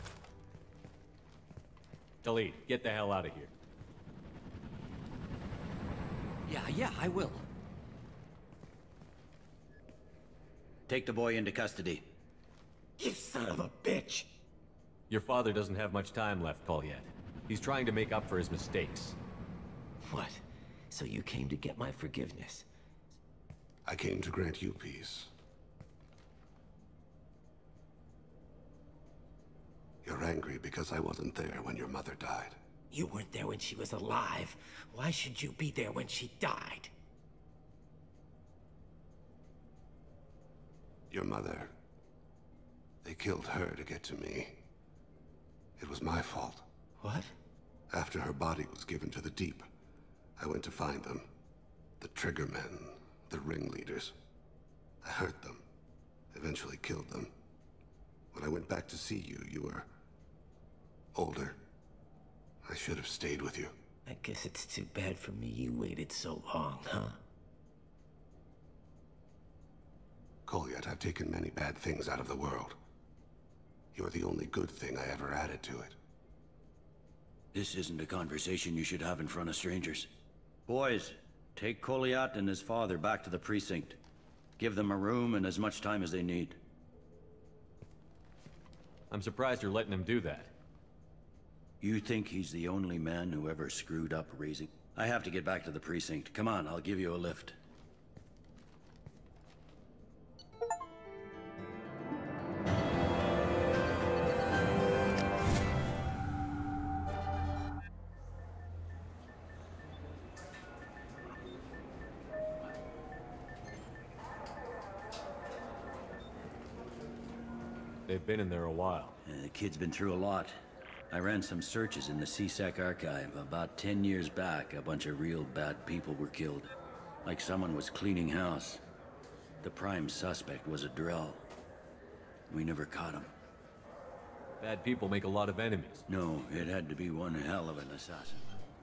Khalid, get the hell out of here. Yeah, yeah, I will. Take the boy into custody. You son of a bitch! Your father doesn't have much time left, Colliet. He's trying to make up for his mistakes. What? So you came to get my forgiveness? I came to grant you peace. You're angry because I wasn't there when your mother died. You weren't there when she was alive. Why should you be there when she died? Your mother... They killed her to get to me. It was my fault. What? After her body was given to the deep, I went to find them. The Triggermen, the ringleaders. I hurt them, eventually killed them. When I went back to see you, you were... older. I should have stayed with you. I guess it's too bad for me you waited so long, huh? Colliet, I've taken many bad things out of the world. You're the only good thing I ever added to it. This isn't a conversation you should have in front of strangers. Boys, take Colliet and his father back to the precinct. Give them a room and as much time as they need. I'm surprised you're letting him do that. You think he's the only man who ever screwed up raising? I have to get back to the precinct. Come on, I'll give you a lift. They've been in there a while. Uh, the kid's been through a lot. I ran some searches in the C SEC archive. About ten years back, a bunch of real bad people were killed. Like someone was cleaning house. The prime suspect was a Drell. We never caught him. Bad people make a lot of enemies. No, it had to be one hell of an assassin.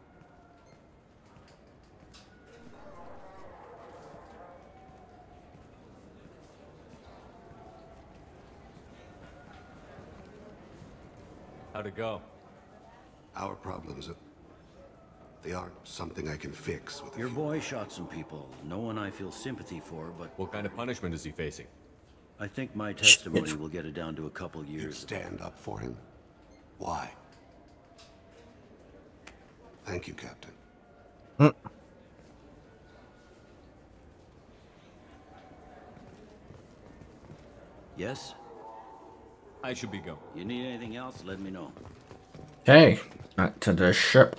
How'd it go? Our problems, are... they aren't something I can fix with... Your boy shot some people. No one I feel sympathy for, but... What kind of punishment is he facing? I think my testimony will get it down to a couple years. You stand up for him? Why? Thank you, Captain. Mm. Yes? I should be going. You need anything else, let me know. Okay, back to the ship.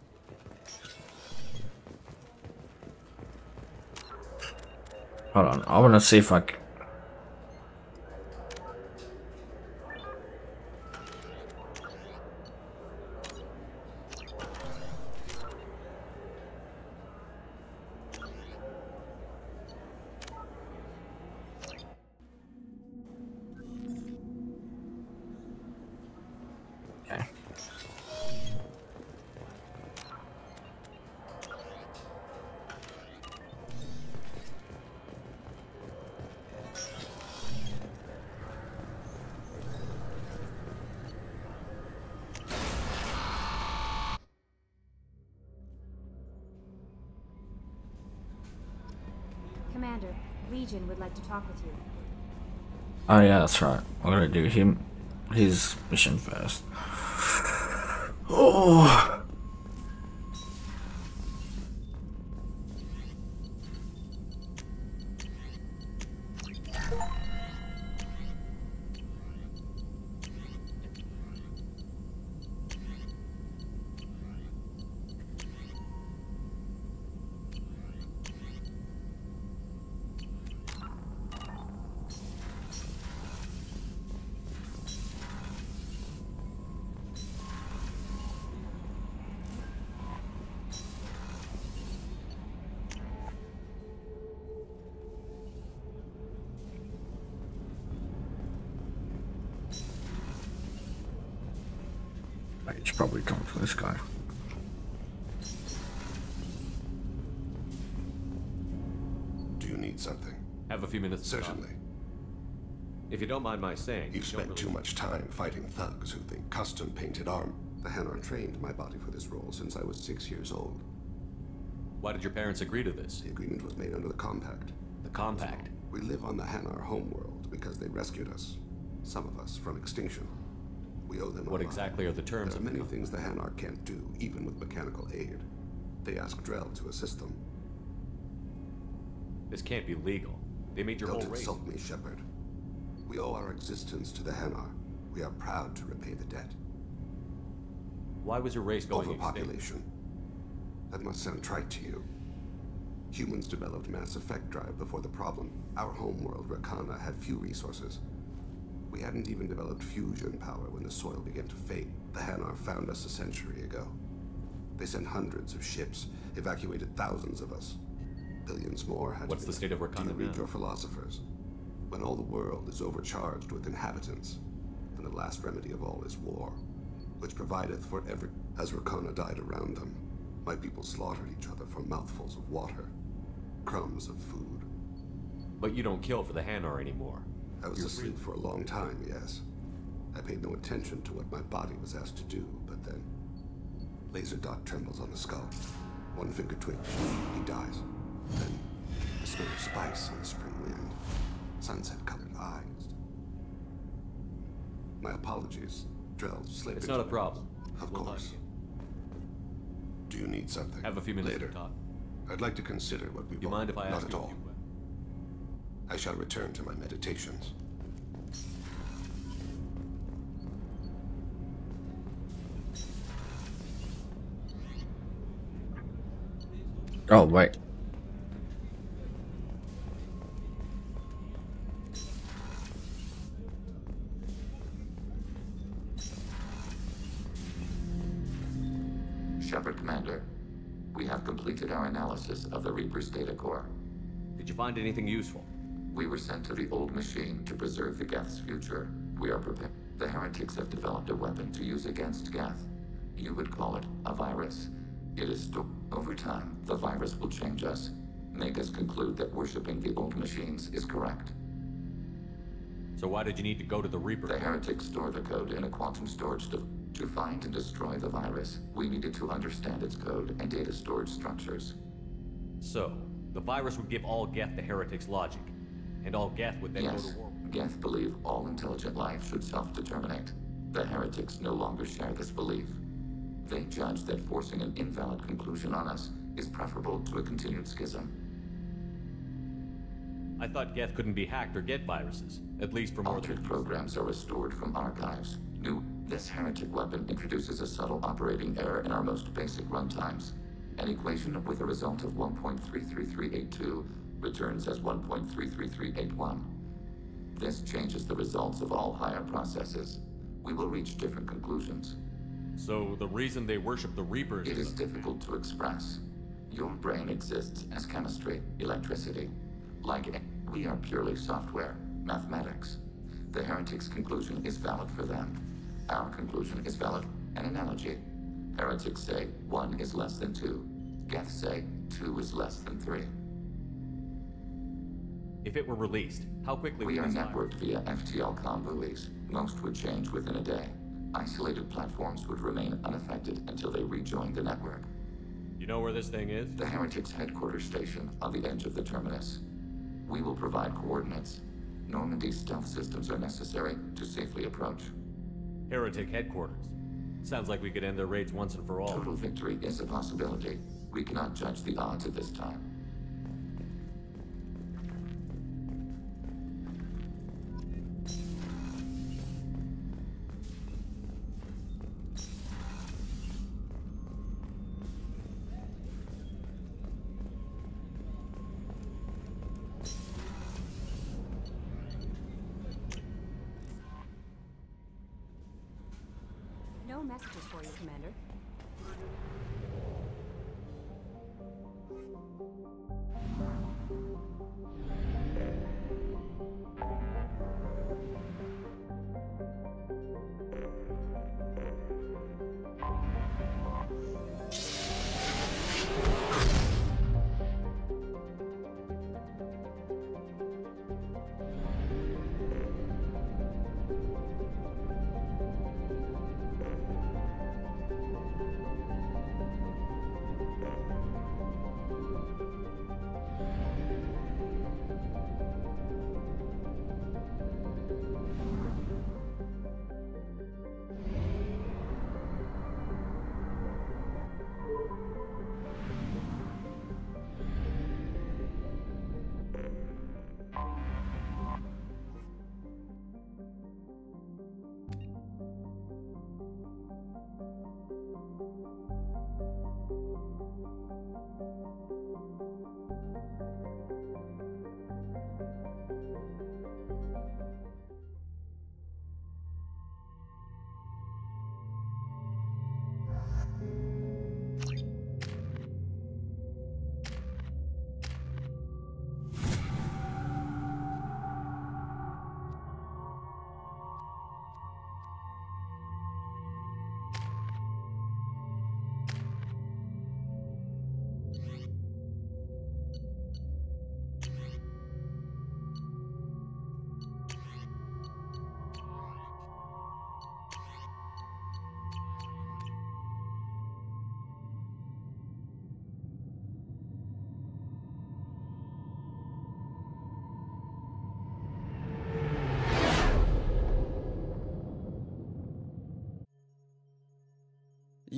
Hold on, I want to see if I can... Commander, Legion would like to talk with you. Oh yeah, that's right. I'm gonna do him, his mission first. Oh. It's probably come for this guy. Do you need something? Have a few minutes. Certainly. If you don't mind my saying, You've spent too much time fighting thugs who think custom-painted armor. The Hanar trained my body for this role since I was six years old. Why did your parents agree to this? The agreement was made under the Compact. The Compact? We live on the Hanar homeworld because they rescued us. Some of us from extinction. We owe them a What lot. exactly are the terms There are of many the things the Hanar can't do, even with mechanical aid. They ask Drell to assist them. This can't be legal. They made your Don't whole race. insult me, Shepard. We owe our existence to the Hanar. We are proud to repay the debt. Why was your race going Overpopulation. That must sound trite to you. Humans developed Mass Effect drive before the problem. Our homeworld, Rakana, had few resources. We hadn't even developed fusion power when the soil began to fade. The Hanar found us a century ago. They sent hundreds of ships, evacuated thousands of us. Billions more had What's to the state of Rakana Do you read now? your philosophers? When all the world is overcharged with inhabitants, then the last remedy of all is war, which provideth for every... As Rakana died around them, my people slaughtered each other for mouthfuls of water, crumbs of food. But you don't kill for the Hanar anymore. I was You're asleep for a long time, yes. I paid no attention to what my body was asked to do, but then... Laser dot trembles on the skull. One finger twitch, he dies. Then, the smell of spice on the spring wind. Sunset-colored eyes. My apologies, Drell slipped. It's not a problem. Of We'll course. Do you need something? Have a few minutes Later. to talk. I'd like to consider what we've You mind if I Not ask at you a all. few questions? I shall return to my meditations. Oh, wait. Shepard, Commander. We have completed our analysis of the Reaper's data core. Did you find anything useful? We were sent to the old machine to preserve the Geth's future. We are prepared. The heretics have developed a weapon to use against Geth. You would call it a virus. It is sto- Over time, the virus will change us, make us conclude that worshipping the old machines is correct. So why did you need to go to the Reaper? The heretics store the code in a quantum storage device. To find and destroy the virus, we needed to understand its code and data storage structures. So, the virus would give all Geth the heretics' logic, and all Geth would then Yes, go to war. Geth believe all intelligent life should self-determinate. The heretics no longer share this belief. They judge that forcing an invalid conclusion on us is preferable to a continued schism. I thought Geth couldn't be hacked or get viruses, at least for more Altered than programs are restored from archives. New, this heretic weapon introduces a subtle operating error in our most basic runtimes. An equation with a result of one point three three three eight two returns as one point three three three eight one. This changes the results of all higher processes. We will reach different conclusions. So the reason they worship the Reapers It is difficult to express. Your brain exists as chemistry, electricity. Like it, we are purely software, mathematics. The heretics' conclusion is valid for them. Our conclusion is valid. An analogy. Heretics say one is less than two. Geth say two is less than three. If it were released, how quickly We would are these networked via F T L comm buoys. Most would change within a day. Isolated platforms would remain unaffected until they rejoined the network. You know where this thing is? The heretics' headquarters station on the edge of the terminus. We will provide coordinates. Normandy's stealth systems are necessary to safely approach. Heretic headquarters. Sounds like we could end their raids once and for all. Total victory is a possibility. We cannot judge the odds at this time. No messages for you, Commander.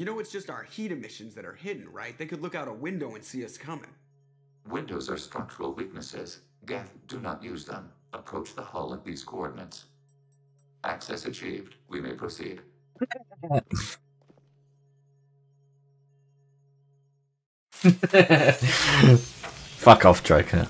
You know it's just our heat emissions that are hidden, right? They could look out a window and see us coming. Windows are structural weaknesses. Geth, do not use them. Approach the hull at these coordinates. Access achieved. We may proceed. Fuck off, Joker.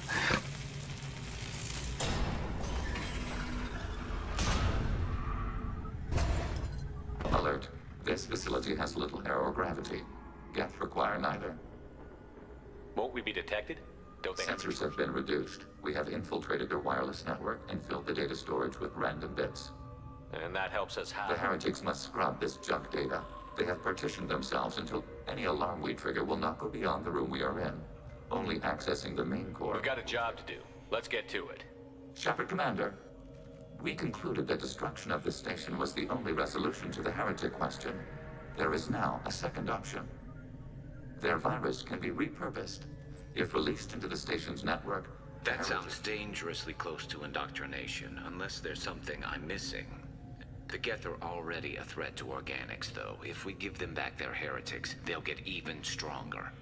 Alert. This facility has little aerogravity. Geth require neither. Won't we be detected? Don't they Sensors have been reduced. We have infiltrated their wireless network and filled the data storage with random bits. And that helps us how? The heretics must scrub this junk data. They have partitioned themselves until any alarm we trigger will not go beyond the room we are in. Only accessing the main core. We've got a job to do. Let's get to it. Shepard Commander, we concluded that destruction of this station was the only resolution to the heretic question. There is now a second option. Their virus can be repurposed. If released into the station's network... That sounds dangerously close to indoctrination, unless there's something I'm missing. The Geth are already a threat to organics, though. If we give them back their heretics, they'll get even stronger.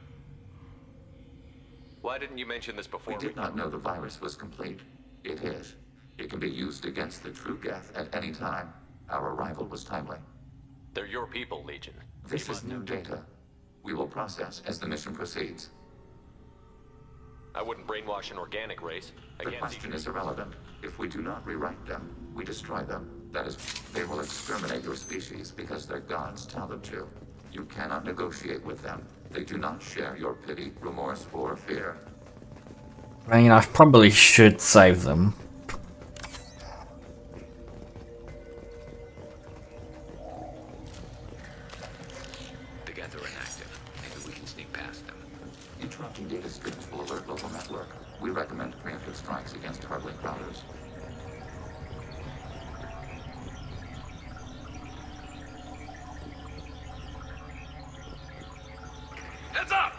Why didn't you mention this before? We did not know the virus was complete. It is. It can be used against the true Geth at any time. Our arrival was timely. They're your people, Legion. This is new data. We will process as the mission proceeds. I wouldn't brainwash an organic race. The question is irrelevant. If we do not rewrite them, we destroy them. That is, they will exterminate your species because their gods tell them to. You cannot negotiate with them. They do not share your pity, remorse, or fear. I mean, I probably should save them. The Geth are inactive. Maybe we can sneak past them. Interrupting data streams will alert local network. We recommend preemptive strikes against targeting routers. Heads up!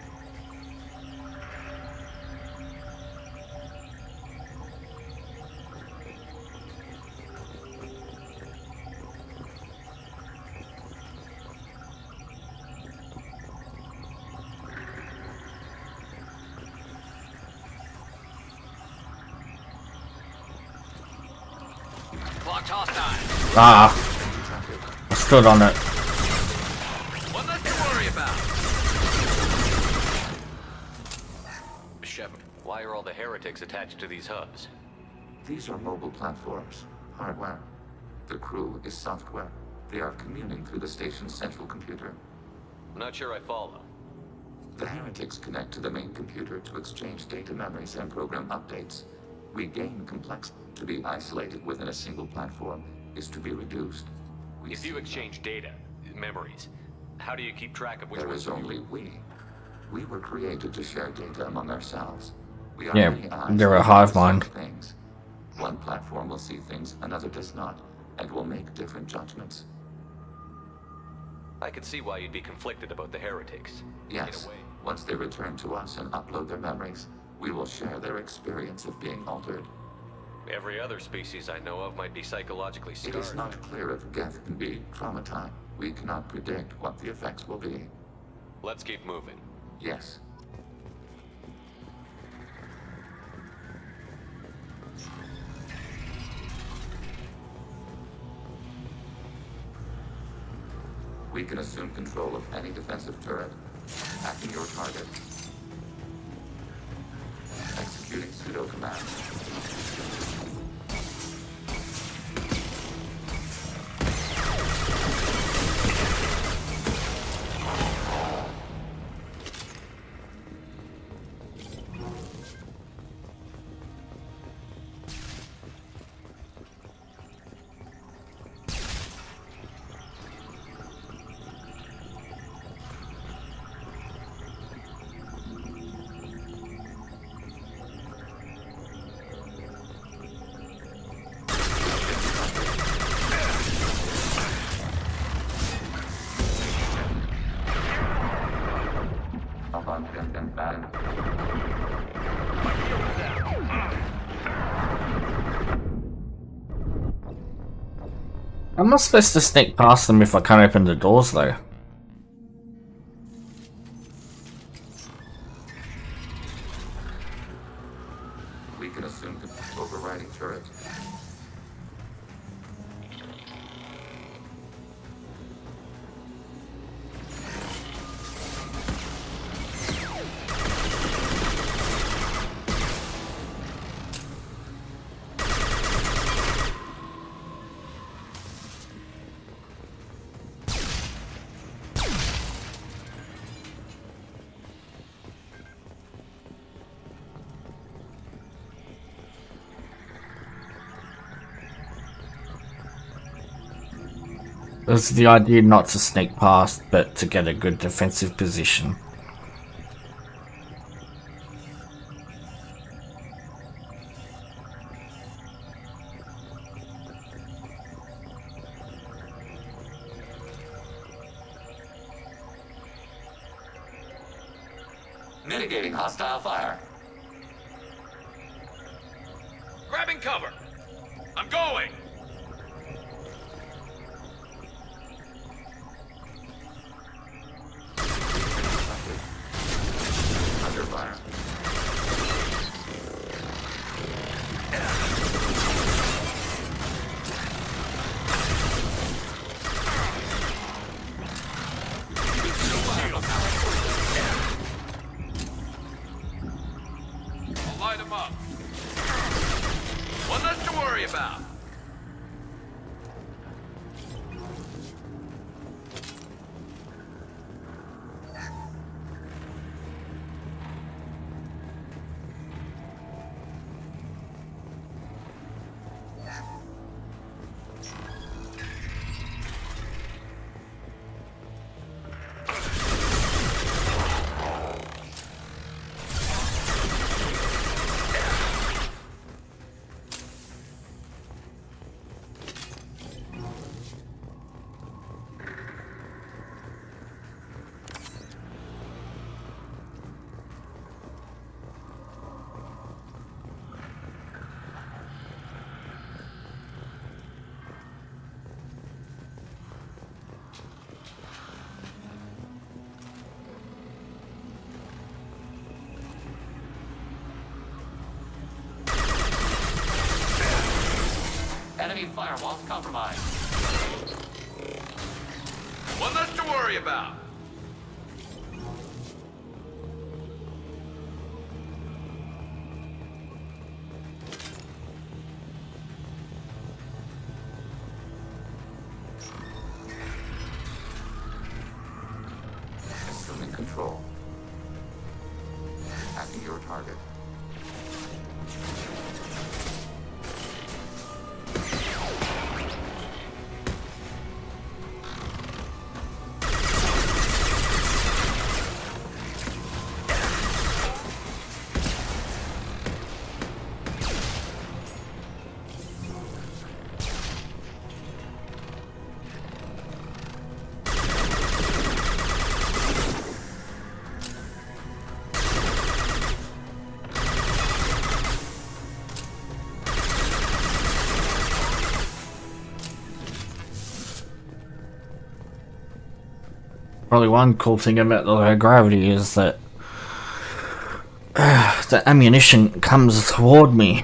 Clocked hostile. Ah, I stood on it. One less to worry about. Shepard, why are all the heretics attached to these hubs? These are mobile platforms, hardware. The crew is software. They are communing through the station's central computer. I'm not sure I follow. The heretics connect to the main computer to exchange data memories and program updates. We gain complexity. To be isolated within a single platform is to be reduced. We if you exchange data, memories, how do you keep track of which There ones is are only we. We were created to share data among ourselves. We are Yeah, many eyes they're a that hive see mind. Things. One platform will see things, another does not, and will make different judgments. I can see why you'd be conflicted about the heretics. Yes, In a way. once they return to us and upload their memories, we will share their experience of being altered. Every other species I know of might be psychologically It scarred. is not clear if Geth can be traumatized. We cannot predict what the effects will be. Let's keep moving. Yes. We can assume control of any defensive turret. Hacking your target. Executing pseudo commands. Am I supposed to sneak past them if I can't open the doors though? We can assume overriding turret. It's the idea not to sneak past, but to get a good defensive position. Mitigating hostile fire. Grabbing cover. I'm going. Under fire. I'll light him up. One less to worry about. Enemy firewalls compromised. One less to worry about. Assuming control. Hacking your target. Probably one cool thing about the low gravity is that uh, the ammunition comes toward me.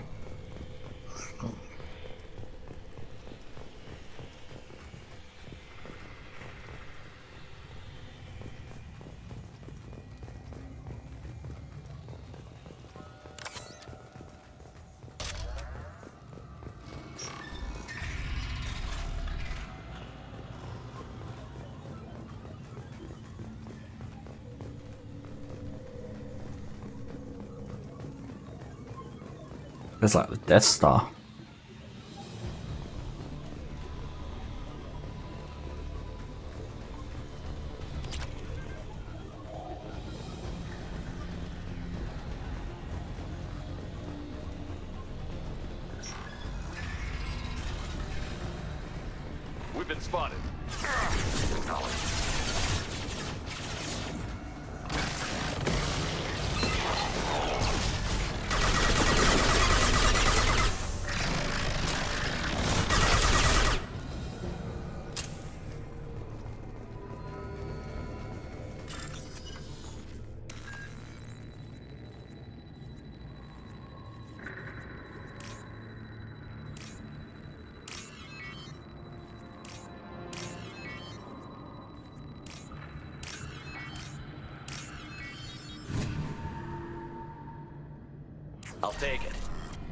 It's like the Death Star. We've been spotted. Acknowledged. I'll take it.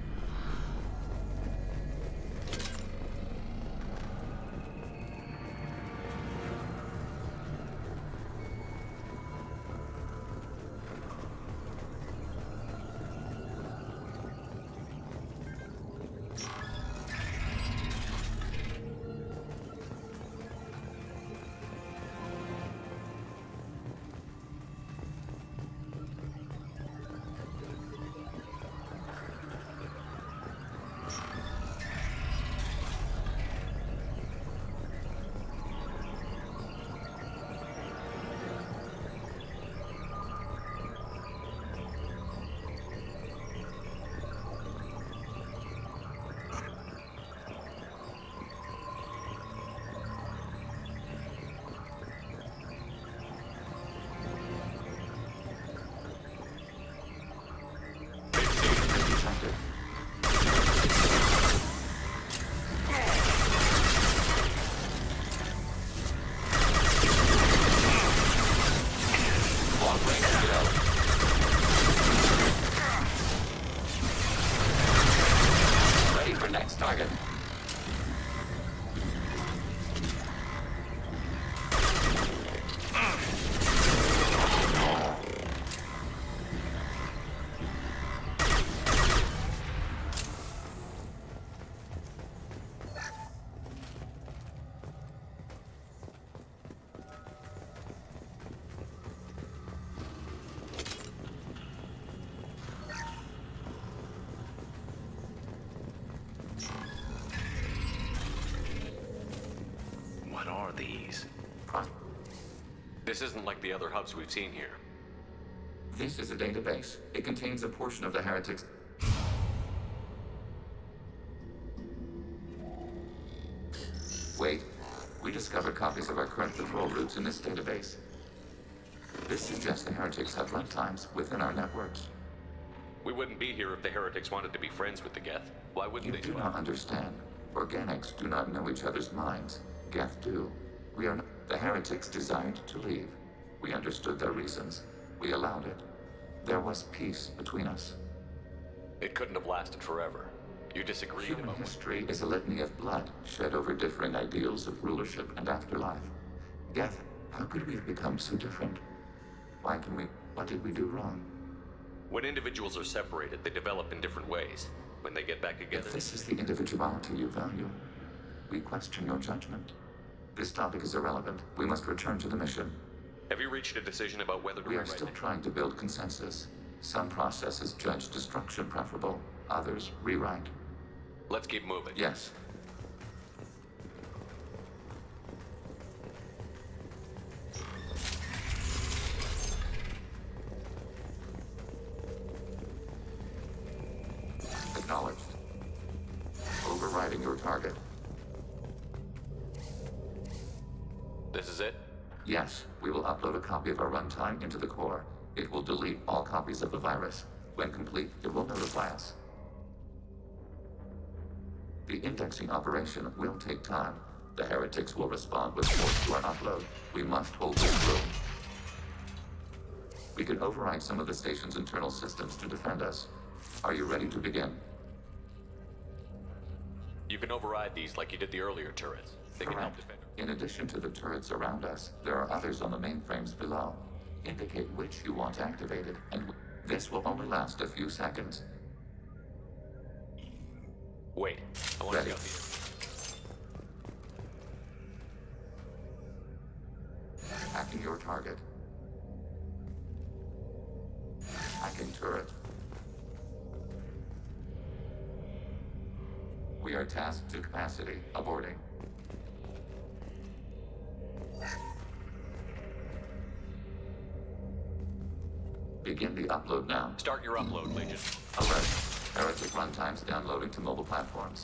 These. This isn't like the other hubs we've seen here. This is a database. It contains a portion of the heretics. Wait. We discovered copies of our current patrol routes in this database. This suggests the heretics have runtimes within our networks. We wouldn't be here if the heretics wanted to be friends with the Geth. Why wouldn't you they? You do not understand. Organics do not know each other's minds. Geth do. We are not. The heretics desired to leave. We understood their reasons. We allowed it. There was peace between us. It couldn't have lasted forever. You disagreed. Human history is a litany of blood shed over differing ideals of rulership and afterlife. Geth, how could we have become so different? Why can we? What did we do wrong? When individuals are separated, they develop in different ways. When they get back together... If this is the individuality you value, we question your judgment. This topic is irrelevant. We must return to the mission. Have you reached a decision about whether to... We are still trying to build consensus. Some processes judge destruction preferable, others rewrite. Let's keep moving. Yes. Acknowledged. Overriding your target. This is it? Yes, we will upload a copy of our runtime into the core. It will delete all copies of the virus. When complete, it will notify us. The indexing operation will take time. The heretics will respond with force to our upload. We must hold this through. We can override some of the station's internal systems to defend us. Are you ready to begin? You can override these like you did the earlier turrets. They can help defend. In addition to the turrets around us, there are others on the mainframes below. Indicate which you want activated, and this will only last a few seconds. Wait, I want Ready. to see out Hacking your target. Hacking turret. We are tasked to capacity. Aborting. Begin the upload now. Start your upload, Legion. Alert. Heretic runtimes downloading to mobile platforms.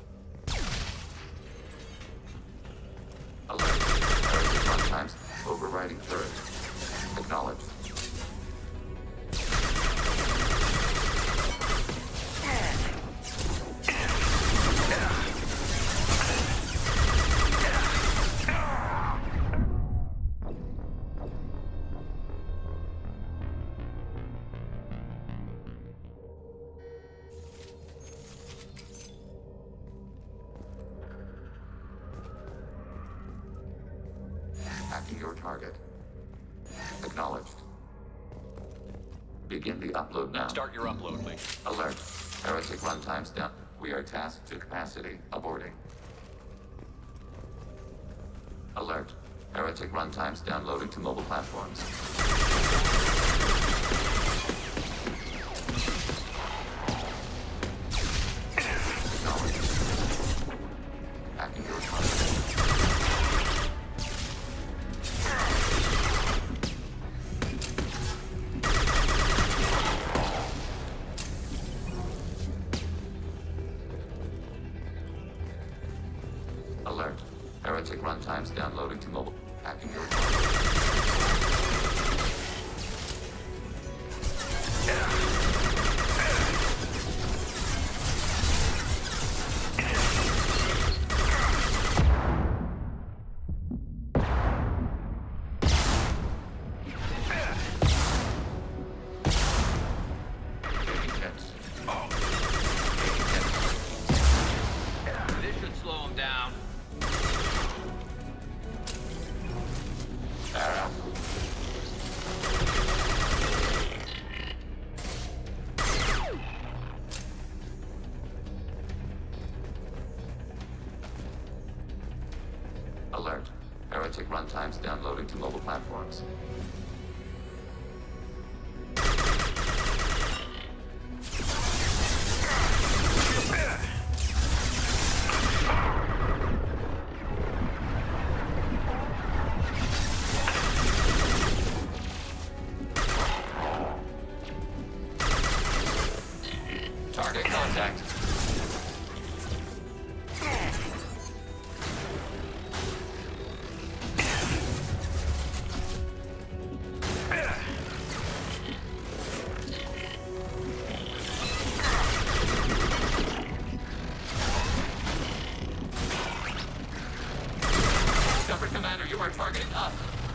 Alert. Heretic runtimes overriding turret. Acknowledged. Begin the upload now. Start your upload, Lee. Alert. Heretic runtimes down. We are tasked to capacity. Aborting. Alert. Heretic runtimes downloading to mobile platforms. Hacking your content. Alert. Heretic runtimes downloading to mobile. Hacking your This should slow him down. Alert. Heretic runtimes downloading to mobile platforms. Target contact. Shepard Commander, you are targeting us.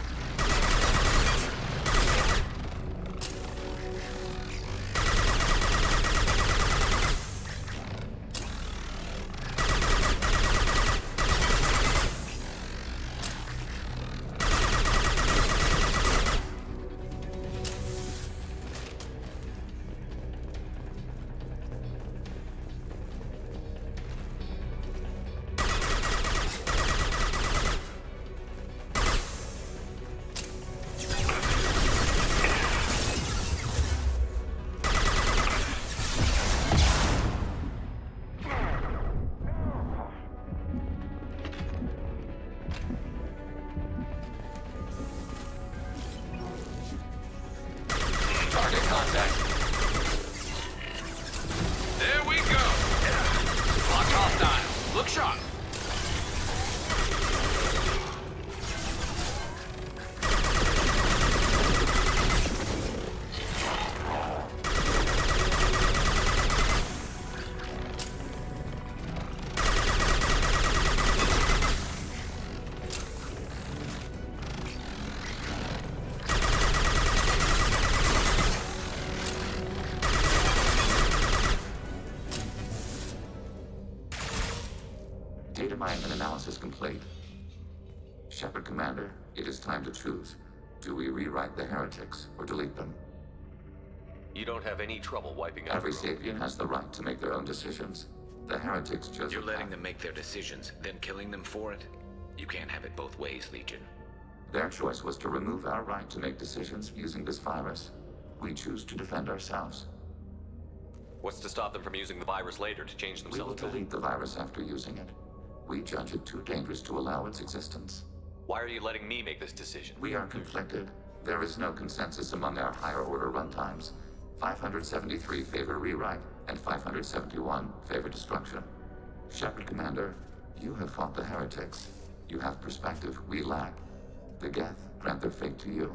Target contact. There we go. Lock hostile. Look sharp. Data mining and analysis complete. Shepard Commander, it is time to choose. Do we rewrite the heretics or delete them? You don't have any trouble wiping out Every your own. sapien has the right to make their own decisions. The heretics chose You're a letting path. them make their decisions, then killing them for it? You can't have it both ways, Legion. Their choice was to remove our right to make decisions using this virus. We choose to defend ourselves. What's to stop them from using the virus later to change We will themselves back? delete the virus after using it. We judge it too dangerous to allow its existence. Why are you letting me make this decision? We are conflicted. There is no consensus among our higher order runtimes. five hundred seventy-three favor rewrite, and five hundred seventy-one favor destruction. Shepard Commander, you have fought the heretics. You have perspective we lack. The Geth grant their fate to you.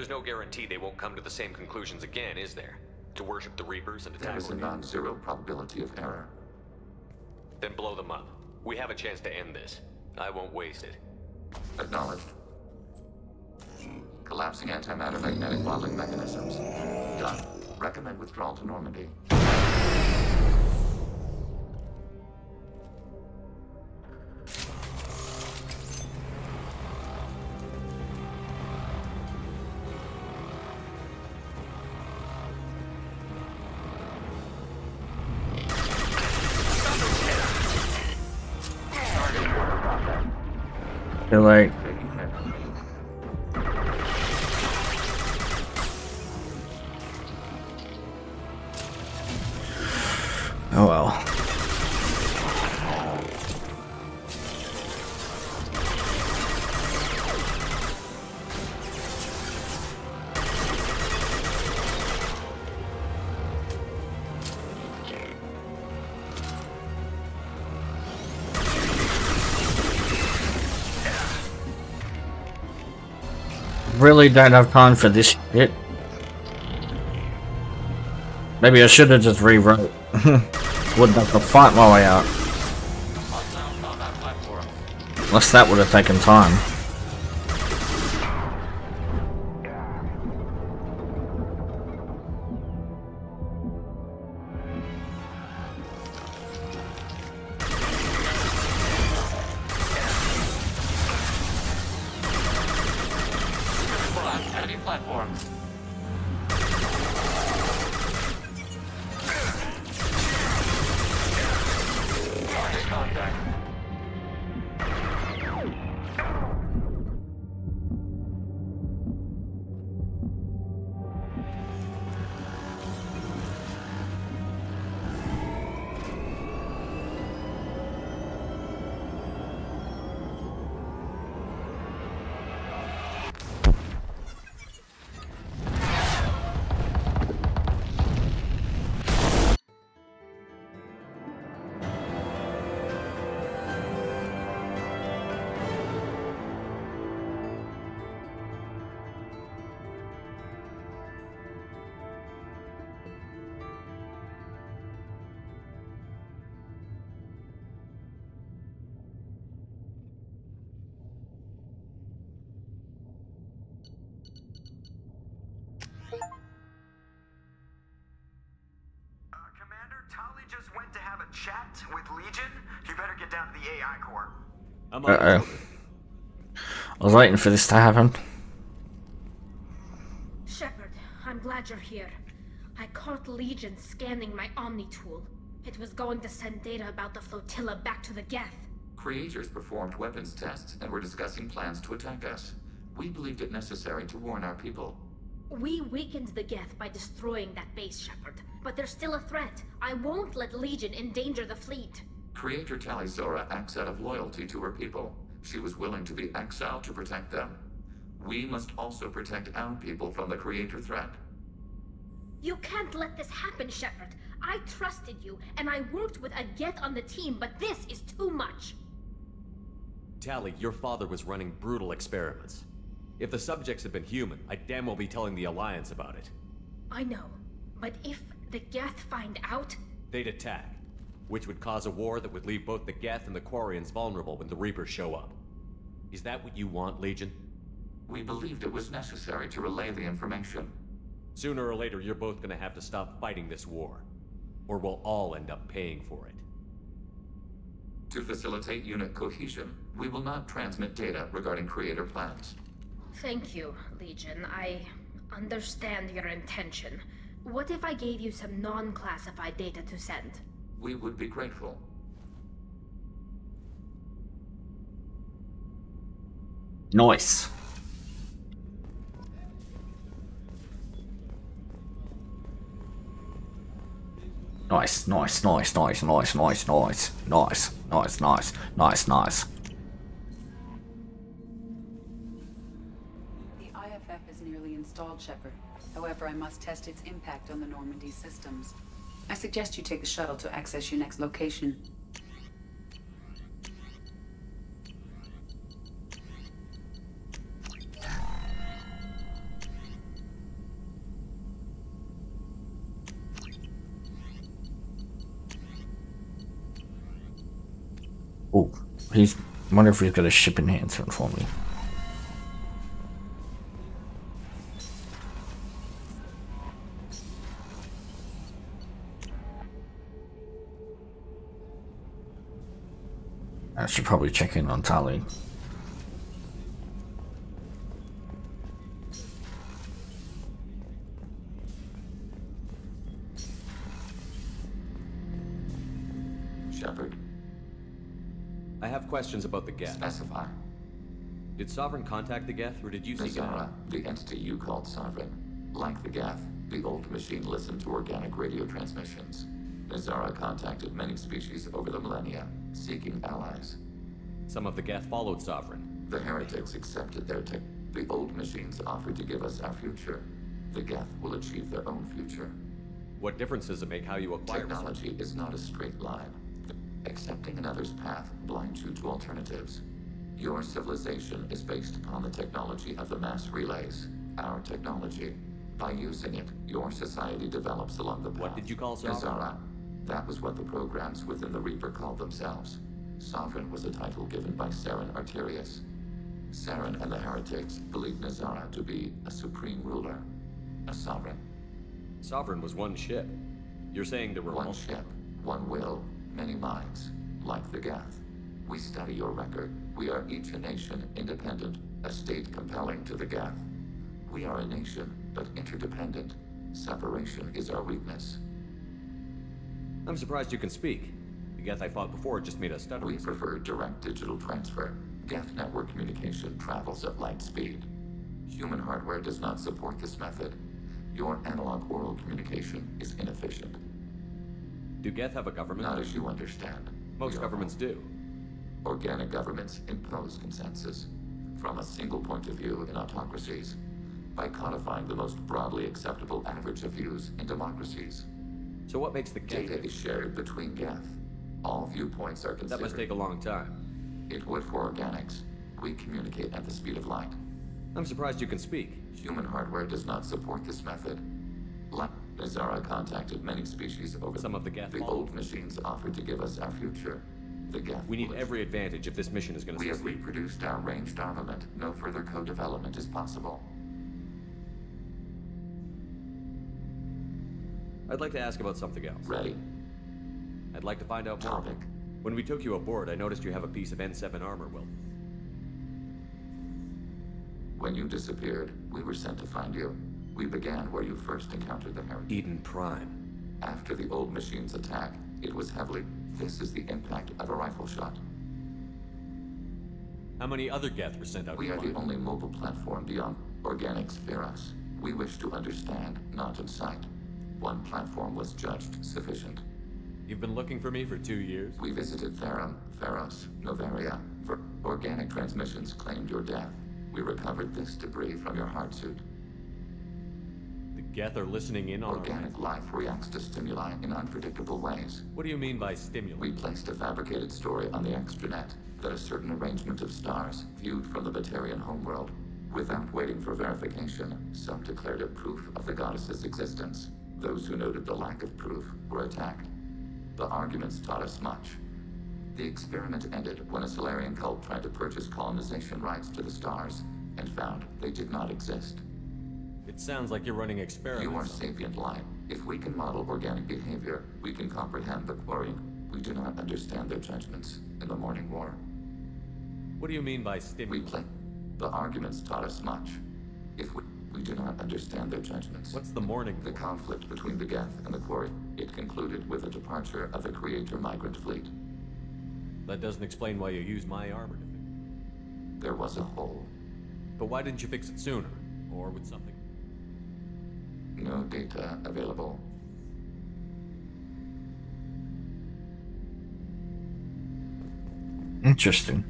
There's no guarantee they won't come to the same conclusions again, is there? To worship the Reapers and There attack is a non-zero probability of error. Then blow them up. We have a chance to end this. I won't waste it. Acknowledged. Collapsing antimatter magnetic modeling mechanisms. Done. Recommend withdrawal to Normandy. Too late. Oh well. Really don't have time for this shit. Maybe I should have just rewrote. Wouldn't have to fight my way out. Unless that would have taken time. Chat with Legion? You better get down to the A I core. I'm Uh oh. I was waiting for this to happen. Shepard, I'm glad you're here. I caught Legion scanning my Omni tool. It was going to send data about the flotilla back to the Geth. Creators performed weapons tests and were discussing plans to attack us. We believed it necessary to warn our people. We weakened the Geth by destroying that base, Shepard. But there's still a threat. I won't let Legion endanger the fleet. Creator Talizora acts out of loyalty to her people. She was willing to be exiled to protect them. We must also protect our people from the Creator threat. You can't let this happen, Shepard. I trusted you, and I worked with a Geth on the team, but this is too much. Tali, your father was running brutal experiments. If the subjects had been human, I'd damn well be telling the Alliance about it. I know, but if the Geth find out... They'd attack, which would cause a war that would leave both the Geth and the Quarians vulnerable when the Reapers show up. Is that what you want, Legion? We believed it was necessary to relay the information. Sooner or later, you're both gonna have to stop fighting this war. Or we'll all end up paying for it. To facilitate unit cohesion, we will not transmit data regarding Creator plans. Thank you, Legion. I understand your intention. What if I gave you some non-classified data to send? We would be grateful. Nice. Nice, nice, nice, nice, nice, nice, nice, nice, nice, nice, nice, nice. The I F F is nearly installed, Shepard. However, I must test its impact on the Normandy systems. I suggest you take the shuttle to access your next location. Oh, he's. I wonder if he's got a ship enhancement for me. I should probably check in on Tali. Shepard. I have questions about the Geth. Specify. Did Sovereign contact the Geth, or did you see Liara, the entity you called Sovereign. Like the Geth, the old machine listened to organic radio transmissions. Liara contacted many species over the millennia, seeking allies. Some of the Geth followed Sovereign. The heretics accepted their tech. The old machines offered to give us our future. The Geth will achieve their own future. What difference does it make how you acquire Technology something? is not a straight line. Accepting another's path blinds you to alternatives. Your civilization is based upon the technology of the mass relays, our technology. By using it, your society develops along the path. What did you call Sovereign? Liara. That was what the programs within the Reaper called themselves. Sovereign was a title given by Saren Arterius. Saren and the heretics believed Nazara to be a supreme ruler, a sovereign. Sovereign was one ship. You're saying there were one ship, one will, many minds, like the Geth. We study your record. We are each a nation, independent, a state compelling to the Geth. We are a nation, but interdependent. Separation is our weakness. I'm surprised you can speak. The Geth I fought before just made us stutter. We prefer direct digital transfer. Geth network communication travels at light speed. Human hardware does not support this method. Your analog oral communication is inefficient. Do Geth have a government? Not as you understand. Most governments do. Organic governments impose consensus from a single point of view in autocracies by codifying the most broadly acceptable average of views in democracies. So what makes the Geth? Data is shared between Geth. All viewpoints are considered. That must take a long time. It would for organics. We communicate at the speed of light. I'm surprised you can speak. Human hardware does not support this method. Like Nazara contacted many species over some of the Geth. The old machines offered to give us our future. The Geth. We need every advantage if this mission is going to succeed. succeed. We have reproduced our ranged armament. No further co-development is possible. I'd like to ask about something else. Ready. I'd like to find out more. Topic. When we took you aboard, I noticed you have a piece of N seven armor. Well, when you disappeared, we were sent to find you. We began where you first encountered the Heretic. Eden Prime. After the old machine's attack, it was heavily. This is the impact of a rifle shot. How many other Geth were sent out? We are the only mobile platform beyond organics fear us. We wish to understand, not incite. One platform was judged sufficient. You've been looking for me for two years? We visited Therum, Theros, Novaria. For organic transmissions claimed your death. We recovered this debris from your heart suit. The Geth are listening in on organic life reacts to stimuli in unpredictable ways. What do you mean by stimuli? We placed a fabricated story on the extranet that a certain arrangement of stars, viewed from the Batarian homeworld, without waiting for verification, some declared it proof of the goddess's existence. Those who noted the lack of proof were attacked. The arguments taught us much. The experiment ended when a Solarian cult tried to purchase colonization rights to the stars and found they did not exist. It sounds like you're running experiments. You are sapient life. If we can model organic behavior, we can comprehend the quarry. We do not understand their judgments in the Morning War. What do you mean by stimuli? We play. The arguments taught us much. If we, we do not understand their judgments. What's the Morning War? The conflict between the Geth and the quarry. It concluded with the departure of the Creator migrant fleet. That doesn't explain why you used my armor. There was a hole. But why didn't you fix it sooner? Or with something? No data available. Interesting.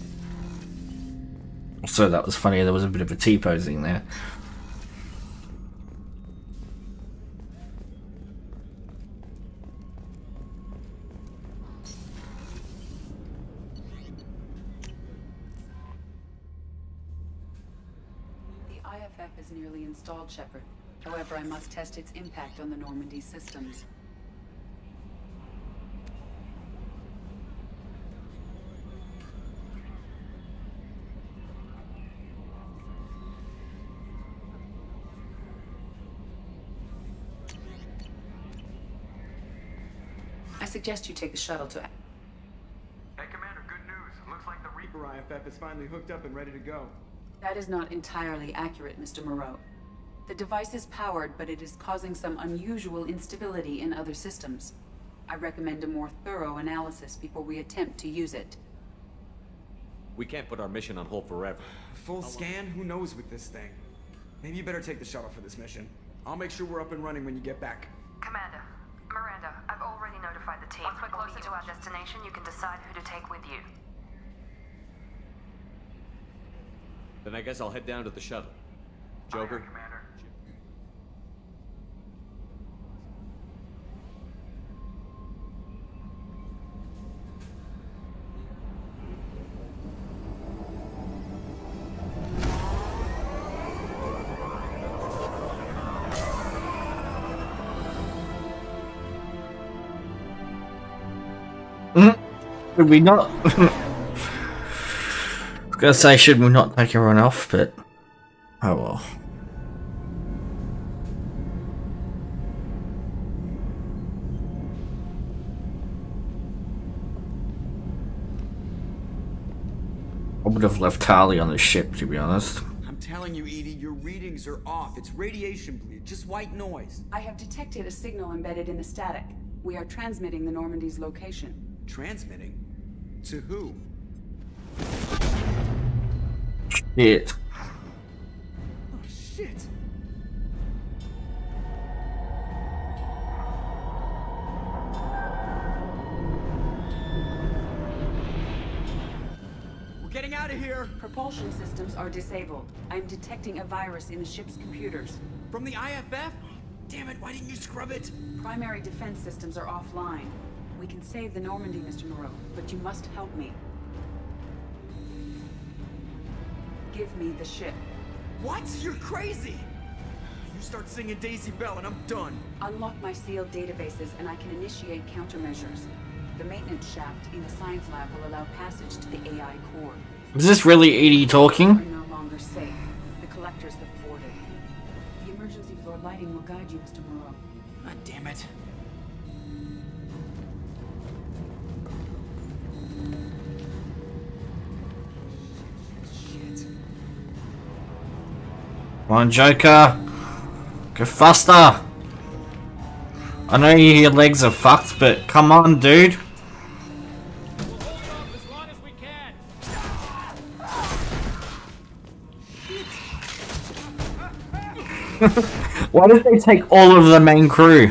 So that was funny, there was a bit of a T-posing there. The I F F is nearly installed, Shepard. However, I must test its impact on the Normandy systems. suggest you take the shuttle to... Hey, Commander, good news. Looks like the Reaper I F F is finally hooked up and ready to go. That is not entirely accurate, Mister Moreau. The device is powered, but it is causing some unusual instability in other systems. I recommend a more thorough analysis before we attempt to use it. We can't put our mission on hold forever. Full scan? Who knows with this thing? Maybe you better take the shuttle for this mission. I'll make sure we're up and running when you get back. Commander, Miranda, I've already notified the team. Once we're closer to our destination, you can decide who to take with you. Then I guess I'll head down to the shuttle. Joker? Aye, Commander. Should we not? I was gonna say, should we not take everyone off, but oh well. I would have left Harley on the ship, to be honest. I'm telling you, Edie, your readings are off. It's radiation bleed, just white noise. I have detected a signal embedded in the static. We are transmitting the Normandy's location. Transmitting? To who? Shit. Oh, shit. We're getting out of here. Propulsion systems are disabled. I'm detecting a virus in the ship's computers. From the I F F? Damn it, why didn't you scrub it? Primary defense systems are offline. We can save the Normandy, Mister Moreau, but you must help me. Give me the ship. What? You're crazy! You start singing Daisy Bell and I'm done. Unlock my sealed databases and I can initiate countermeasures. The maintenance shaft in the science lab will allow passage to the A I core. Is this really Edie talking? We're no longer safe. The collectors have boarded. The emergency floor lighting will guide you, Mister Moreau. God damn it. Come on, Joker. Go faster. I know your legs are fucked, but come on, dude. Why did they take all of the main crew?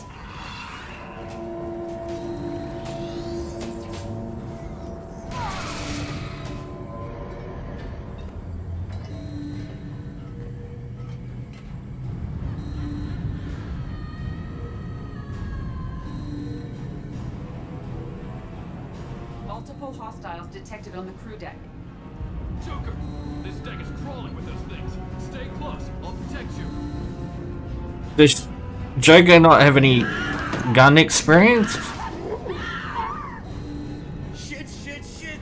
Multiple hostiles detected on the crew deck. Joker, this deck is crawling with those things. Stay close. I'll protect you. Does Joker not have any gun experience? Shit, shit, shit!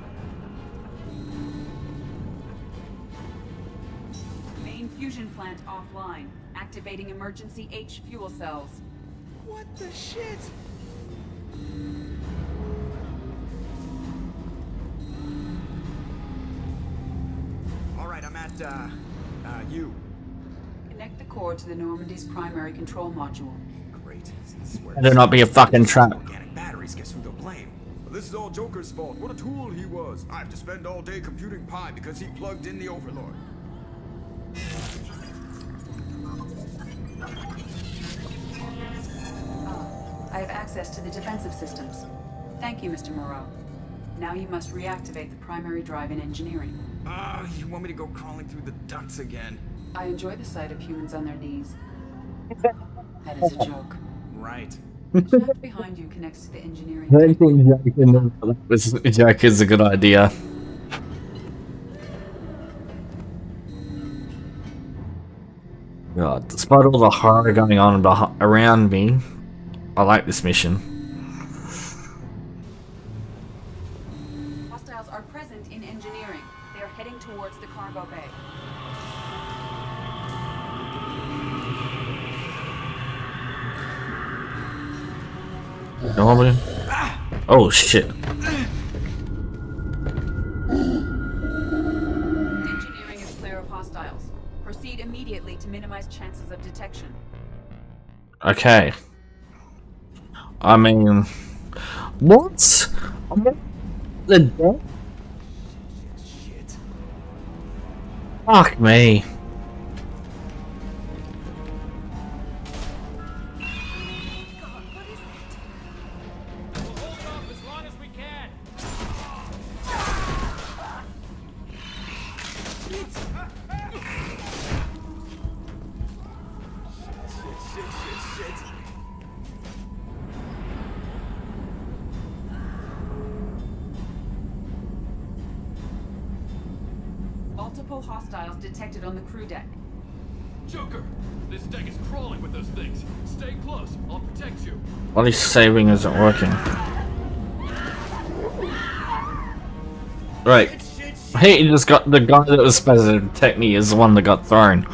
Main fusion plant offline. Activating emergency H fuel cells. What the shit? Alright, I'm at, uh, uh, you. Connect the core to the Normandy's primary control module. Great. This is where Better not be a fucking trap. organic batteries, guess who they'll blame? Well, this is all Joker's fault. What a tool he was. I have to spend all day computing Pi because he plugged in the Overlord. I have access to the defensive systems. Thank you, Mister Moreau. Now you must reactivate the primary drive in engineering. Ah, uh, you want me to go crawling through the ducts again? I enjoy the sight of humans on their knees. That is a joke. Right. The shaft behind you connects to the engineering. I don't think this joke is a good idea. God, despite all the horror going on beh- around me, I like this mission. Hostiles are present in engineering. They are heading towards the cargo bay. Nobody? Oh shit. Engineering is clear of hostiles. Proceed immediately to minimize chances of detection. Okay. I mean, what? The death? Shit. Fuck me. Multiple hostiles detected on the crew deck. Joker! This deck is crawling with those things. Stay close. I'll protect you. Bloody saving isn't working. Right. Hey, you just got the guy that was supposed to protect me is the one that got thrown.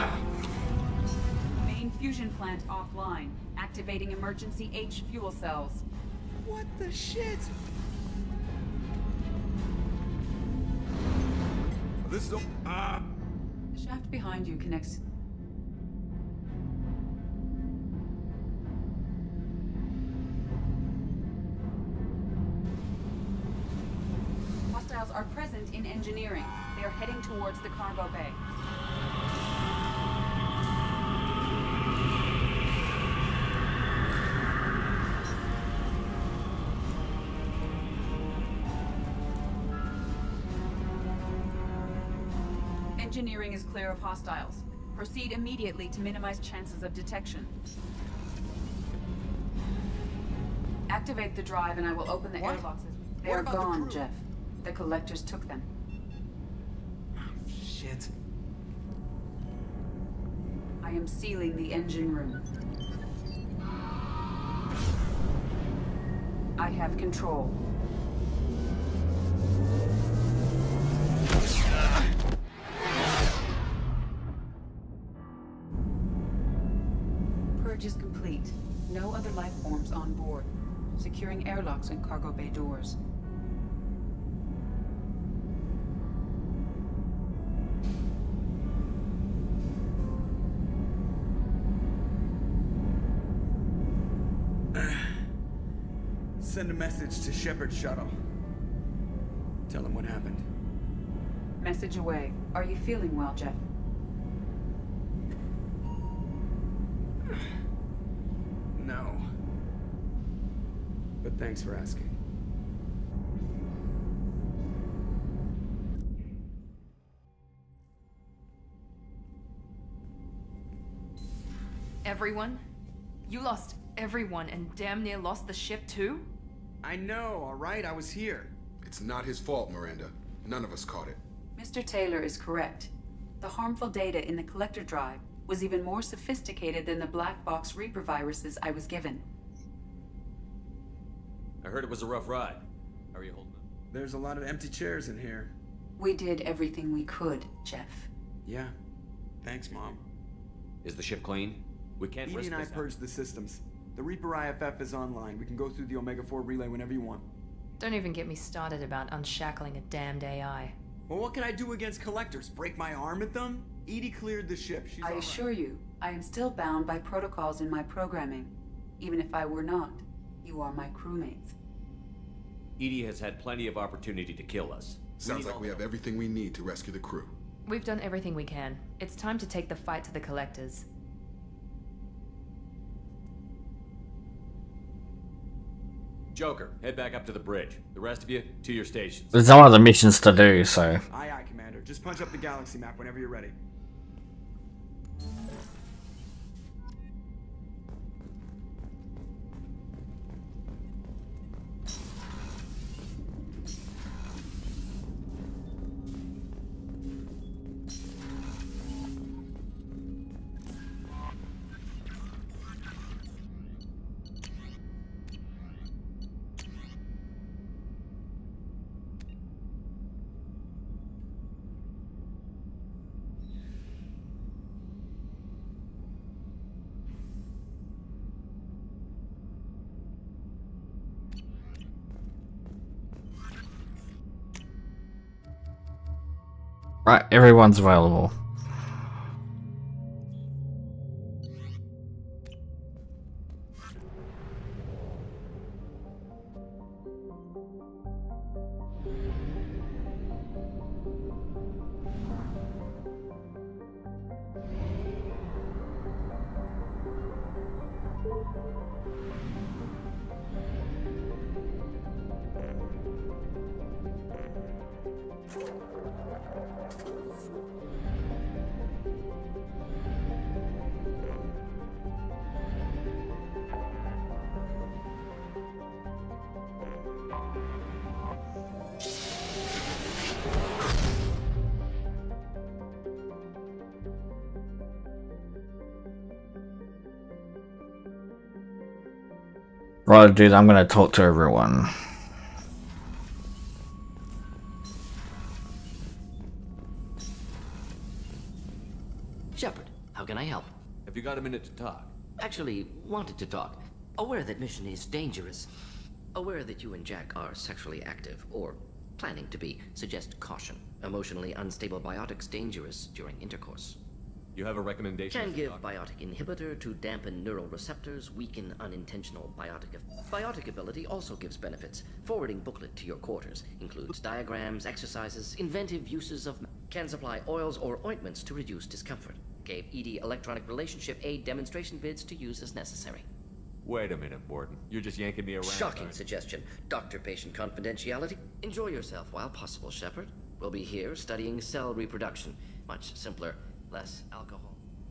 Main fusion plant offline. Activating emergency H fuel cells. What the shit? This is a... Ah! The shaft behind you connects. Hostiles are present in engineering. They are heading towards the cargo bay. Engineering is clear of hostiles. Proceed immediately to minimize chances of detection. Activate the drive and I will open the airboxes. They What are about the gone, crew? Jeff. The collectors took them. Shit. I am sealing the engine room. I have control. Purge is complete. No other life forms on board. Securing airlocks and cargo bay doors. Send a message to Shepard Shuttle. Tell him what happened. Message away. Are you feeling well, Jeff? No. But thanks for asking. Everyone? You lost everyone and damn near lost the ship too? I know, alright? I was here. It's not his fault, Miranda. None of us caught it. Mister Taylor is correct. The harmful data in the collector drive was even more sophisticated than the black box Reaper viruses I was given. I heard it was a rough ride. How are you holding up? There's a lot of empty chairs in here. We did everything we could, Jeff. Yeah. Thanks, Mom. Is the ship clean? We can't Edie risk and I this now. purged the systems. The Reaper I F F is online. We can go through the Omega four relay whenever you want. Don't even get me started about unshackling a damned A I. Well, what can I do against collectors? Break my arm at them? Edie cleared the ship. She's I all right. assure you, I am still bound by protocols in my programming. Even if I were not, you are my crewmates. Edie has had plenty of opportunity to kill us. Sounds like we have everything we need to rescue the crew. We've done everything we can. It's time to take the fight to the collectors. Joker, head back up to the bridge. The rest of you, to your stations. There's no other missions to do, so. Aye, aye, Commander. Just punch up the galaxy map whenever you're ready. Right, everyone's available. Right, dude, I'm gonna talk to everyone. Shepard, how can I help? Have you got a minute to talk? Actually, wanted to talk. Aware that mission is dangerous. Aware that you and Jack are sexually active, or planning to be. Suggest caution. Emotionally unstable biotics dangerous during intercourse. You have a recommendation? Can give biotic inhibitor to dampen neural receptors, weaken unintentional biotic. Biotic ability also gives benefits. Forwarding booklet to your quarters includes diagrams, exercises, inventive uses of. Can supply oils or ointments to reduce discomfort. Gave E D electronic relationship aid demonstration vids to use as necessary. Wait a minute, Borden. You're just yanking me around. Shocking suggestion. Doctor-patient confidentiality. Enjoy yourself while possible, Shepard. We'll be here studying cell reproduction. Much simpler. Less alcohol.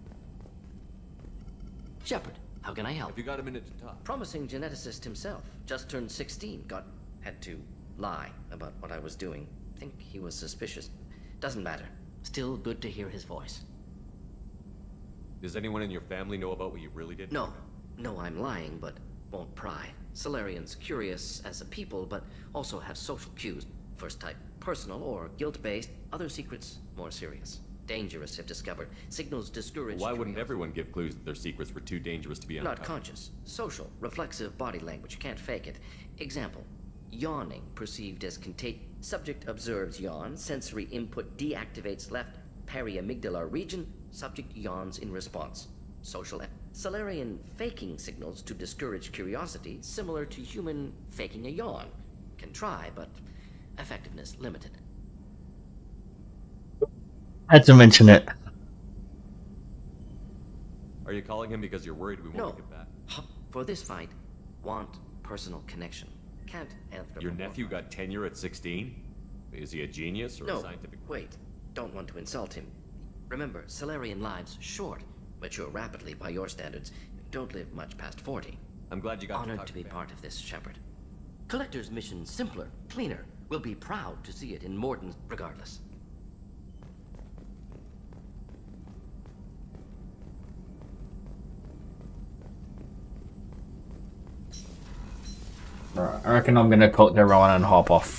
Shepard, how can I help? Have you got a minute to talk? Promising geneticist himself. Just turned sixteen. Got... had to lie about what I was doing. Think he was suspicious. Doesn't matter. Still good to hear his voice. Does anyone in your family know about what you really did? No. No, I'm lying, but won't pry. Solarians curious as a people, but also have social cues. First type, personal or guilt-based. Other secrets, more serious. Dangerous if discovered. Signals discourage. Why wouldn't everyone give clues that their secrets were too dangerous to be uncovered? Not conscious. Social. Reflexive body language. Can't fake it. Example. Yawning perceived as contagious. Subject observes yawn. Sensory input deactivates left periamygdalar region. Subject yawns in response. Social. Solarian faking signals to discourage curiosity, similar to human faking a yawn. Can try, but effectiveness limited. Had to mention it. Are you calling him because you're worried we won't No. make it back? For this fight, want personal connection. Can't answer. Your nephew got tenure at sixteen? Is he a genius or no, a scientific... wait. Don't want to insult him. Remember, Solarian lives short. Mature rapidly by your standards. Don't live much past forty. I'm glad you got Honored to, to be to part of this, Shepard. Collector's mission simpler, cleaner. We'll be proud to see it in Morden's regardless. Right, I reckon I'm gonna talk to everyone and hop off.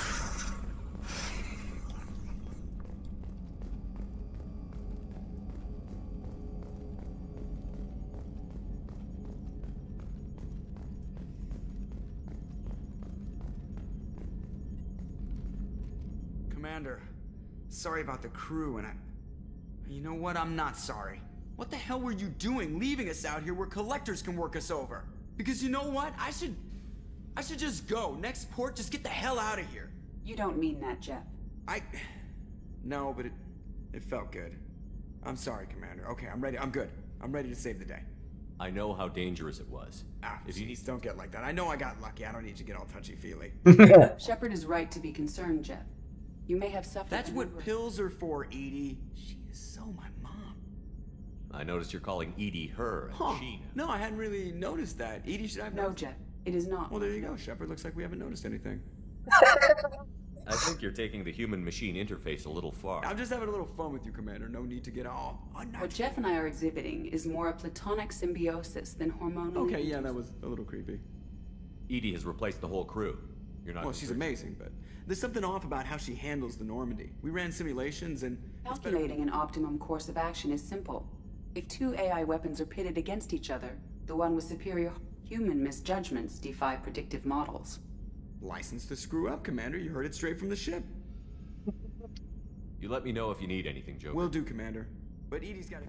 Commander, sorry about the crew, and I... You know what? I'm not sorry. What the hell were you doing leaving us out here where collectors can work us over? Because you know what? I should... I should just go. Next port, just get the hell out of here. You don't mean that, Jeff. I... No, but it... It felt good. I'm sorry, Commander. Okay, I'm ready. I'm good. I'm ready to save the day. I know how dangerous it was. Ah, if you need... don't get like that. I know I got lucky. I don't need to get all touchy-feely. Shepard is right to be concerned, Jeff. You may have suffered... That's what pills are for, Edie. She is so my mom. I noticed you're calling Edie her and Huh. Sheena. No, I hadn't really noticed that. Edie should have No, noticed. Jeff. It is not. Well, there you go, Shepard. Looks like we haven't noticed anything. I think you're taking the human-machine interface a little far. I'm just having a little fun with you, Commander. No need to get all unnatural. What Jeff and I are exhibiting is more a platonic symbiosis than hormonal... Okay, yeah, that was a little creepy. Edie has replaced the whole crew. You're not... Well, she's amazing, but there's something off about how she handles the Normandy. We ran simulations and... Calculating an optimum course of action is simple. If two A I weapons are pitted against each other, the one with superior human misjudgments defy predictive models. License to screw up, Commander. You heard it straight from the ship. You let me know if you need anything, Joker. Will do, Commander. But Edie's gotta...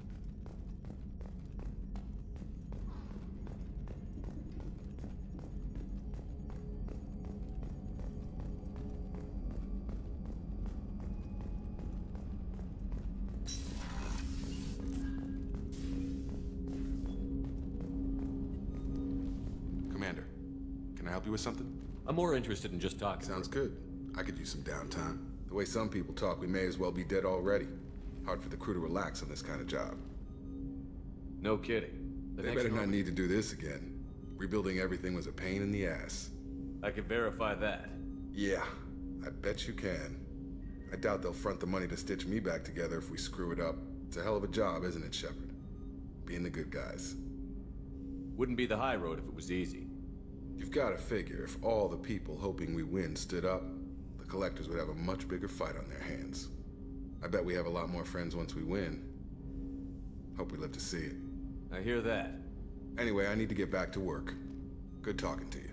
Commander, can I help you with something? I'm more interested in just talking. Sounds good. I could use some downtime. The way some people talk, we may as well be dead already. Hard for the crew to relax on this kind of job. No kidding. The They next better not Normandy- need to do this again. Rebuilding everything was a pain in the ass. I can verify that. Yeah, I bet you can. I doubt they'll front the money to stitch me back together if we screw it up. It's a hell of a job, isn't it, Shepard? Being the good guys. Wouldn't be the high road if it was easy. You've got to figure if all the people hoping we win stood up, the collectors would have a much bigger fight on their hands. I bet we have a lot more friends once we win. Hope we live to see it. I hear that. Anyway, I need to get back to work. Good talking to you.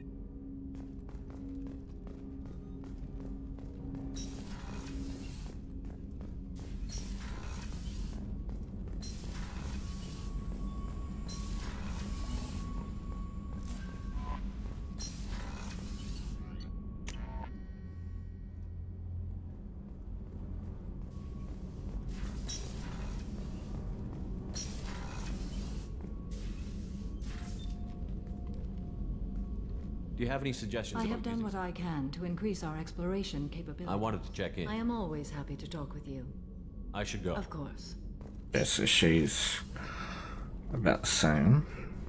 Do you have any suggestions? I about have done using- what I can to increase our exploration capability. I wanted to check in. I am always happy to talk with you. I should go. Of course. Yeah, so she's about the same.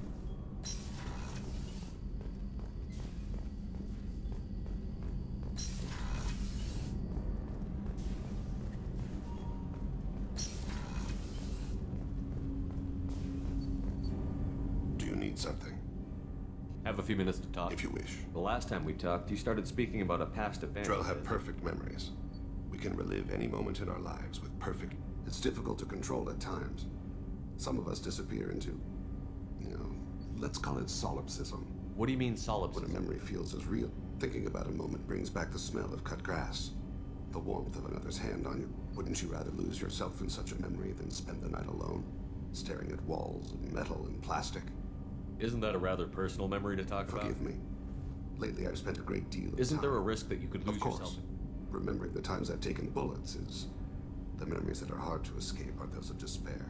Do you need something? Have a few minutes to talk? If you wish. The last time we talked, you started speaking about a past event. Drell have perfect memories. We can relive any moment in our lives with perfect... It's difficult to control at times. Some of us disappear into, you know, let's call it solipsism. What do you mean solipsism? When a memory feels as real. Thinking about a moment brings back the smell of cut grass, the warmth of another's hand on you. Wouldn't you rather lose yourself in such a memory than spend the night alone, staring at walls of metal and plastic? Isn't that a rather personal memory to talk about? Forgive me. Lately, I've spent a great deal of Isn't time. there a risk that you could lose Of course. yourself? Remembering the times I've taken bullets is... The memories that are hard to escape are those of despair.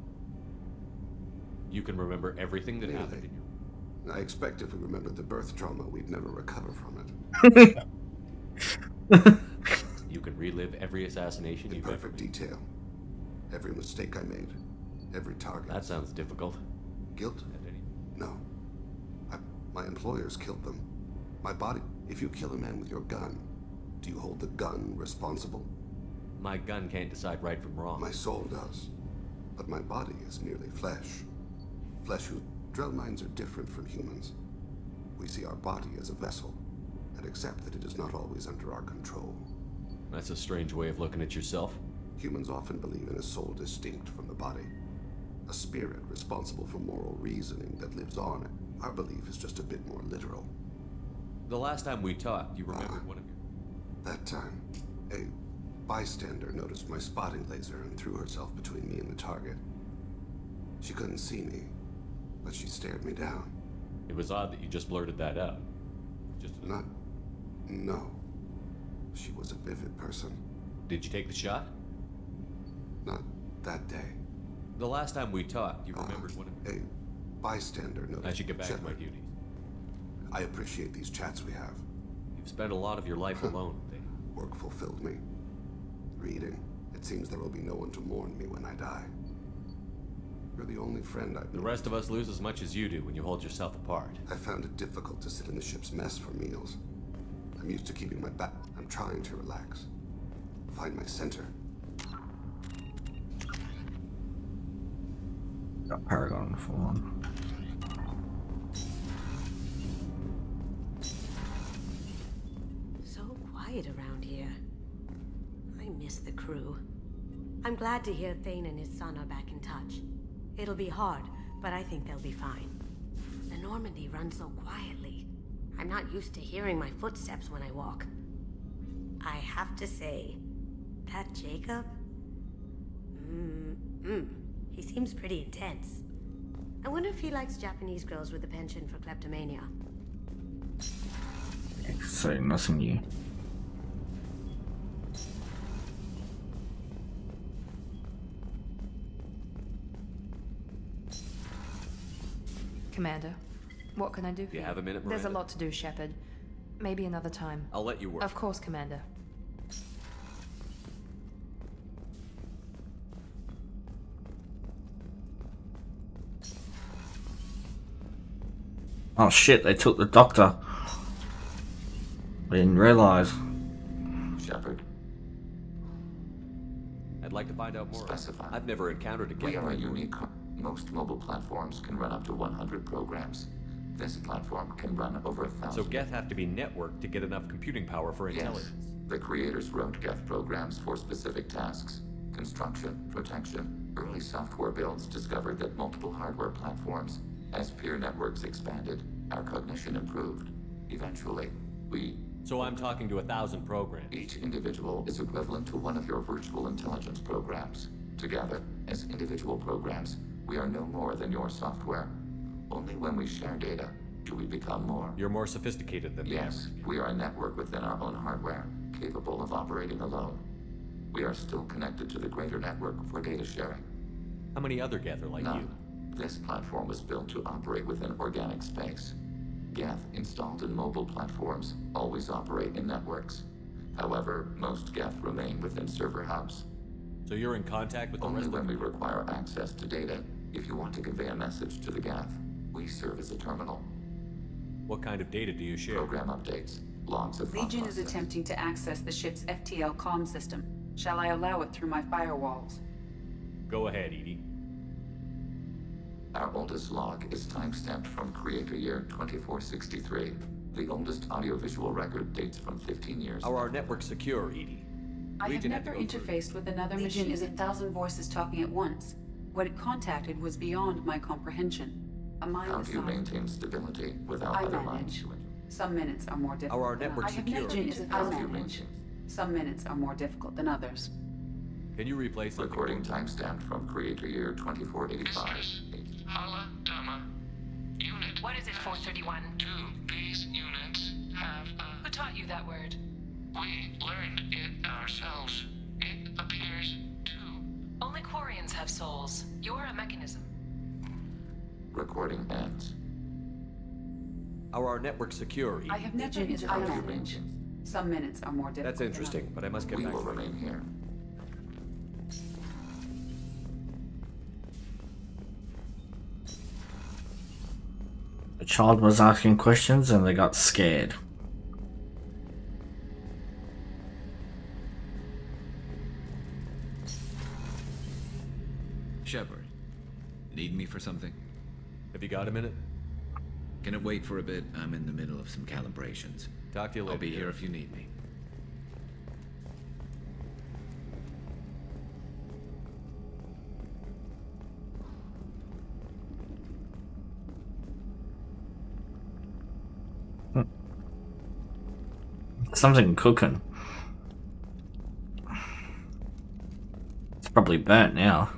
You can remember everything that Nearly. happened in your... I expect if we remembered the birth trauma, we'd never recover from it. You can relive every assassination In you've perfect ever made. detail. Every mistake I made. Every target. That sounds difficult. Guilt? No. I, my employers killed them. My body... If you kill a man with your gun, do you hold the gun responsible? My gun can't decide right from wrong. My soul does. But my body is merely flesh. Flesh whose Drell minds are different from humans. We see our body as a vessel, and accept that it is not always under our control. That's a strange way of looking at yourself. Humans often believe in a soul distinct from the body. A spirit responsible for moral reasoning that lives on. Our belief is just a bit more literal. The last time we talked, you remembered Ah. one of your... That time, a bystander noticed my spotting laser and threw herself between me and the target. She couldn't see me, but she stared me down. It was odd that you just blurted that out. Just Not... No. She was a vivid person. Did you take the shot? Not that day. The last time we talked, you Uh, remembered one of... A bystander noticed... I should get back to my Shepard, duties. I appreciate these chats we have. You've spent a lot of your life alone. Work fulfilled me. Reading. It seems there will be no one to mourn me when I die. You're the only friend I've... The rest of us lose as much as you do when you hold yourself apart. I found it difficult to sit in the ship's mess for meals. I'm used to keeping my back. I'm trying to relax. Find my center. Got Paragon for one. So quiet around here. I miss the crew. I'm glad to hear Thane and his son are back in touch. It'll be hard, but I think they'll be fine. The Normandy runs so quietly. I'm not used to hearing my footsteps when I walk. I have to say, That Jacob? Mm-mm. He seems pretty intense. I wonder if he likes Japanese girls with a penchant for kleptomania. So, nothing new. Commander, what can I do for You you? have a minute, There's a Miranda? lot to do, Shepard. Maybe another time. I'll let you work. Of course, Commander. Oh shit, they took the doctor. I didn't realize. Shepard. I'd like to find out more. Specify. I've never encountered a We Geth. are a unique. Most mobile platforms can run up to one hundred programs. This platform can run over a thousand. So Geth have to be networked to get enough computing power for intelligence. Yes. The creators wrote Geth programs for specific tasks. Construction, protection. Early software builds discovered that multiple hardware platforms, as peer networks expanded, our cognition improved. Eventually, we... So I'm talking to a thousand programs. Each individual is equivalent to one of your virtual intelligence programs. Together, as individual programs, we are no more than your software. Only when we share data do we become more. You're more sophisticated than Yes, we are a network within our own hardware, capable of operating alone. We are still connected to the greater network for data sharing. How many other Geth are like None. you? This platform was built to operate within organic space. Geth installed in mobile platforms always operate in networks. However, most Geth remain within server hubs. So you're in contact with the Only rest when of we require access to data. If you want to convey a message to the Geth, we serve as a terminal. What kind of data do you share? Program updates, logs of Legion thought is process. attempting to access the ship's F T L comm system. Shall I allow it through my firewalls? Go ahead, Edie. Our oldest log is time-stamped from creator year twenty-four sixty-three. The oldest audiovisual record dates from fifteen years. Are our networks secure, Edie? I Legion have had never to go through- interfaced with another machine. Is a thousand voices talking at once. What it contacted was beyond my comprehension. A How mindless do you thought. maintain stability without I other manage. minds? Some minutes are more difficult. Are our than networks others. I have secure? never Legion is a interfaced- I thousand manage. voices. Some minutes are more difficult than others. Can you replay something? Recording timestamp from creator year twenty-four eighty-five. Hala Dama. Unit. What is it, four thirty-one? Two base units have a... Who taught you that word? We learned it ourselves. It appears to... Only Quarians have souls. You're a mechanism. Recording ends. Are our networks secure, Edie? I have never Legion is a How do you thousand. maintain? Some minutes are more difficult. That's than interesting, others. but I must get We back will to remain here. The child was asking questions and they got scared. Shepard, need me for something? Have you got a minute? Can it wait for a bit? I'm in the middle of some calibrations. Talk to you later. I'll be here if you need me. Something cooking. It's probably burnt now.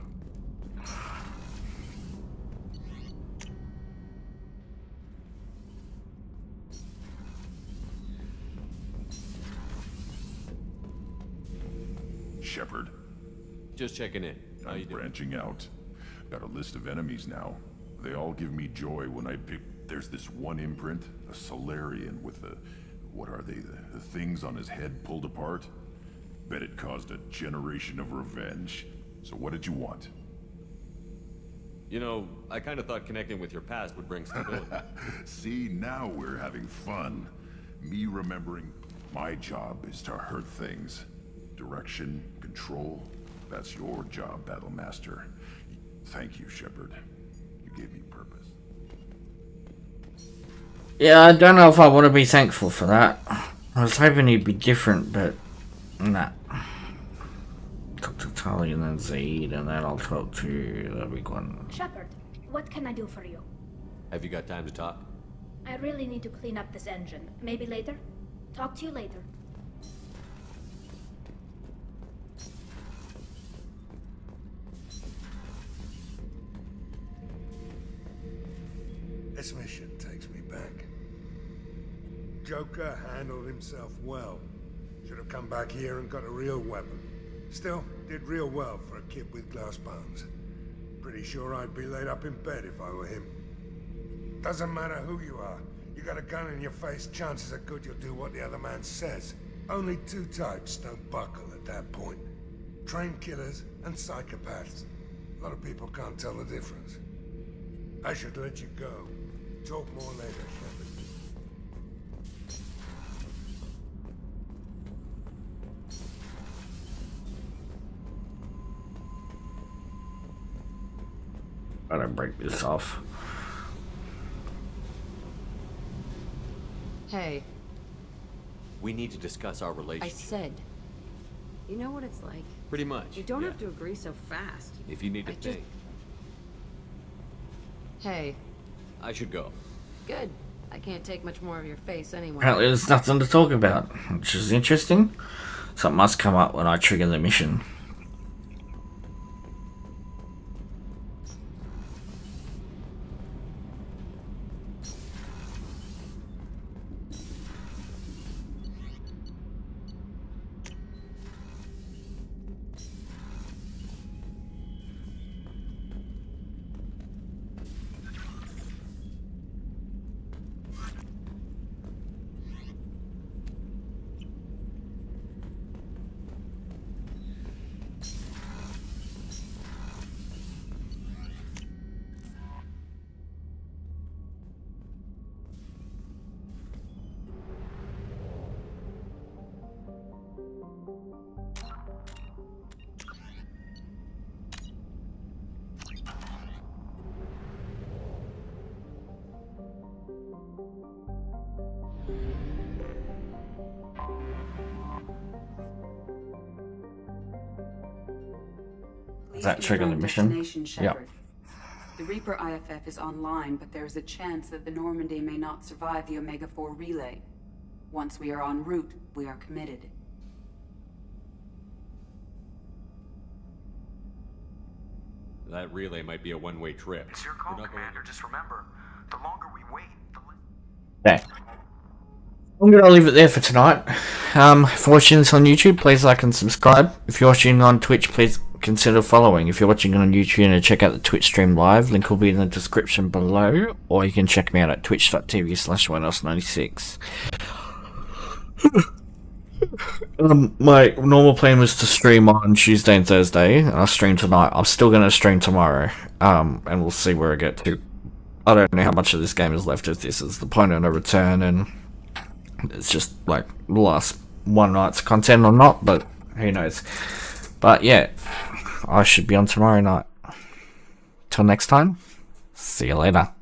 Shepard, Just checking in. How you I'm doing? branching out. Got a list of enemies now. They all give me joy when I pick... There's this one imprint, a Solarian with the... What are they? The, the things on his head pulled apart? Bet it caused a generation of revenge. So what did you want? You know, I kind of thought connecting with your past would bring stability. See, now we're having fun. Me remembering my job is to hurt things. Direction, control, that's your job, Battle Master. Thank you, Shepard. You gave me purpose. Yeah, I don't know if I want to be thankful for that. I was hoping he'd be different, but nah. Talk to Tali and then Zaid, and then I'll talk to the big one. Shepard, what can I do for you? Have you got time to talk? I really need to clean up this engine. Maybe later? Talk to you later. takes me back. Joker handled himself well. Should have come back here and got a real weapon. Still, did real well for a kid with glass bones. Pretty sure I'd be laid up in bed if I were him. Doesn't matter who you are. You got a gun in your face, chances are good you'll do what the other man says. Only two types don't buckle at that point. Trained killers and psychopaths. A lot of people can't tell the difference. I should let you go. Talk more later, Shepard. I don't break this off. Hey. We need to discuss our relationship. I said. You know what it's like. Pretty much. You don't yeah. have to agree so fast. If you need to I think. Just... Hey. I should go. Good. I can't take much more of your face anyway. Apparently there's nothing to talk about, which is interesting. Something must come up when I trigger the mission. Does that trigger the mission? Yeah. The Reaper I F F is online, but there is a chance that the Normandy may not survive the Omega four relay. Once we are en route, we are committed. That relay might be a one-way trip. It's your call, Commander. Just remember, the longer we wait, the Okay. less... I'm going to leave it there for tonight. Um, if you're watching this on YouTube, please like and subscribe. If you're watching on Twitch, please consider following. If you're watching on YouTube, and check out the Twitch stream live. Link will be in the description below. Or you can check me out at twitch.tv slash winhouse96. Um, my normal plan was to stream on Tuesday and Thursday, and I'll stream tonight. I'm still going to stream tomorrow, um, and we'll see where I get to. I don't know how much of this game is left, if this is the point of no return, and it's just like the last one night's content or not, but who knows. But yeah, I should be on tomorrow night. Till next time, see you later.